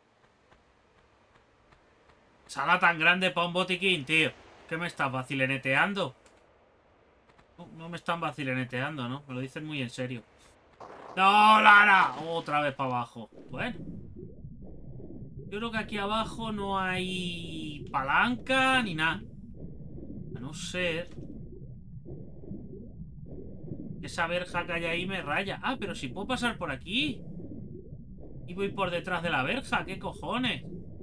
Sala tan grande para un botiquín, tío. ¿Qué me estás vacileneteando? No, no me están vacileneteando, ¿no? Me lo dicen muy en serio. ¡No, Lara! Otra vez para abajo. Bueno. Yo creo que aquí abajo no hay palanca ni nada. A no ser que esa verja que hay ahí me raya. Ah, pero si puedo pasar por aquí. Y voy por detrás de la verja. ¿Qué cojones?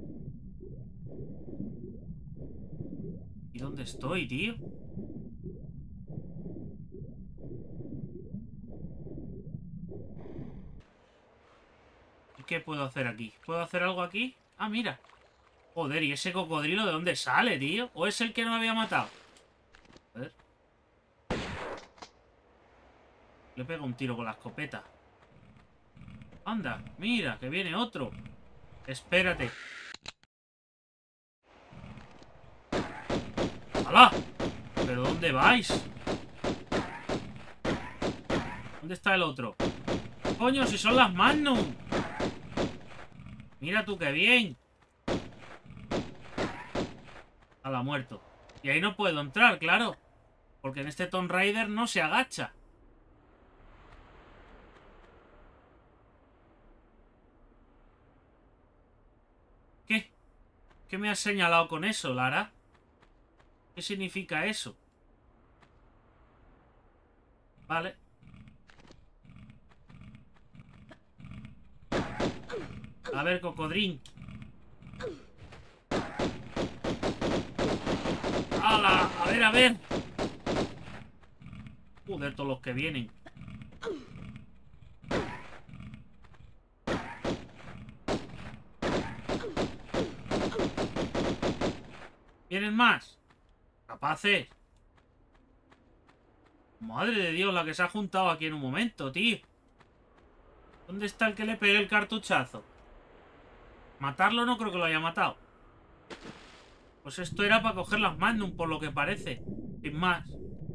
¿Y dónde estoy, tío? ¿Y qué puedo hacer aquí? ¿Puedo hacer algo aquí? Ah, mira. Joder, ¿y ese cocodrilo de dónde sale, tío? ¿O es el que no me había matado? A ver. Le pego un tiro con la escopeta. Anda, mira, que viene otro. Espérate. ¡Hala! ¿Pero dónde vais? ¿Dónde está el otro? ¡Coño, si son las Magnum! Mira tú, qué bien. ¡Hala, muerto! Y ahí no puedo entrar, claro. Porque en este Tomb Raider no se agacha. ¿Qué? ¿Qué me has señalado con eso, Lara? ¿Qué significa eso? Vale. A ver, cocodrín. ¡Hala! A ver, a ver. Joder, todos los que vienen. ¿Vienen más? ¿Capaces? Madre de Dios, la que se ha juntado aquí en un momento, tío. ¿Dónde está el que le pegué el cartuchazo? Matarlo no creo que lo haya matado. Pues esto era para coger las Magnum, por lo que parece. Sin más.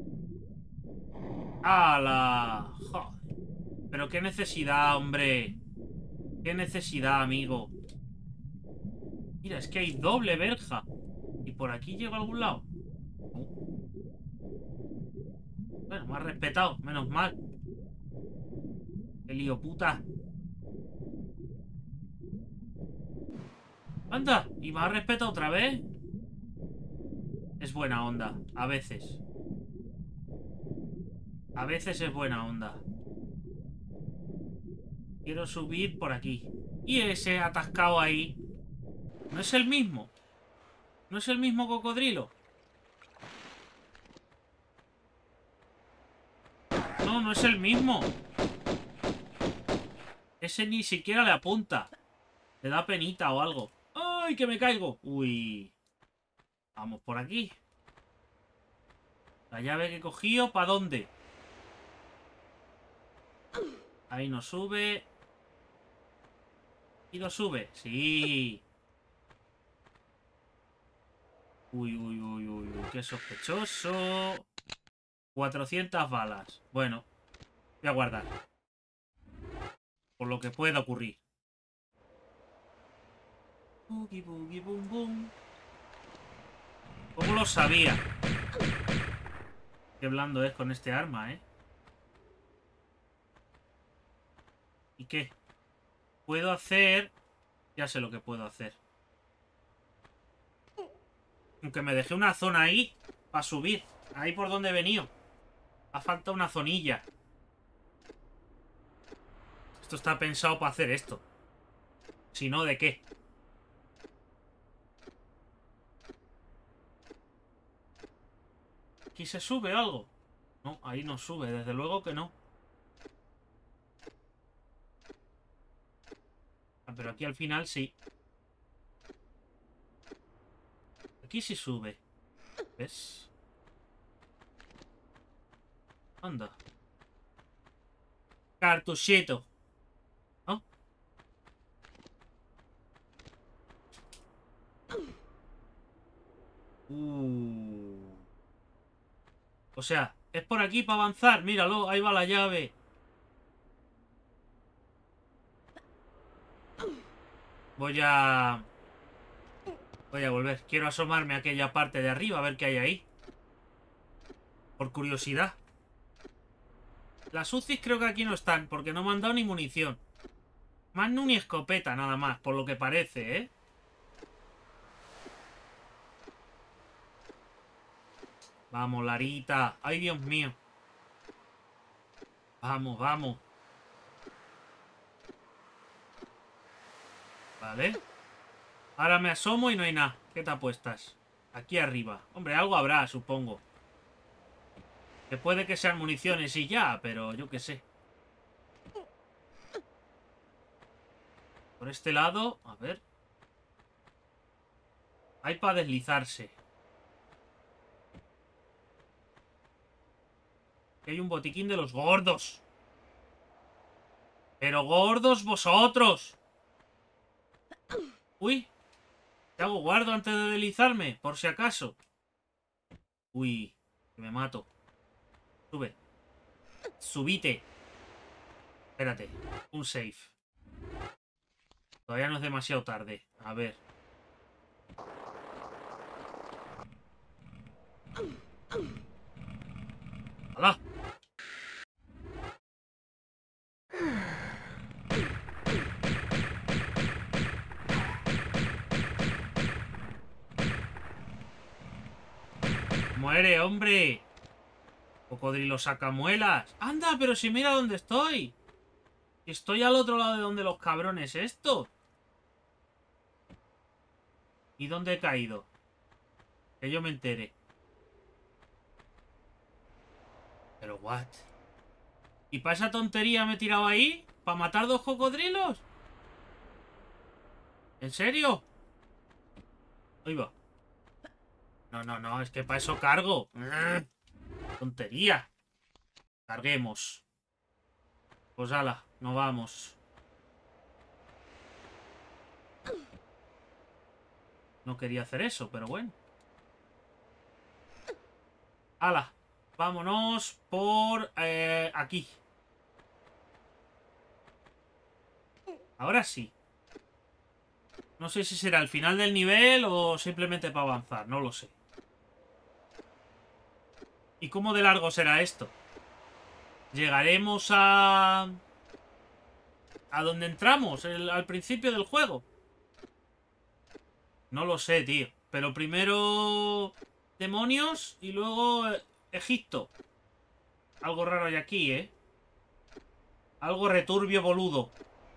¡Hala! Joder. Pero qué necesidad, hombre. Qué necesidad, amigo. Mira, es que hay doble verja. ¿Y por aquí llego a algún lado? Bueno, me ha respetado, menos mal. ¡Qué lío, puta! ¡Anda! ¿Y me ha respetado otra vez? Es buena onda, a veces. A veces es buena onda. Quiero subir por aquí. Y ese atascado ahí. ¿No es el mismo? ¿No es el mismo cocodrilo? No, no es el mismo. Ese ni siquiera le apunta. Le da penita o algo. ¡Ay, que me caigo! Uy. Vamos por aquí. La llave que he cogido, ¿para dónde? Ahí no sube. ¿Y no sube? Sí. Uy, uy, uy, uy, uy. Qué sospechoso. 400 balas. Bueno. Voy a guardar. Por lo que pueda ocurrir. Boogie, boogie, boom, boom. ¿Cómo lo sabía? Qué blando es con este arma, ¿eh? ¿Y qué? puedo hacer... Ya sé lo que puedo hacer. Aunque me dejé una zona ahí para subir. Ahí por donde he venido. Ha faltado una zonilla. Esto está pensado para hacer esto. Si no, ¿de qué? ¿Aquí se sube algo? No, ahí no sube. Desde luego que no. Ah, pero aquí al final sí. Aquí sí sube. ¿Ves? Anda. Cartuchito. ¿No? O sea, es por aquí para avanzar. Míralo, ahí va la llave. Voy a volver. Quiero asomarme a aquella parte de arriba a ver qué hay ahí. Por curiosidad. Las UCIs creo que aquí no están, porque no me han dado ni munición. Más ni escopeta, nada más, por lo que parece, ¿eh? Vamos, Larita. Ay, Dios mío. Vamos, vamos. Vale. Ahora me asomo y no hay nada. ¿Qué te apuestas? Aquí arriba. Hombre, algo habrá, supongo. Que puede que sean municiones y ya, pero yo qué sé. Por este lado, a ver. Hay para deslizarse. Aquí hay un botiquín de los gordos. ¡Pero gordos vosotros! Uy. ¿Qué hago? Guardo antes de deslizarme, por si acaso. Uy, que me mato. Sube. Subite. Espérate. Un save. Todavía no es demasiado tarde. A ver. ¡Hala! ¡Muere, hombre! Cocodrilo sacamuelas. ¡Anda! Pero si mira dónde estoy. Estoy al otro lado de donde los cabrones estos. ¿Y dónde he caído? Que yo me entere. Pero what? ¿Y para esa tontería me he tirado ahí? ¿Para matar 2 cocodrilos? ¿En serio? Ahí va. No, no, no, es que para eso cargo. Tontería. Carguemos. Pues ala, nos vamos. No quería hacer eso, pero bueno. Ala, vámonos por aquí. Ahora sí. No sé si será el final del nivel o simplemente para avanzar, no lo sé. ¿Y cómo de largo será esto? ¿Llegaremos a donde entramos al principio del juego? No lo sé, tío. Pero primero demonios y luego Egipto. Algo raro hay aquí, ¿eh? Algo returbio boludo.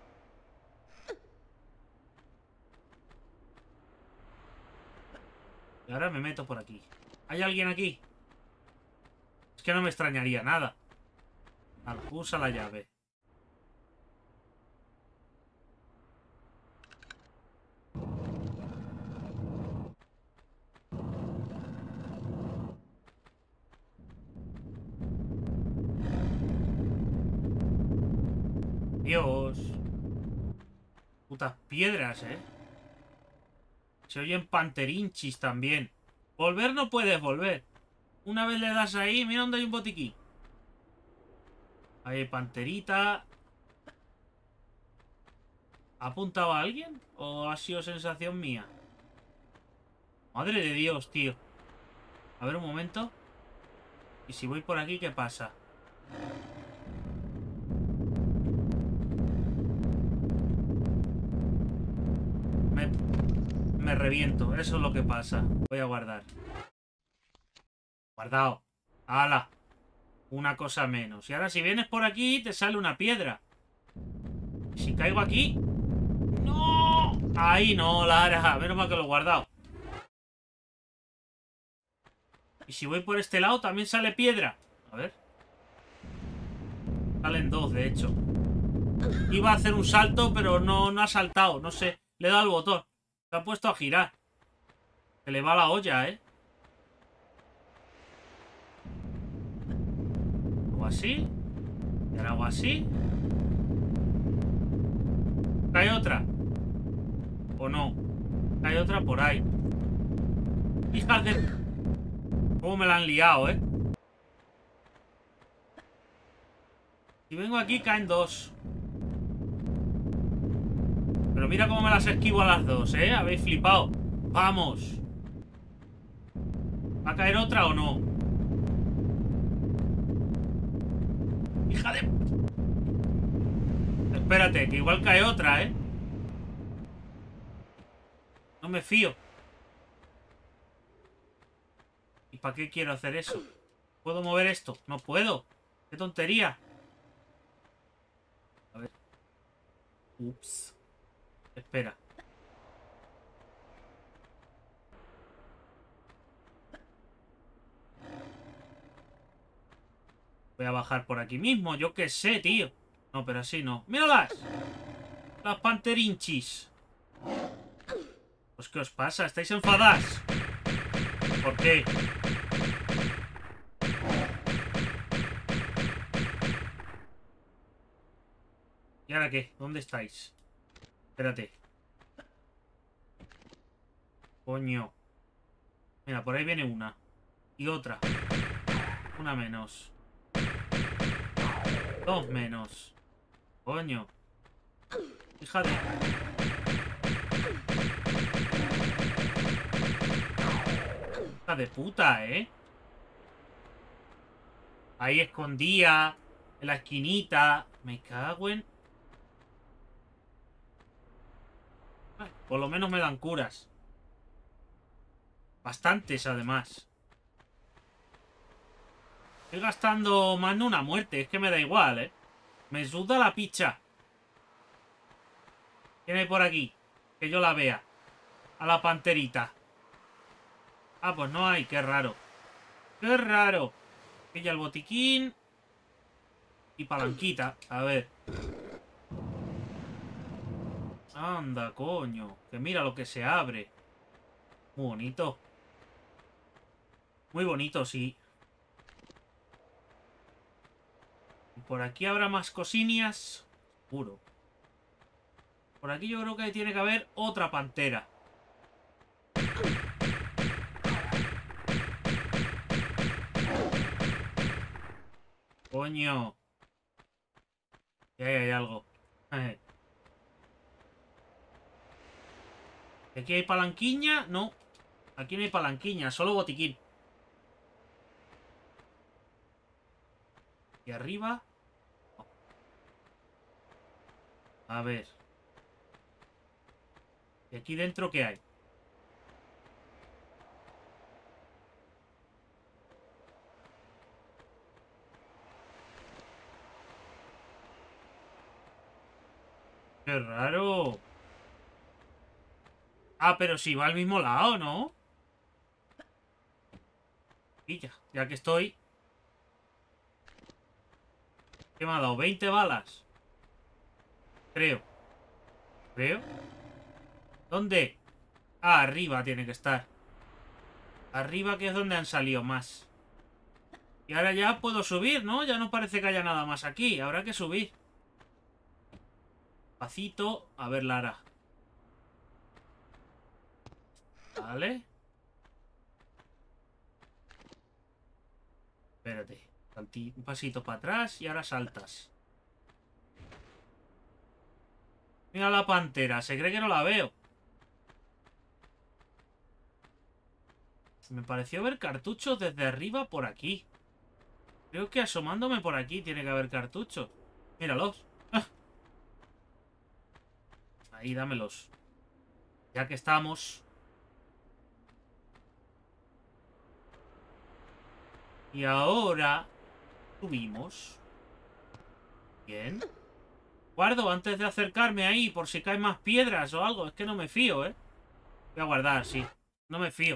Y ahora me meto por aquí. ¿Hay alguien aquí? Es que no me extrañaría nada. Usa la llave. Dios. Putas piedras, ¿eh? Se oyen panterinchis también. Volver no puedes volver. Una vez le das ahí, mira dónde hay un botiquín. Ahí hay panterita. ¿Ha apuntado a alguien? ¿O ha sido sensación mía? Madre de Dios, tío. A ver un momento. ¿Y si voy por aquí, qué pasa? me reviento. Eso es lo que pasa. Voy a guardar. Guardado. ¡Hala! Una cosa menos. Y ahora si vienes por aquí, te sale una piedra. ¿Y si caigo aquí? ¡No! Ahí no, Lara. Menos mal que lo he guardado. Y si voy por este lado, también sale piedra. A ver. Salen dos, de hecho. Iba a hacer un salto, pero no ha saltado. No sé. Le he dado al botón. Se ha puesto a girar. Se le va la olla, ¿eh? Hago así. Y ahora hago así. ¿Cae otra? ¿O no? Cae otra por ahí. Hijas de... ¿Cómo me la han liado, eh? Si vengo aquí, caen dos. Pero mira cómo me las esquivo a las dos, ¿eh? Habéis flipado. ¡Vamos! ¿Va a caer otra o no? ¡Hija de... Espérate, que igual cae otra, ¿eh? No me fío. ¿Y para qué quiero hacer eso? ¿Puedo mover esto? No puedo. ¡Qué tontería! A ver. Ups. Espera. Voy a bajar por aquí mismo. Yo qué sé, tío. No, pero así no. ¡Míralas! Las panterinchis. Pues ¿qué os pasa? ¿Estáis enfadadas? ¿Por qué? ¿Y ahora qué? ¿Dónde estáis? Espérate. Coño. Mira, por ahí viene una. Y otra. Una menos. Dos menos. Coño. Fíjate. Hija de puta, ¿eh? Ahí escondía. En la esquinita. Me cago en... Ay, por lo menos me dan curas. Bastantes, además. Estoy gastando más de una muerte. Es que me da igual, ¿eh? Me suda la picha. ¿Quién hay por aquí? Que yo la vea. A la panterita. Ah, pues no hay. Qué raro. Qué raro. Pilla el botiquín. Y palanquita. A ver. Anda, coño. Que mira lo que se abre. Muy bonito. Muy bonito, sí. Y por aquí habrá más cosillas. Seguro. Por aquí yo creo que tiene que haber otra pantera. Coño. Y ahí hay algo. ¿Aquí hay palanquiña? No. Aquí no hay palanquiña, solo botiquín. ¿Y arriba? No. A ver. ¿Y aquí dentro qué hay? ¡Qué raro! Ah, pero sí va al mismo lado, ¿no? Y ya que estoy... ¿Qué me ha dado? ¿20 balas? Creo. ¿Creo? ¿Dónde? Ah, arriba tiene que estar. Arriba, que es donde han salido más. Y ahora ya puedo subir, ¿no? Ya no parece que haya nada más aquí. Habrá que subir. Pacito. A ver, Lara. Vale. Espérate. Un pasito para atrás y ahora saltas. Mira la pantera. Se cree que no la veo. Me pareció ver cartuchos desde arriba por aquí. Creo que asomándome por aquí tiene que haber cartuchos. Míralos. ¡Ah! Ahí, dámelos. Ya que estamos. Y ahora subimos. Bien. Guardo antes de acercarme ahí por si caen más piedras o algo. Es que no me fío, ¿eh? Voy a guardar, sí. No me fío.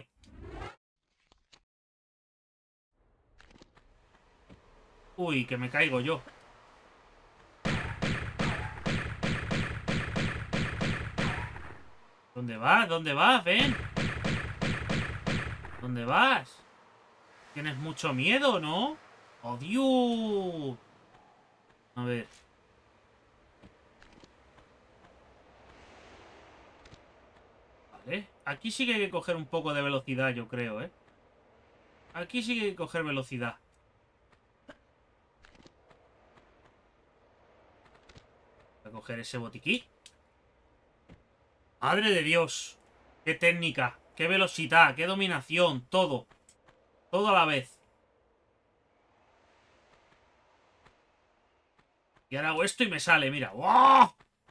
Uy, que me caigo yo. ¿Dónde vas? ¿Dónde vas? Ven. ¿Dónde vas? Tienes mucho miedo, ¿no? ¡Oh, Dios! A ver. Vale. Aquí sí que hay que coger un poco de velocidad, yo creo, ¿eh? Aquí sí que hay que coger velocidad. Voy a coger ese botiquín. ¡Madre de Dios! ¡Qué técnica! ¡Qué velocidad! ¡Qué dominación! Todo. Todo a la vez. Y ahora hago esto y me sale, mira. ¡Wow!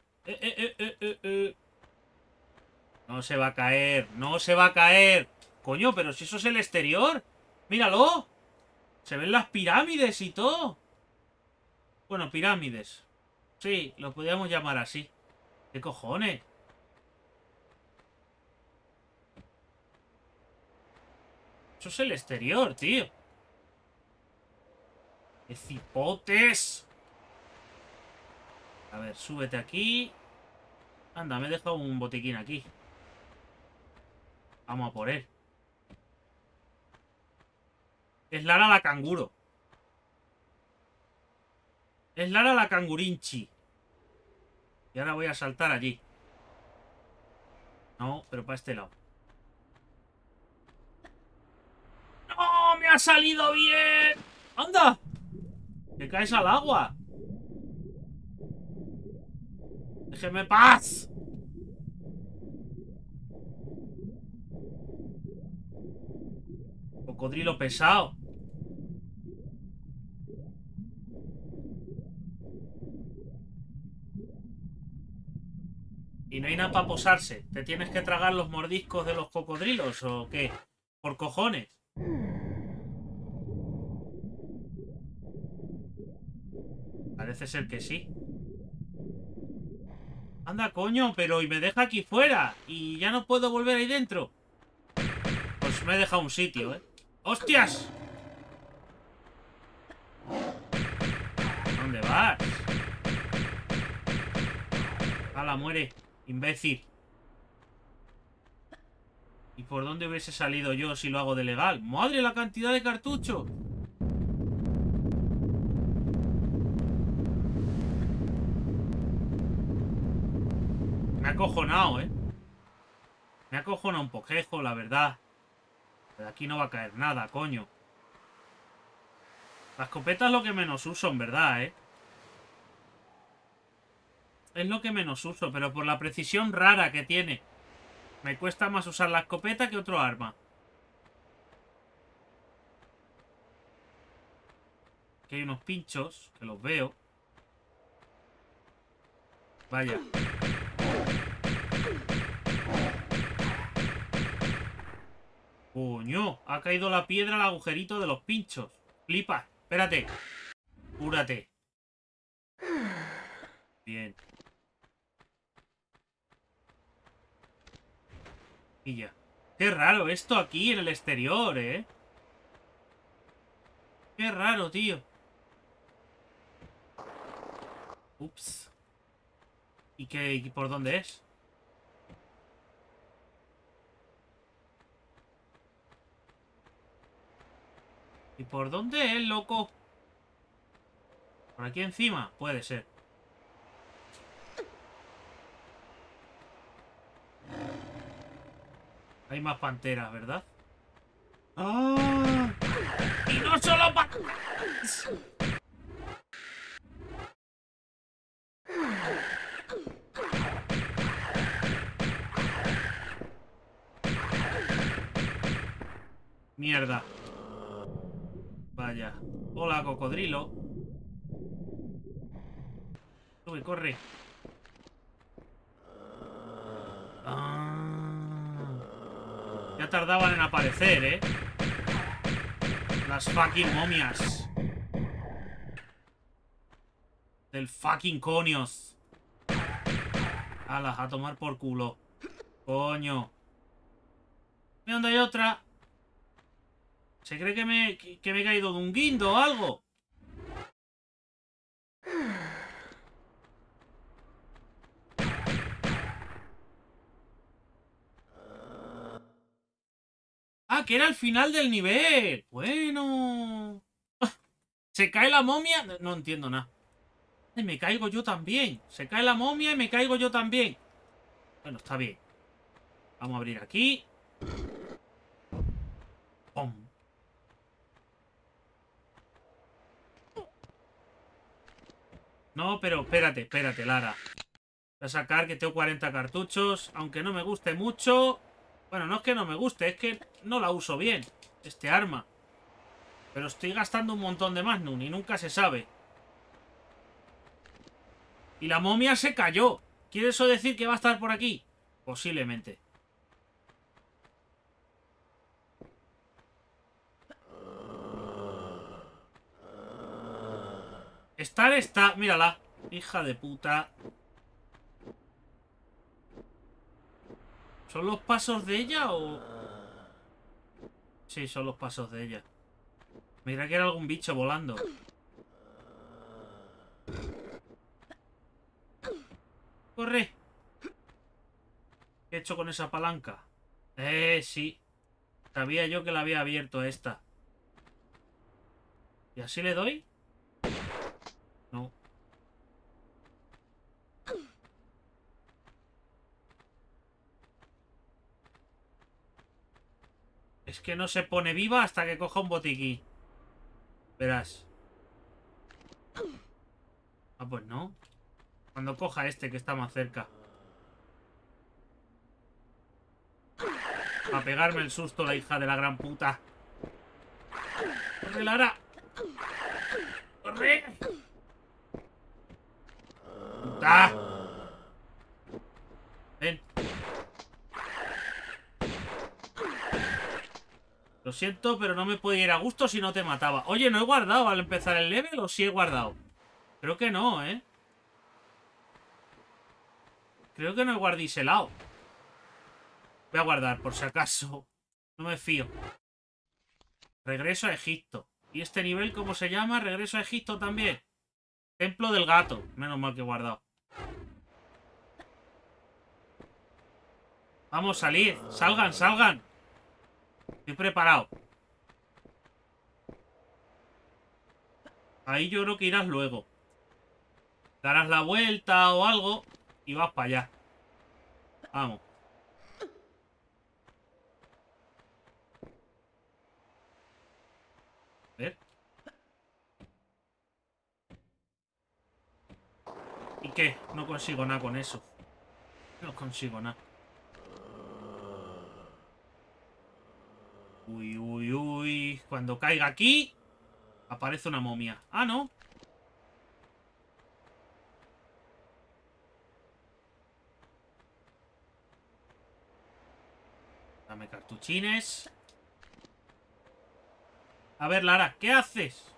No se va a caer. No se va a caer. Coño, pero si eso es el exterior. ¡Míralo! Se ven las pirámides y todo. Bueno, pirámides. Sí, lo podríamos llamar así. ¿Qué cojones? Eso es el exterior, tío. ¡Qué cipotes! A ver, súbete aquí. Anda, me he dejado un botiquín aquí. Vamos a por él. Es Lara la canguro. Es Lara la cangurinchi. Y ahora voy a saltar allí. No, pero para este lado. ¡No! ¡Me ha salido bien! ¡Anda! ¡Que caes al agua! ¡Déjeme paz! Cocodrilo pesado. Y no hay nada para posarse. ¿Te tienes que tragar los mordiscos de los cocodrilos o qué? ¿Por cojones? Parece ser que sí. Anda, coño, pero y me deja aquí fuera. Y ya no puedo volver ahí dentro. Pues me he dejado un sitio, ¿eh? ¡Hostias! ¿Dónde vas? ¡Hala, muere! Imbécil. ¿Y por dónde hubiese salido yo si lo hago de legal? ¡Madre, la cantidad de cartuchos! Me ha acojonado, ¿eh? Me ha acojonado un poquejo, la verdad. De aquí no va a caer nada, coño. La escopeta es lo que menos uso, en verdad, ¿eh? Es lo que menos uso, pero por la precisión rara que tiene. Me cuesta más usar la escopeta que otro arma. Aquí hay unos pinchos, que los veo. Vaya. Coño, ha caído la piedra al agujerito de los pinchos. Flipa, espérate. Cúrate. Bien. Y ya. Qué raro esto aquí en el exterior, ¿eh? Qué raro, tío. Ups. ¿Y qué? ¿Y por dónde es? ¿Y por dónde es, loco? ¿Por aquí encima? Puede ser. Hay más panteras, ¿verdad? ¡Ah! ¡Y no solo panteras! Mierda. Vaya. Hola, cocodrilo. Sube, corre. Ah. Ya tardaban en aparecer, ¿eh? Las fucking momias. Del fucking conios. Alas, a tomar por culo. Coño. ¿Y dónde hay otra? ¿Se cree que me he caído de un guindo o algo? Ah, que era el final del nivel. Bueno. ¿Se cae la momia? No entiendo nada. Y me caigo yo también. Se cae la momia y me caigo yo también. Bueno, está bien. Vamos a abrir aquí. ¡Pum! No, pero espérate, Lara. Voy a sacar que tengo 40 cartuchos. Aunque no me guste mucho. Bueno, no es que no me guste, es que no la uso bien. Este arma. Pero estoy gastando un montón de Magnum y nunca se sabe. Y la momia se cayó. ¿Quiere eso decir que va a estar por aquí? Posiblemente. Estar está... Mírala. Hija de puta. ¿Son los pasos de ella o...? Sí, son los pasos de ella. Mira que era algún bicho volando. ¡Corre! ¿Qué he hecho con esa palanca? Sí. Sabía yo que la había abierto a esta. ¿Y así le doy? No. Es que no se pone viva hasta que coja un botiquín. Verás. Ah, pues no. Cuando coja este que está más cerca. A pegarme el susto la hija de la gran puta. ¡Corre, Lara! ¡Corre! ¡Puta! Ven. Lo siento, pero no me puedo ir a gusto si no te mataba. Oye, ¿no he guardado al empezar el level o sí he guardado? Creo que no, ¿eh? Creo que no he guardiselado. Voy a guardar, por si acaso. No me fío. Regreso a Egipto. ¿Y este nivel cómo se llama? Regreso a Egipto también. Templo del gato. Menos mal que he guardado. Vamos, salid. Salgan, salgan. Estoy preparado. Ahí yo creo que irás luego. Darás la vuelta o algo y vas para allá. Vamos. A ver. ¿Y qué? No consigo nada con eso. No consigo nada. Uy, uy, uy. Cuando caiga aquí, aparece una momia. Ah, no. Dame cartuchines. A ver, Lara, ¿qué haces?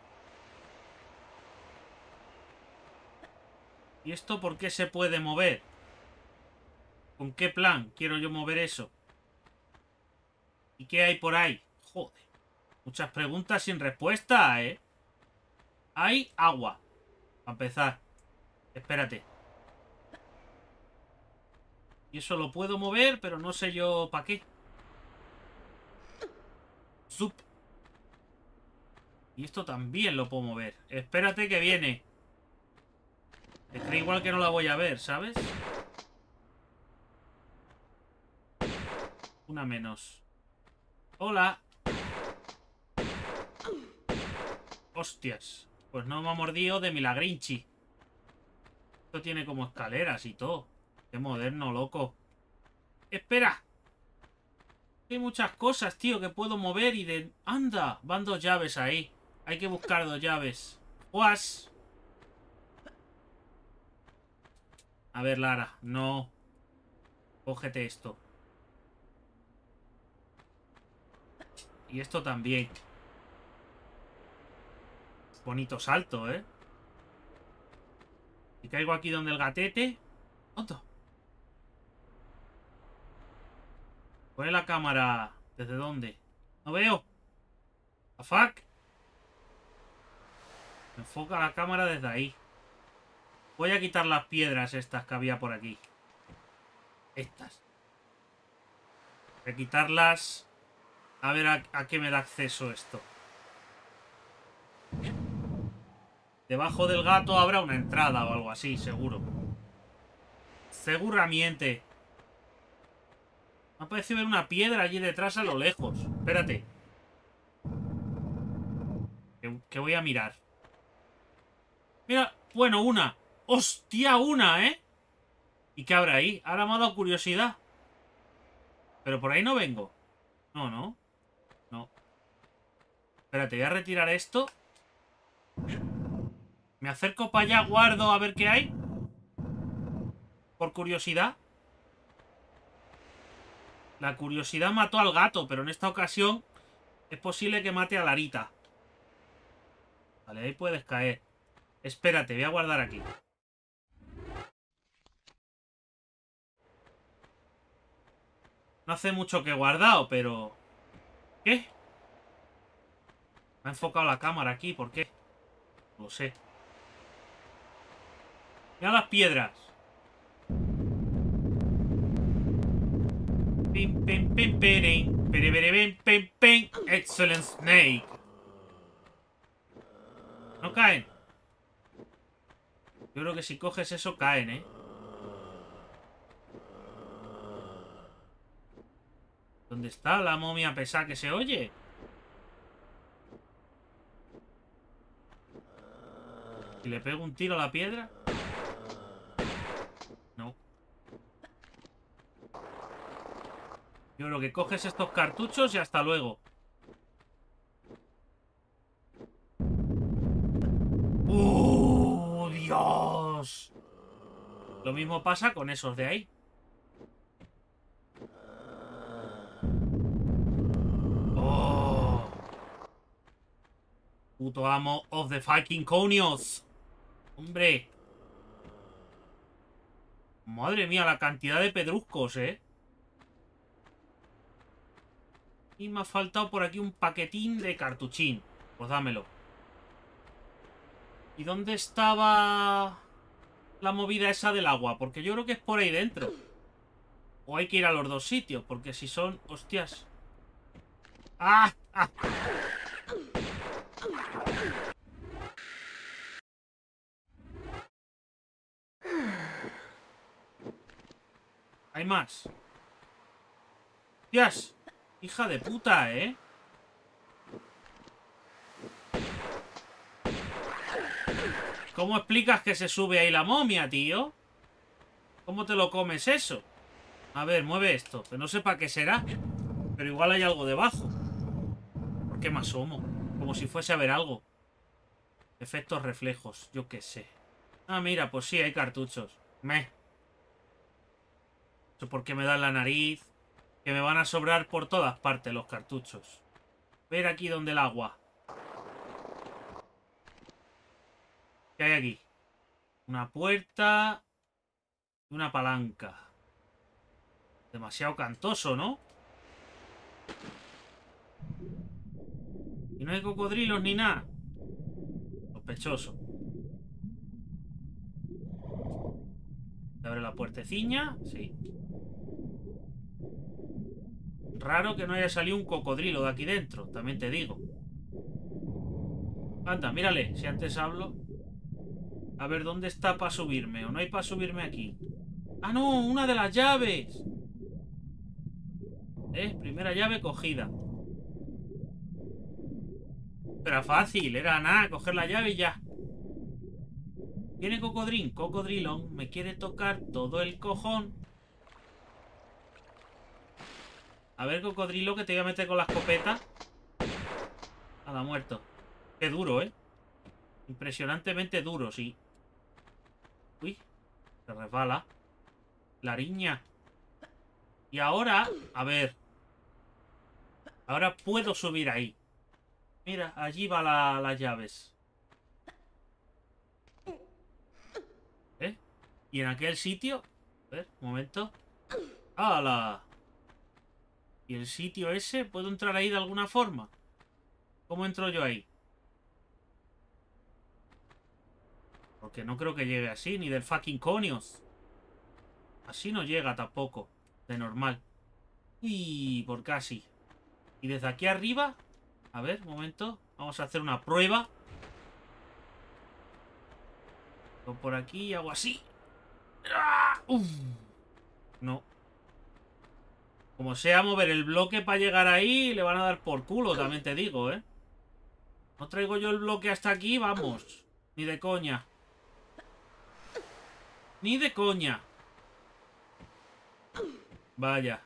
¿Y esto por qué se puede mover? ¿Con qué plan quiero yo mover eso? ¿Y qué hay por ahí? Joder. Muchas preguntas sin respuesta, ¿eh? Hay agua. Para empezar. Espérate. Y eso lo puedo mover, pero no sé yo para qué. Zup. Y esto también lo puedo mover. Espérate que viene. Es que igual que no la voy a ver, ¿sabes? Una menos. Hola. Hostias. Pues no me ha mordido de milagrinchi. Esto tiene como escaleras y todo. Qué moderno, loco. ¡Espera! Hay muchas cosas, tío, que puedo mover y de... ¡Anda! Van 2 llaves ahí. Hay que buscar 2 llaves. ¡Guas! A ver, Lara. No. Cógete esto. Y esto también. Bonito salto, ¿eh? Y caigo aquí donde el gatete. ¡Otto! Pone la cámara. ¿Desde dónde? No veo. ¿A fuck? Enfoca la cámara desde ahí. Voy a quitar las piedras estas que había por aquí. Estas. Voy a quitarlas. A ver a qué me da acceso esto. Debajo del gato habrá una entrada o algo así, seguro. Seguramente. Me ha parecido ver una piedra allí detrás a lo lejos. Espérate. Que voy a mirar. Mira, bueno, una. ¡Hostia, una, eh! ¿Y qué habrá ahí? Ahora me ha dado curiosidad. Pero por ahí no vengo. No, no. No. Espérate, voy a retirar esto. Me acerco para allá, guardo a ver qué hay. Por curiosidad. La curiosidad mató al gato, pero en esta ocasión es posible que mate a Larita. Vale, ahí puedes caer. Espérate, voy a guardar aquí. No hace mucho que he guardado, pero... ¿Qué? Me ha enfocado la cámara aquí, ¿por qué? No lo sé. Mira las piedras. Pim, pim, pim, pirin. Pim, pim, pim. Excellent Snake. No caen. Yo creo que si coges eso caen, ¿eh? ¿Dónde está la momia pesada que se oye? ¿Y le pego un tiro a la piedra? No. Yo creo que coges estos cartuchos y hasta luego. ¡Dios! Lo mismo pasa con esos de ahí. ¡Oh! Puto amo of the fucking conios. ¡Hombre! Madre mía, la cantidad de pedruscos, ¿eh? Y me ha faltado por aquí un paquetín de cartuchín. Pues dámelo. ¿Y dónde estaba la movida esa del agua? Porque yo creo que es por ahí dentro. O hay que ir a los dos sitios, porque si son... ¡Hostias! ¡Ah! ¡Ah! Hay más. ¡Hostias! Hija de puta, ¿eh? ¿Cómo explicas que se sube ahí la momia, tío? ¿Cómo te lo comes eso? A ver, mueve esto. Que no sé para qué será. Pero igual hay algo debajo. ¿Por qué me asomo? Como si fuese a ver algo. Efectos reflejos. Yo qué sé. Ah, mira, pues sí, hay cartuchos. Meh. Eso porque me dan la nariz. Que me van a sobrar por todas partes los cartuchos. Ver aquí donde el agua. ¿Qué hay aquí? Una puerta y una palanca. Demasiado cantoso, ¿no? Y no hay cocodrilos ni nada. Sospechoso. ¿Se abre la puerteciña? Sí. Raro que no haya salido un cocodrilo de aquí dentro, también te digo. Anda, mírale, si antes hablo. A ver, ¿dónde está para subirme? ¿O no hay para subirme aquí? ¡Ah, no! ¡Una de las llaves! Primera llave cogida. Era fácil, era nada, coger la llave y ya. Viene cocodrín, cocodrilón. Me quiere tocar todo el cojón. A ver, cocodrilo, que te voy a meter con la escopeta. Nada, muerto. Qué duro, ¿eh? Impresionantemente duro, sí. Uy, se resbala. La ariña. Y ahora, a ver. Ahora puedo subir ahí. Mira, allí va las llaves. Y en aquel sitio... A ver, un momento. ¡Hala! ¿Y el sitio ese? ¿Puedo entrar ahí de alguna forma? ¿Cómo entro yo ahí? Porque no creo que llegue así, ni del fucking conios. Así no llega tampoco. De normal. Y por casi. Y desde aquí arriba... A ver, un momento. Vamos a hacer una prueba. Voy por aquí y hago así. ¡Ah! ¡Uf! No. Como sea mover el bloque para llegar ahí, le van a dar por culo, también te digo, ¿eh? No traigo yo el bloque hasta aquí, vamos. Ni de coña. Ni de coña. Vaya.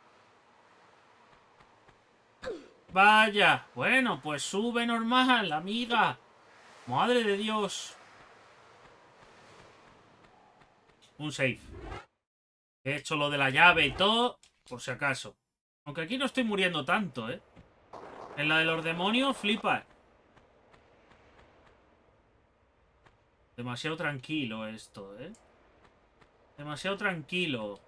Vaya. Bueno, pues sube normal, amiga. Madre de Dios. Un save. He hecho lo de la llave y todo, por si acaso. Aunque aquí no estoy muriendo tanto, ¿eh? En la de los demonios, flipa. Demasiado tranquilo esto, ¿eh? Demasiado tranquilo.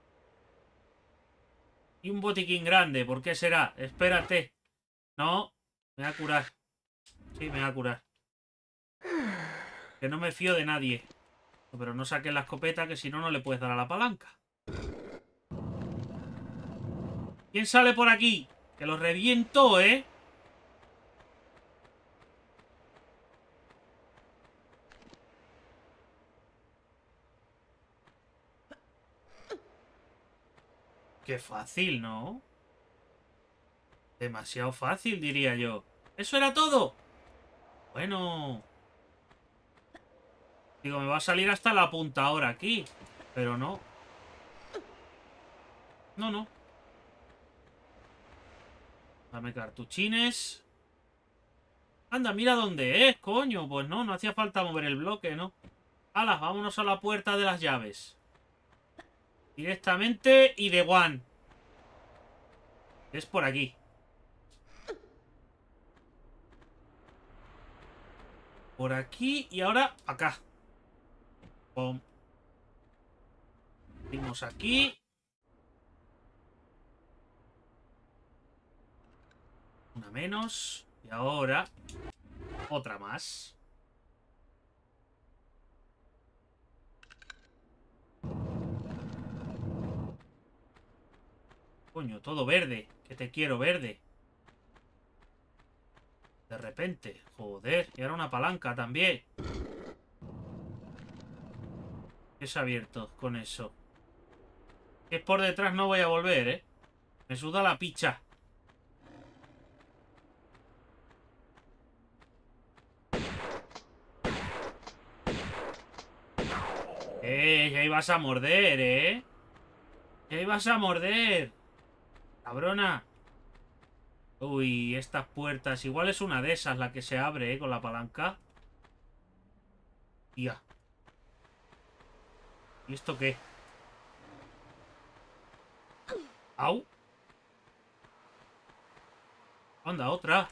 Y un botiquín grande, ¿por qué será? Espérate. No, me va a curar. Sí, me va a curar. Que no me fío de nadie. Pero no saques la escopeta, que si no, no le puedes dar a la palanca. ¿Quién sale por aquí? Que lo reviento, ¿eh? Qué fácil, ¿no? Demasiado fácil, diría yo. ¿Eso era todo? Bueno. Digo, me va a salir hasta la punta ahora aquí. Pero no. No, no. Dame cartuchines. Anda, mira dónde es, coño. Pues no, no hacía falta mover el bloque, ¿no? ¡Hala! Vámonos a la puerta de las llaves. Directamente y de one. Es por aquí. Por aquí y ahora acá. Pum. Vimos aquí. Una menos. Y ahora otra más. Coño, todo verde. Que te quiero verde. De repente. Joder. Y ahora una palanca también. ¿Qué se ha abierto con eso? Que es por detrás, no voy a volver, ¿eh? Me suda la picha. Ya ibas a morder, ¿eh? Ya ibas a morder. Cabrona. Uy, estas puertas. Igual es una de esas la que se abre, ¿eh? Con la palanca. Tía. ¿Y esto qué? ¡Au! Anda, otra.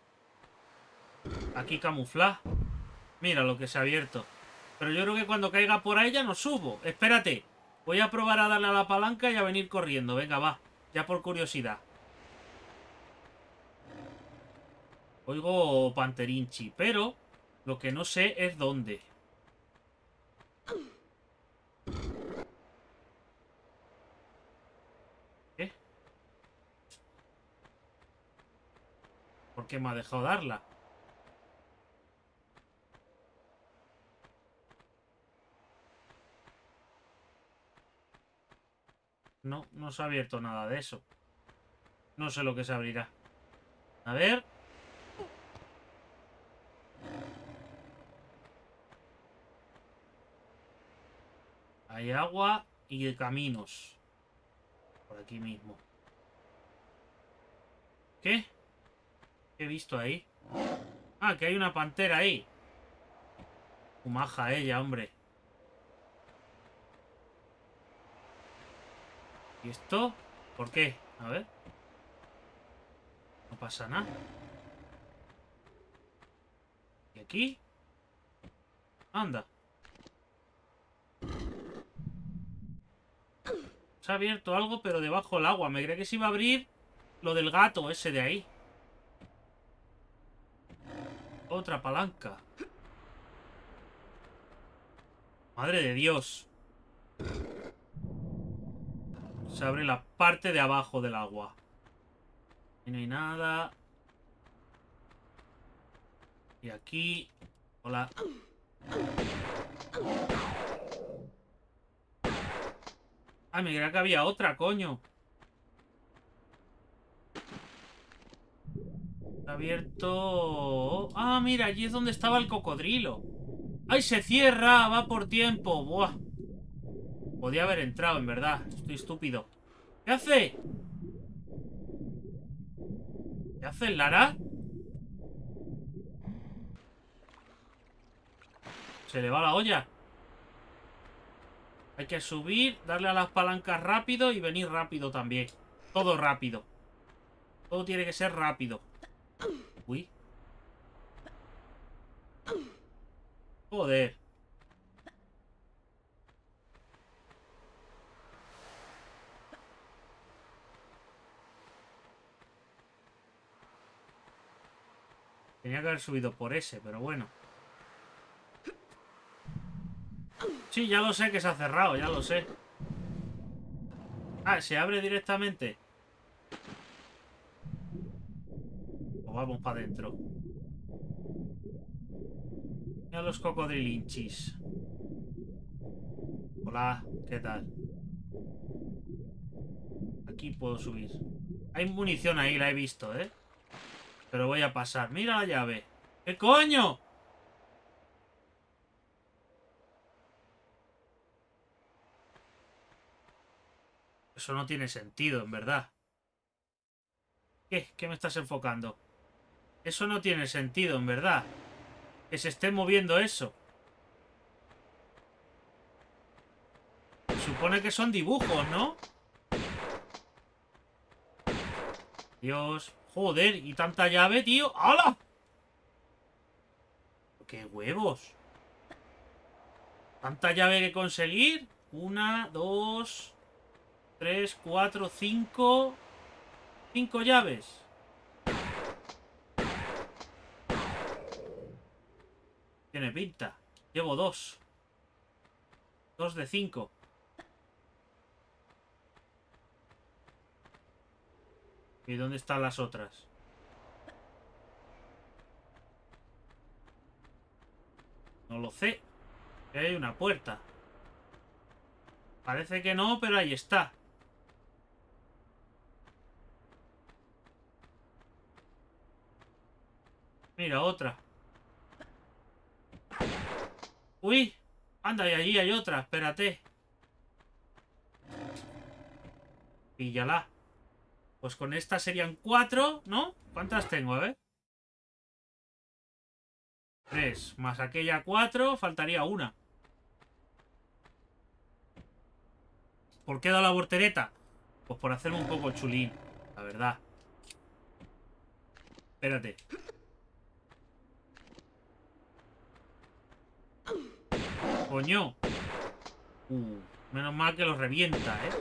Aquí camufla. Mira lo que se ha abierto. Pero yo creo que cuando caiga por ahí ya no subo. Espérate. Voy a probar a darle a la palanca y a venir corriendo. Venga, va. Ya por curiosidad. Oigo Panterinchi, pero lo que no sé es dónde. ¿Qué? ¿Por qué me ha dejado darla? No, no se ha abierto nada de eso. No sé lo que se abrirá. A ver. Hay agua y caminos. Por aquí mismo. ¿Qué? ¿Qué he visto ahí? Ah, que hay una pantera ahí. Maja ella, hombre. ¿Y esto? ¿Por qué? A ver. No pasa nada. ¿Y aquí? Anda. Se ha abierto algo, pero debajo del agua. Me creía que se iba a abrir lo del gato ese de ahí. Otra palanca. Madre de Dios. Se abre la parte de abajo del agua. Y no hay nada. Y aquí... Hola. Ah, me creía que había otra, coño. Está abierto... Ah, mira, allí es donde estaba el cocodrilo. ¡Ay, se cierra! Va por tiempo. Buah. Podía haber entrado, en verdad. Estoy estúpido. ¿Qué hace? ¿Qué hace, Lara? Se le va la olla. Hay que subir, darle a las palancas rápido y venir rápido también. Todo rápido. Todo tiene que ser rápido. Uy. Joder. Tenía que haber subido por ese, pero bueno. Sí, ya lo sé que se ha cerrado, ya lo sé. Ah, se abre directamente. Pues vamos para adentro. Mira los cocodrilinchis. Hola, ¿qué tal? Aquí puedo subir. Hay munición ahí, la he visto, ¿eh? Pero voy a pasar. Mira la llave. ¿Qué coño? Eso no tiene sentido, en verdad. ¿Qué? ¿Qué me estás enfocando? Eso no tiene sentido, en verdad. Que se esté moviendo eso. Supone que son dibujos, ¿no? Dios. Joder, y tanta llave, tío. ¡Hala! ¡Qué huevos! Tanta llave que conseguir. 1, 2, 3, 4, 5. 5 llaves. Tiene pinta. Llevo 2. 2 de 5. ¿Y dónde están las otras? No lo sé. Hay una puerta. Parece que no, pero ahí está. Mira, otra. Uy. Anda, y allí hay otra. Espérate. Píllala. Pues con esta serían 4, ¿no? ¿Cuántas tengo? A ver. 3. Más aquella 4. Faltaría una. ¿Por qué he dado la voltereta? Pues por hacerme un poco chulín. La verdad. Espérate. Coño. Menos mal que lo revienta, ¿eh?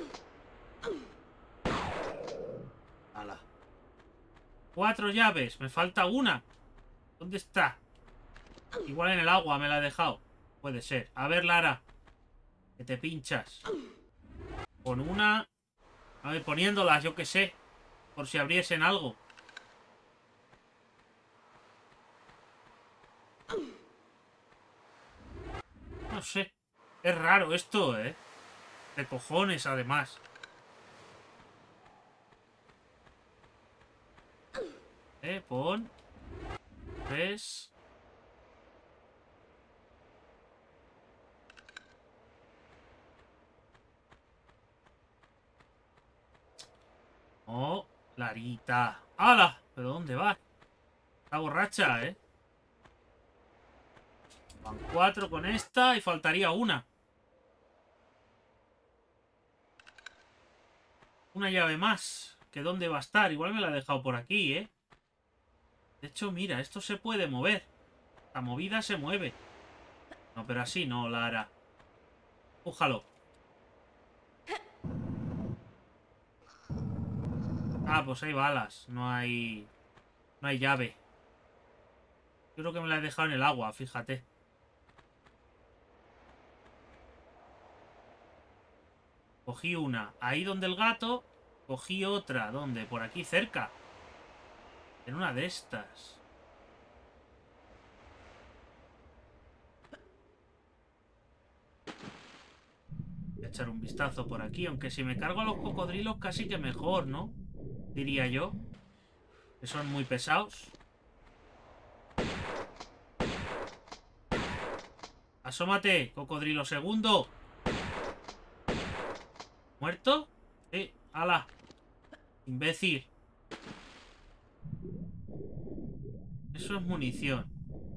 Ala. 4 llaves. Me falta una. ¿Dónde está? Igual en el agua me la he dejado. Puede ser. A ver, Lara. Que te pinchas. Con una... A ver, poniéndolas, yo qué sé. Por si abriesen algo. No sé. Es raro esto, ¿eh? De cojones, además. Pon... 3... Oh, Larita. ¡Hala! ¿Pero dónde va? Está borracha, ¿eh? Van 4 con esta y faltaría una. Una llave más. ¿Que dónde va a estar? Igual me la he dejado por aquí, ¿eh? De hecho, mira, esto se puede mover. La movida se mueve. No, pero así no, Lara. Pújalo. Ah, pues hay balas. No hay... No hay llave. Yo creo que me la he dejado en el agua, fíjate. Cogí una ahí donde el gato. Cogí otra. ¿Dónde? Por aquí cerca. En una de estas. Voy a echar un vistazo por aquí. Aunque si me cargo a los cocodrilos casi que mejor, ¿no? Diría yo. Que son muy pesados. Asómate, cocodrilo segundo. ¿Muerto? Sí, ala. Imbécil. Eso es munición.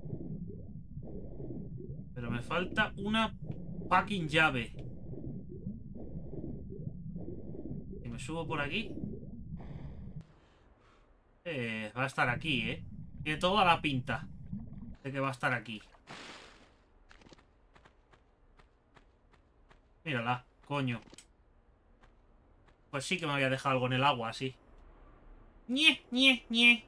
Pero me falta una fucking llave. Y me subo por aquí. Va a estar aquí, ¿eh? Tiene toda la pinta de que va a estar aquí. Mírala, coño. Pues sí que me había dejado algo en el agua, sí. ¡Nie, nie, nie!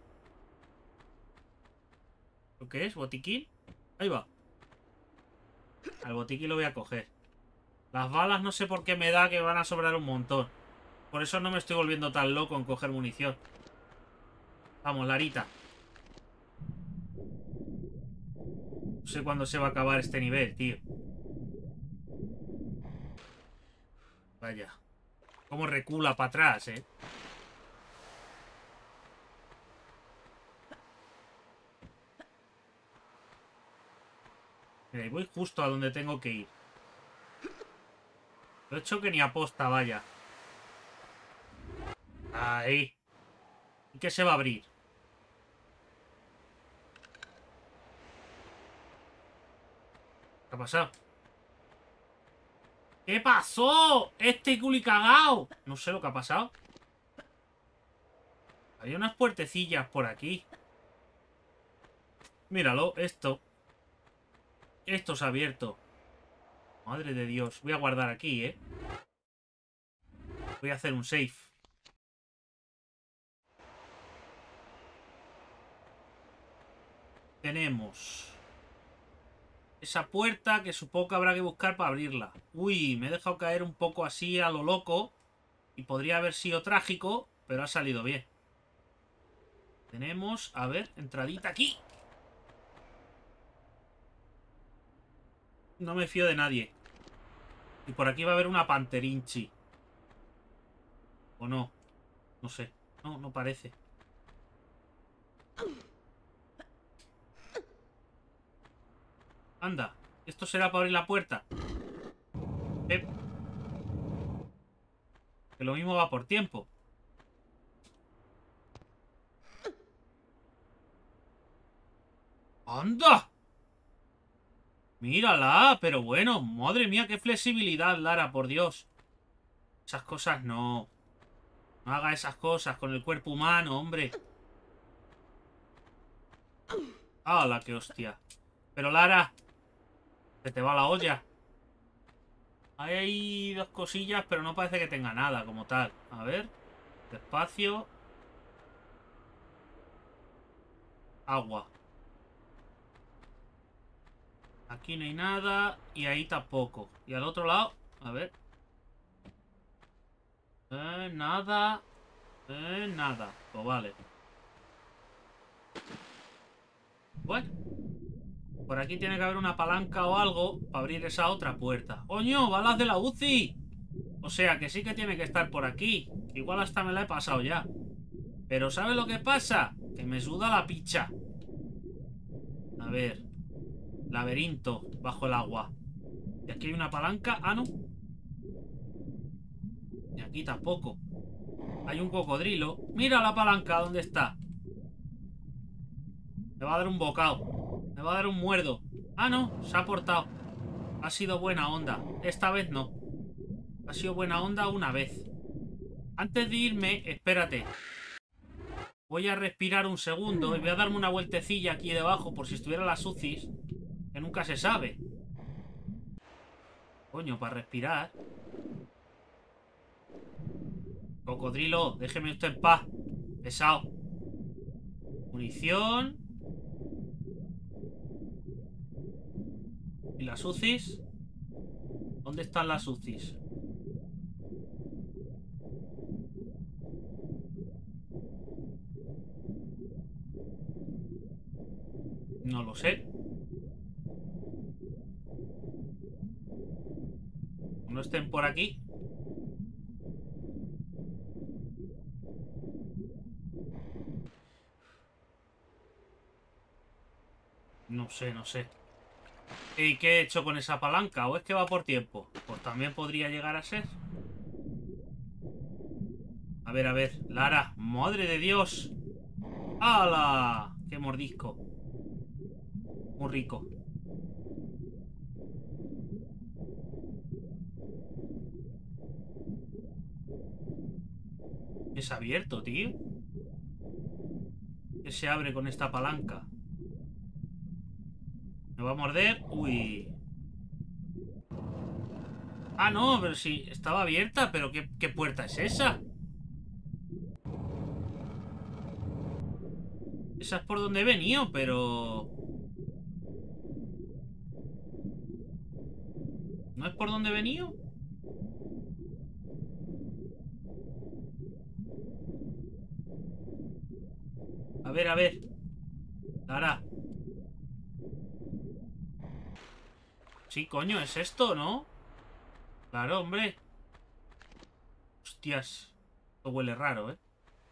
¿Lo que es? ¿Botiquín? Ahí va. Al botiquín lo voy a coger. Las balas no sé por qué me da que van a sobrar un montón. Por eso no me estoy volviendo tan loco en coger munición. Vamos, Larita. No sé cuándo se va a acabar este nivel, tío. Vaya. Cómo recula para atrás, ¿eh? Mira, y voy justo a donde tengo que ir. Lo he hecho que ni aposta, vaya. Ahí. ¿Y qué se va a abrir? ¿Qué ha pasado? ¿Qué pasó? Este culi cagao. No sé lo que ha pasado. Había unas puertecillas por aquí. Míralo, esto. Esto se ha abierto. Madre de Dios. Voy a guardar aquí, ¿eh? Voy a hacer un save. Tenemos esa puerta que supongo que habrá que buscar para abrirla. Uy, me he dejado caer un poco así a lo loco. Y podría haber sido trágico, pero ha salido bien. Tenemos, a ver, entradita aquí. No me fío de nadie. Y por aquí va a haber una panterinchi. ¿O no? No sé. No, no parece. Anda. ¿Esto será para abrir la puerta? Que lo mismo va por tiempo. ¡Anda! Mírala, pero bueno, madre mía, qué flexibilidad, Lara, por Dios. Esas cosas no. No haga esas cosas con el cuerpo humano, hombre. ¡Hala, qué hostia! Pero Lara, se te va la olla. Hay dos cosillas, pero no parece que tenga nada como tal. A ver, despacio. Agua. Aquí no hay nada. Y ahí tampoco. Y al otro lado, a ver. Nada. Nada. Pues vale. Bueno. Por aquí tiene que haber una palanca o algo para abrir esa otra puerta. ¡Coño! ¡Balas de la UCI! O sea, que sí que tiene que estar por aquí. Igual hasta me la he pasado ya. Pero ¿sabe lo que pasa? Que me suda la picha. A ver. Laberinto bajo el agua. Y aquí hay una palanca. Ah, no. Y aquí tampoco. Hay un cocodrilo. Mira la palanca, ¿dónde está? Me va a dar un bocado. Me va a dar un muerdo. Ah, no, se ha portado. Ha sido buena onda. Esta vez no. Ha sido buena onda una vez. Antes de irme, espérate. Voy a respirar un segundo y voy a darme una vueltecilla aquí debajo por si estuviera las UCIs. Que nunca se sabe. Coño, para respirar. Cocodrilo, déjeme usted en paz. Pesado. Munición. ¿Y las UCIs? ¿Dónde están las UCIs? No lo sé. No estén por aquí. No sé, no sé. ¿Y qué he hecho con esa palanca? ¿O es que va por tiempo? Pues también podría llegar a ser. A ver, Lara. ¡Madre de Dios! ¡Hala! ¡Qué mordisco! Muy rico. Es abierto, tío. ¿Qué se abre con esta palanca? ¿Me va a morder? Uy. Ah, no, pero sí, estaba abierta. ¿Pero qué puerta es esa? Esa es por donde he venido, pero... ¿No es por donde he venido? A ver. Lara. Sí, coño, es esto, ¿no? Claro, hombre. Hostias. Esto huele raro, ¿eh?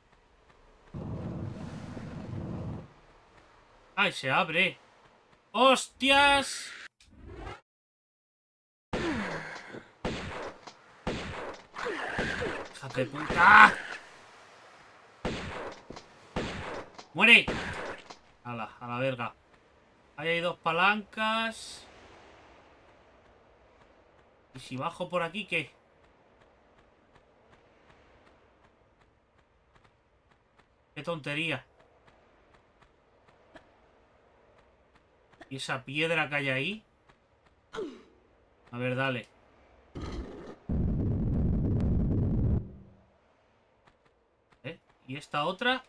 ¡Ay, se abre! ¡Hostias! ¡Hija de puta! ¡Muere! A la verga. Ahí hay dos palancas. ¿Y si bajo por aquí, qué? ¡Qué tontería! ¿Y esa piedra que hay ahí? A ver, dale. ¿Eh? ¿Y esta otra?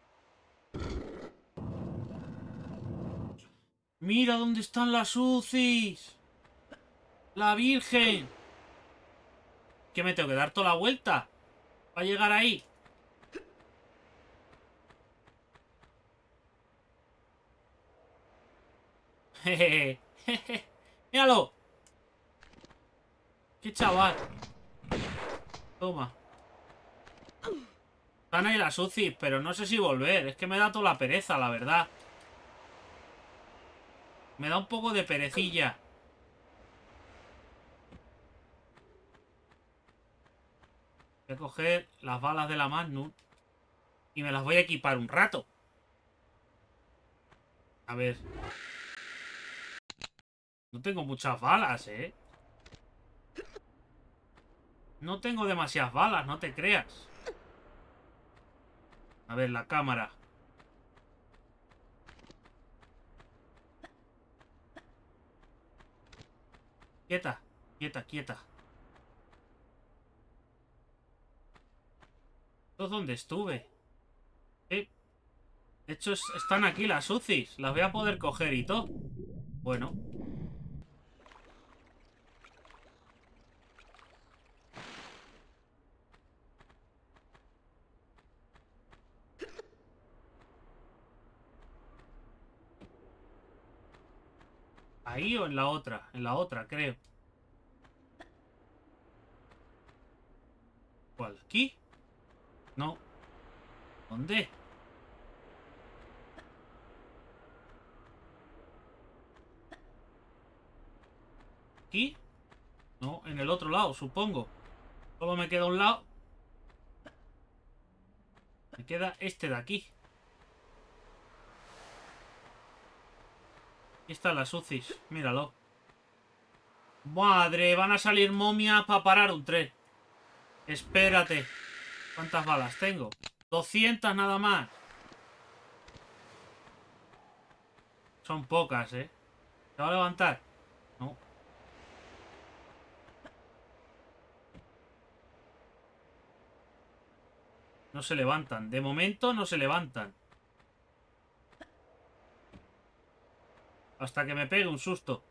¡Mira dónde están las UCIs! ¡La Virgen! ¿Qué me tengo que dar toda la vuelta? ¿Para llegar ahí? Jejeje. ¡Míralo! ¡Qué chaval! Toma. Están ahí las UCIs, pero no sé si volver. Es que me da toda la pereza, la verdad. Me da un poco de perecilla. Voy a coger las balas de la Magnum y me las voy a equipar un rato. A ver. No tengo muchas balas, ¿eh? No tengo demasiadas balas, no te creas. A ver, la cámara. Quieta, quieta. ¿Esto es donde estuve? De hecho, están aquí las UCIs. Las voy a poder coger y todo. Bueno. ¿Ahí o en la otra? En la otra, creo. ¿Cuál? ¿Aquí? No. ¿Dónde? ¿Aquí? No, en el otro lado, supongo. Solo me queda un lado. Me queda este de aquí. Aquí están las UCIs. Míralo. Madre, van a salir momias para parar un tren. Espérate. ¿Cuántas balas tengo? 200 nada más. Son pocas, ¿eh? ¿Se va a levantar? No. No se levantan. De momento no se levantan. Hasta que me pegue un susto.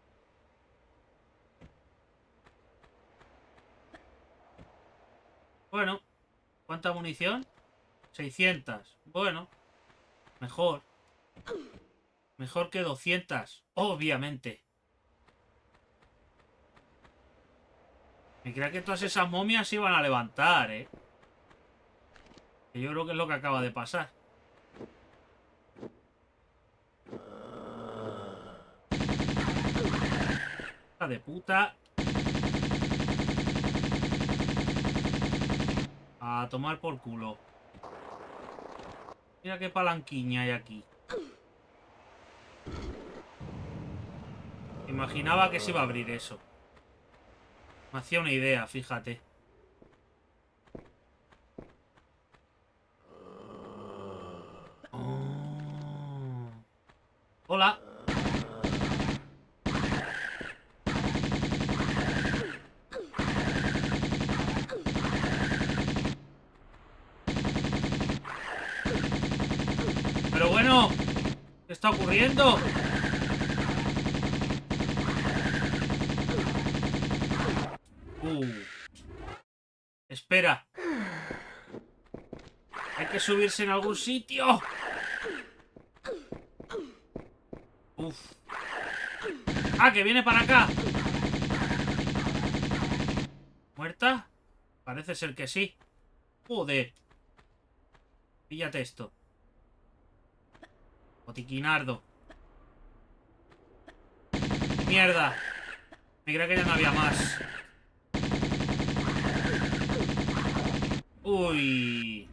Bueno. ¿Cuánta munición? 600. Bueno. Mejor. Mejor que 200. Obviamente. Me creía que todas esas momias se iban a levantar, ¿eh? Que yo creo que es lo que acaba de pasar. Hija de puta. A tomar por culo. Mira qué palanquiña hay aquí. Imaginaba que se iba a abrir eso. Me hacía una idea, fíjate. Oh. Hola. Pero bueno, ¿qué está ocurriendo? Espera. Hay que subirse en algún sitio. Uf. ¡Ah, que viene para acá! ¿Muerta? Parece ser que sí. Joder. Píllate esto. Botiquinardo. Mierda. Me creía que ya no había más. Uy.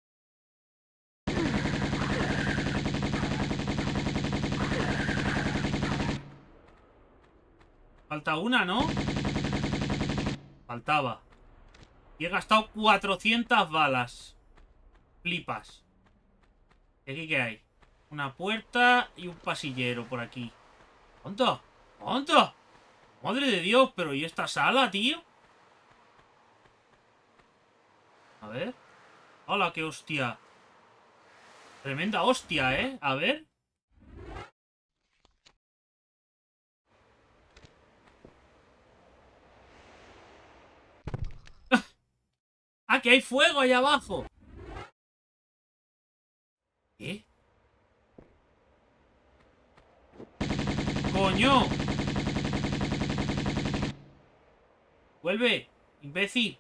Falta una, ¿no? Faltaba. Y he gastado 400 balas. Flipas. ¿Y aquí qué hay? Una puerta y un pasillero por aquí. ¿Cuánto? ¿Cuánto? Madre de Dios, pero ¿y esta sala, tío? A ver. ¡Hola, qué hostia! Tremenda hostia, ¿eh? A ver. ¡Ah, que hay fuego ahí abajo! ¿Qué? ¡Coño! ¡Vuelve! ¡Imbécil!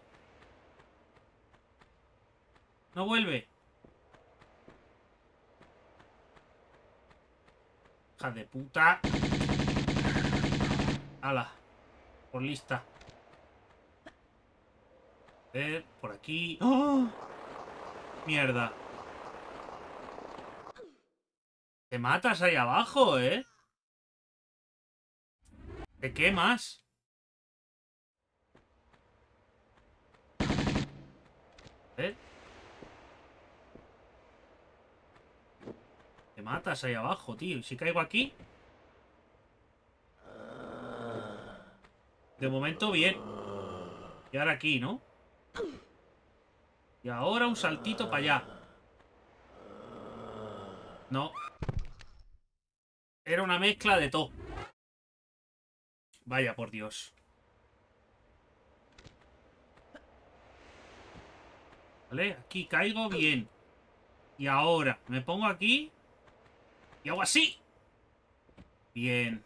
¡No vuelve! ¡Hija de puta! ¡Hala! Por lista. A ver, por aquí. ¡Oh! ¡Mierda! Te matas ahí abajo, ¿eh? ¿Te quemas? A ver. Te matas ahí abajo, tío. ¿Y si caigo aquí? De momento, bien. Y ahora aquí, ¿no? Y ahora un saltito para allá. No. Era una mezcla de todo. Vaya, por Dios. ¿Vale? Aquí caigo bien. Y ahora me pongo aquí. Y hago así. Bien.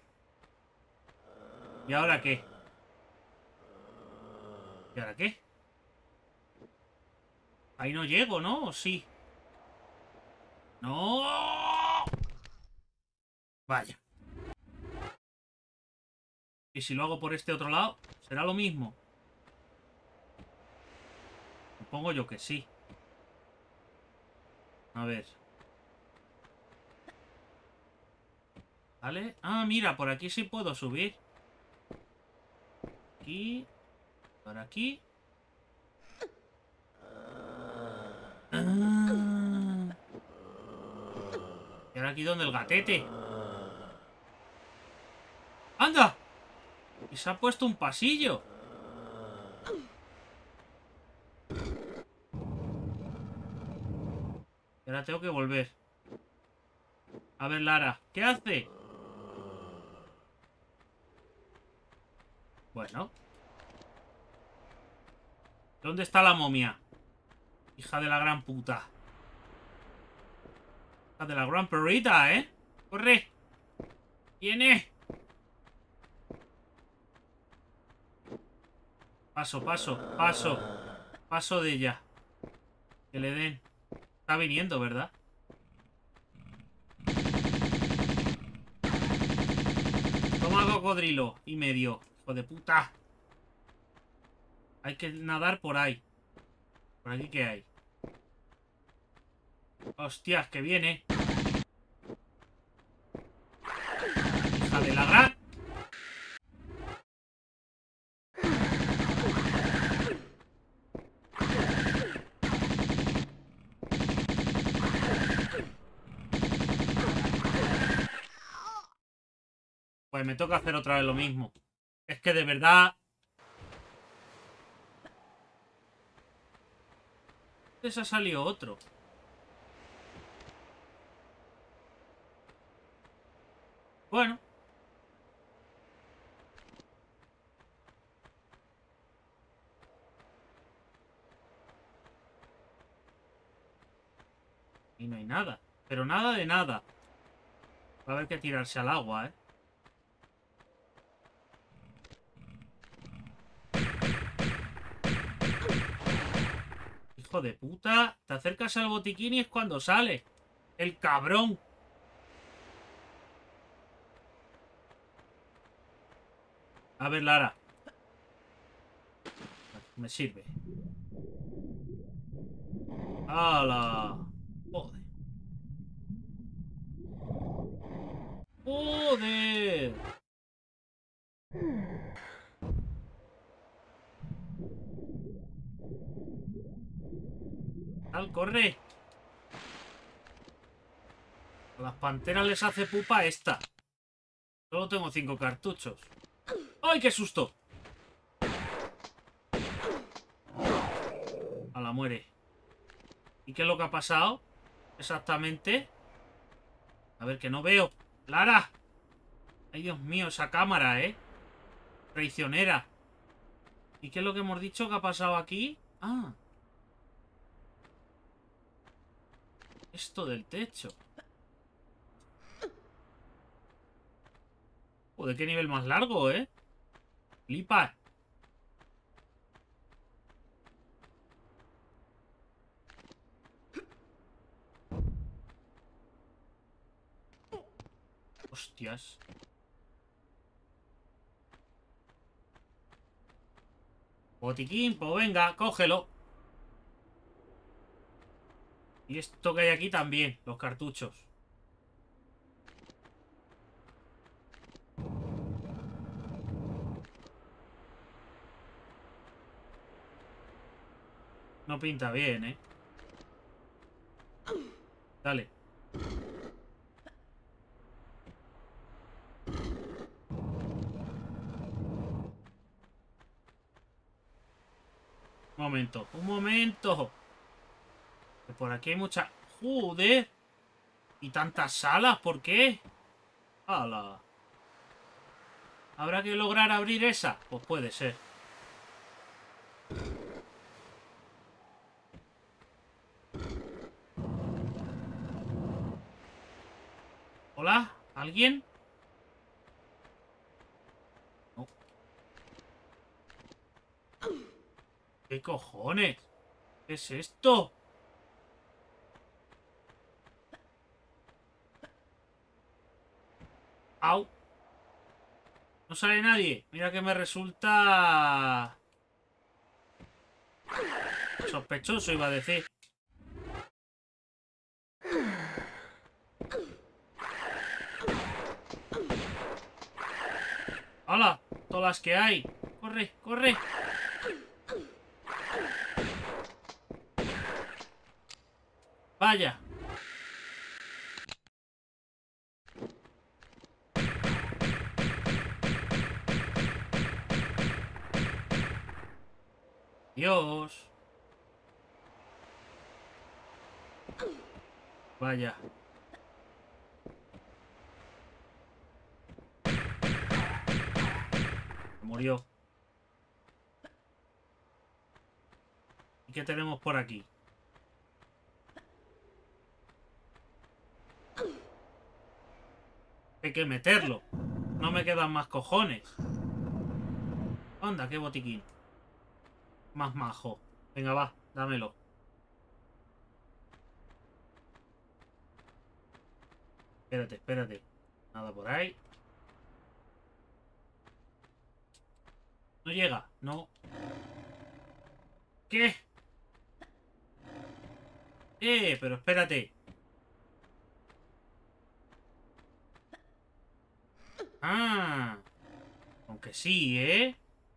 ¿Y ahora qué? ¿Y ahora qué? Ahí no llego, ¿no? ¿O sí? ¡No! Vaya. ¿Y si lo hago por este otro lado? ¿Será lo mismo? Supongo yo que sí. A ver. ¿Vale? Ah, mira, por aquí sí puedo subir. Aquí. Por aquí. Ah. ¿Y ahora aquí dónde el gatete? ¡Anda! Y se ha puesto un pasillo. Y ahora tengo que volver. A ver, Lara, ¿qué hace? Bueno. ¿Dónde está la momia? Hija de la gran puta. Hija de la gran perrita, ¿eh? ¡Corre! ¡Viene! Paso, paso, paso. Paso de ella. Que le den. Está viniendo, ¿verdad? Toma cocodrilo. Y medio. Hijo de puta. Hay que nadar por ahí. ¿Por aquí qué hay? Hostias, que viene. Hija de la gran... Pues me toca hacer otra vez lo mismo. Es que de verdad... Se ha salido otro. Bueno. Y no hay nada. Pero nada de nada. Va a haber que tirarse al agua, ¿eh? Hijo de puta. Te acercas al botiquín y es cuando sale. El cabrón. A ver, Lara. Me sirve. ¡Hala! Joder. ¡Joder! ¡Al, corre! A las panteras les hace pupa esta. Solo tengo 5 cartuchos. ¡Ay, qué susto! A la muere. ¿Y qué es lo que ha pasado? Exactamente. A ver, que no veo. ¡Lara! ¡Ay, Dios mío! Esa cámara, ¿eh? Traicionera. ¿Y qué es lo que hemos dicho que ha pasado aquí? Ah. Esto del techo. Joder, qué nivel más largo, ¿eh? Flipa. Hostias. Botiquín, pues venga, cógelo. Y esto que hay aquí también, los cartuchos. No pinta bien, ¿eh? Dale. Un momento, un momento. Que por aquí hay mucha... ¡Joder! Y tantas salas, ¿por qué? ¡Hala! ¿Habrá que lograr abrir esa? Pues puede ser. ¿Hola? ¿Alguien? No. ¿Qué cojones? ¿Qué es esto? ¡Au! No sale nadie. Mira que me resulta... sospechoso, iba a decir. ¡Hala! Todas las que hay. ¡Corre, corre! Vaya. Dios. Vaya. Murió. ¿Y qué tenemos por aquí? Hay que meterlo. No me quedan más cojones. Anda, qué botiquín. Más majo. Venga, va, dámelo. Espérate, espérate. Nada por ahí. No llega, no. ¿Qué? Pero espérate. Ah. Aunque sí, ¿eh?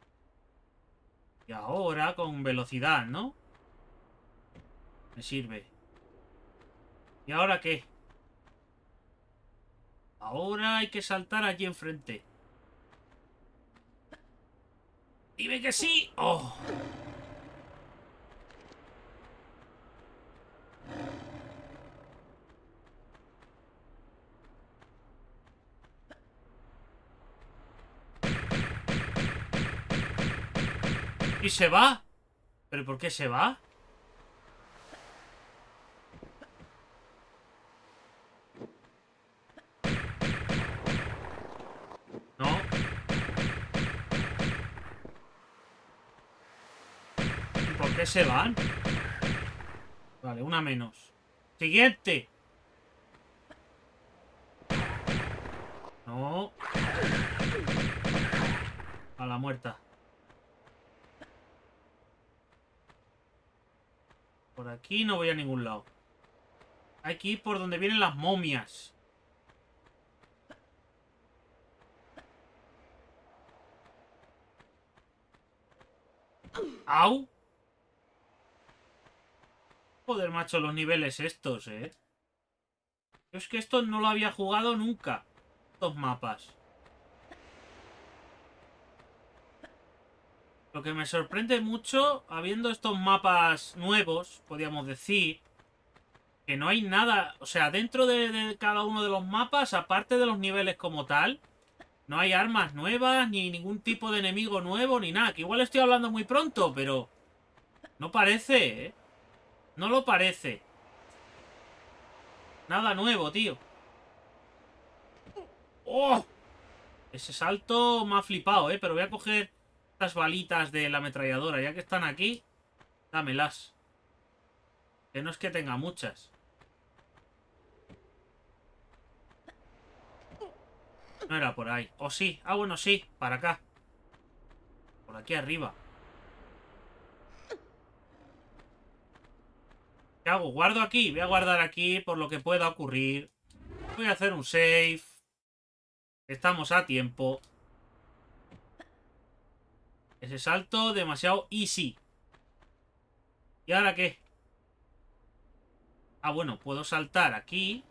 Y ahora con velocidad, ¿no? Me sirve. ¿Y ahora qué? Ahora hay que saltar allí enfrente. Dime que sí. ¡Oh! ¿Y se va? ¿Pero por qué se va? No. ¿Y por qué se van? Vale, una menos. Siguiente. No. A la muerta. Por aquí no voy a ningún lado. Hay que ir por donde vienen las momias. ¡Au! Joder, macho, los niveles estos, ¿eh? Yo es que esto no lo había jugado nunca. Estos mapas. Lo que me sorprende mucho, habiendo estos mapas nuevos, podríamos decir, que no hay nada, o sea, dentro de cada uno de los mapas, aparte de los niveles como tal, no hay armas nuevas, ni ningún tipo de enemigo nuevo, ni nada. Que igual estoy hablando muy pronto, pero no parece, ¿eh? No lo parece. Nada nuevo, tío. ¡Oh! Ese salto me ha flipado, ¿eh? Pero voy a coger estas balitas de la ametralladora. Ya que están aquí, dámelas. Que no es que tenga muchas. No era por ahí. O sí. Ah, bueno, sí. Para acá. Por aquí arriba. ¿Qué hago? ¿Guardo aquí? Voy a guardar aquí por lo que pueda ocurrir. Voy a hacer un save. Estamos a tiempo. Ese salto demasiado easy. ¿Y ahora qué? Ah, bueno, puedo saltar aquí.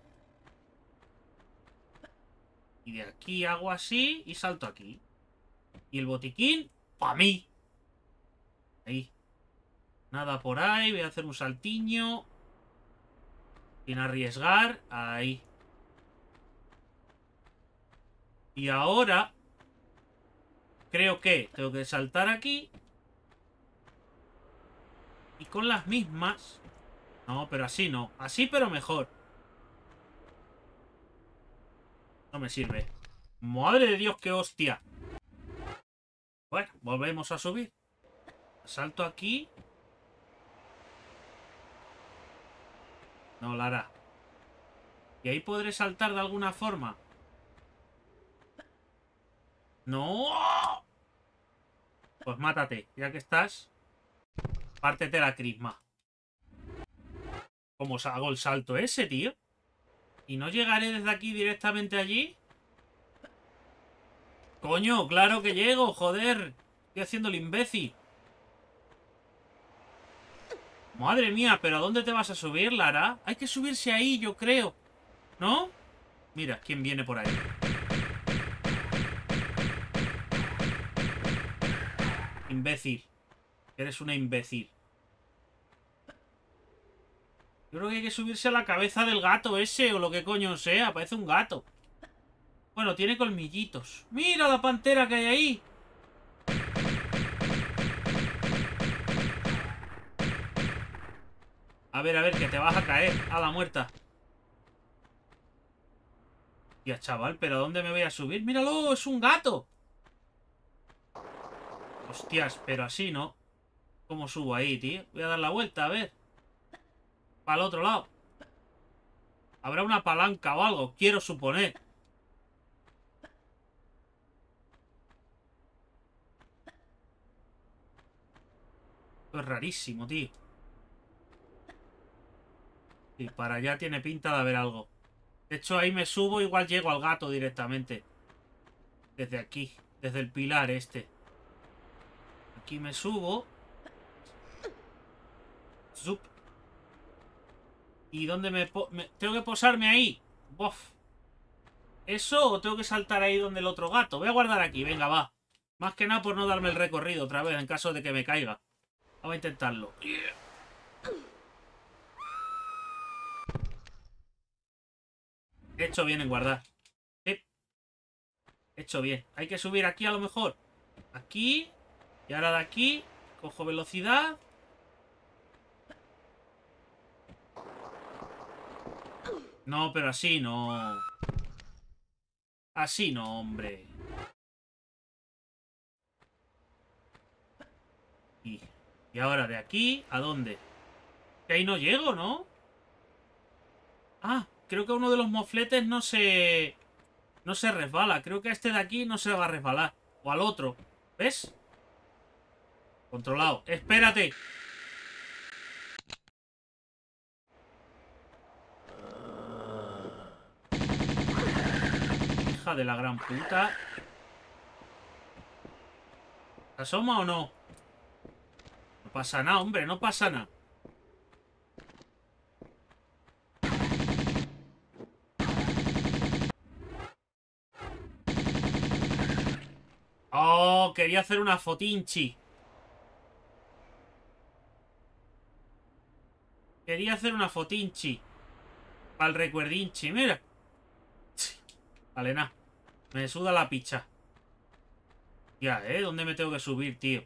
Y de aquí hago así y salto aquí. Y el botiquín, para mí. Ahí. Nada por ahí. Voy a hacer un saltiño. Sin arriesgar. Ahí. Y ahora creo que tengo que saltar aquí. Y con las mismas. No, pero así no. Así pero mejor. No me sirve. Madre de Dios, qué hostia. Bueno, volvemos a subir. Salto aquí. No, Lara. ¿Y ahí podré saltar de alguna forma? ¡No! Pues mátate, ya que estás. Pártete la crisma. ¿Cómo hago el salto ese, tío? ¿Y no llegaré desde aquí directamente allí? Coño, claro que llego, joder. Estoy haciendo el imbécil. Madre mía, ¿pero a dónde te vas a subir, Lara? Hay que subirse ahí, yo creo. ¿No? Mira, ¿quién viene por ahí? Imbécil. Eres una imbécil. Yo creo que hay que subirse a la cabeza del gato ese o lo que coño sea. Parece un gato. Bueno, tiene colmillitos. ¡Mira la pantera que hay ahí! A ver, que te vas a caer a la muerta. Ya, chaval, ¿pero a dónde me voy a subir? ¡Míralo! ¡Es un gato! Hostias, pero así no. ¿Cómo subo ahí, tío? Voy a dar la vuelta, a ver. Para el otro lado. Habrá una palanca o algo, quiero suponer. Esto es rarísimo, tío. Y para allá tiene pinta de haber algo. De hecho, ahí me subo, igual llego al gato directamente. Desde aquí, desde el pilar este. Aquí me subo. Zup. ¿Y dónde tengo que posarme ahí? Bof. ¿Eso o tengo que saltar ahí donde el otro gato? Voy a guardar aquí, venga, va. Más que nada por no darme el recorrido otra vez en caso de que me caiga. Vamos a intentarlo. He hecho bien en guardar. He hecho bien. Hay que subir aquí a lo mejor. Aquí. Y ahora de aquí. Cojo velocidad. No, pero así no. Así no, hombre. Y ahora de aquí, ¿a dónde? Que ahí no llego, ¿no? Ah, creo que uno de los mofletes no se resbala. Creo que este de aquí no se va a resbalar. O al otro. ¿Ves? Controlado. ¡Espérate! Hija de la gran puta. ¿Se asoma o no? No pasa nada, hombre, no pasa nada. Oh, quería hacer una fotinchi. Quería hacer una fotinchi. Para el recuerdinchi, mira. Vale, nada. Me suda la picha. Ya, ¿dónde me tengo que subir, tío?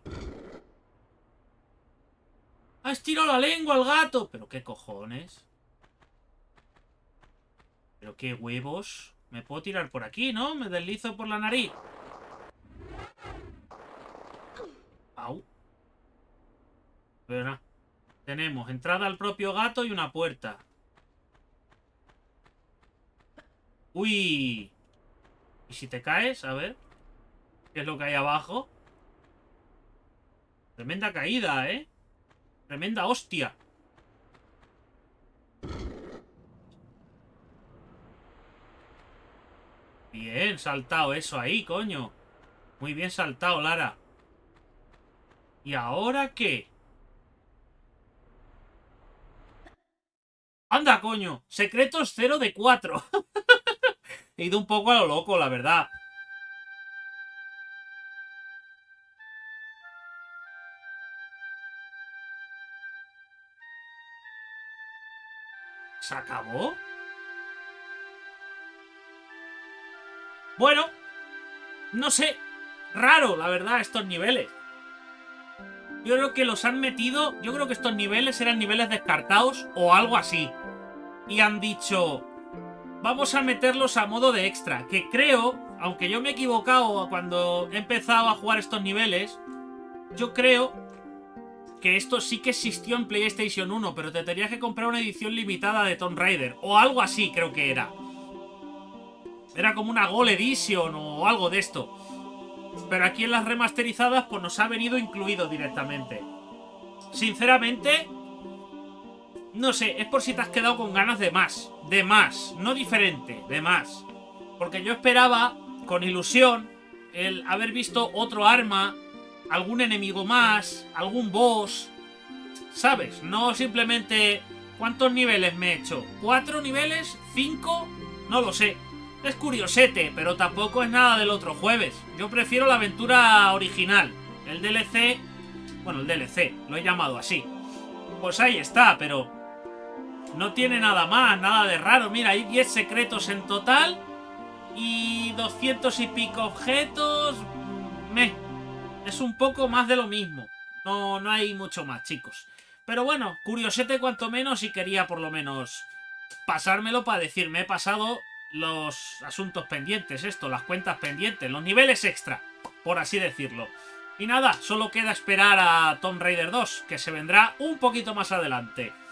¡Ha estirado la lengua el gato! ¿Pero qué cojones? ¿Pero qué huevos? Me puedo tirar por aquí, ¿no? Me deslizo por la nariz. Au. Pero nada. Tenemos entrada al propio gato y una puerta. ¡Uy! ¿Y si te caes? A ver. ¿Qué es lo que hay abajo? Tremenda caída, ¿eh? Tremenda hostia. Bien saltado eso ahí, coño. Muy bien saltado, Lara. ¿Y ahora qué? ¡Anda, coño! Secretos 0 de 4. He ido un poco a lo loco, la verdad. ¿Se acabó? Bueno, no sé. Raro, la verdad, estos niveles. Yo creo que los han metido... Yo creo que estos niveles eran niveles descartados o algo así. Y han dicho... Vamos a meterlos a modo de extra. Que creo, aunque yo me he equivocado cuando he empezado a jugar estos niveles, yo creo que esto sí que existió en PlayStation 1, pero te tenías que comprar una edición limitada de Tomb Raider. O algo así, creo que era. Era como una Gold Edition o algo de esto. Pero aquí en las remasterizadas pues nos ha venido incluido directamente. Sinceramente, no sé, es por si te has quedado con ganas de más. De más, no diferente, de más. Porque yo esperaba, con ilusión, el haber visto otro arma, algún enemigo más, algún boss. ¿Sabes? No simplemente... ¿Cuántos niveles me he hecho? ¿4 niveles? ¿5? No lo sé. Es curiosete, pero tampoco es nada del otro jueves. Yo prefiero la aventura original. El DLC... Bueno, el DLC, lo he llamado así. Pues ahí está, pero... No tiene nada más, nada de raro. Mira, hay 10 secretos en total. Y 200 y pico objetos. Es un poco más de lo mismo. No hay mucho más, chicos. Pero bueno, curiosete cuanto menos, y quería por lo menos pasármelo para decir, me he pasado los asuntos pendientes, las cuentas pendientes, los niveles extra, por así decirlo. Y nada, solo queda esperar a Tomb Raider 2, que se vendrá un poquito más adelante.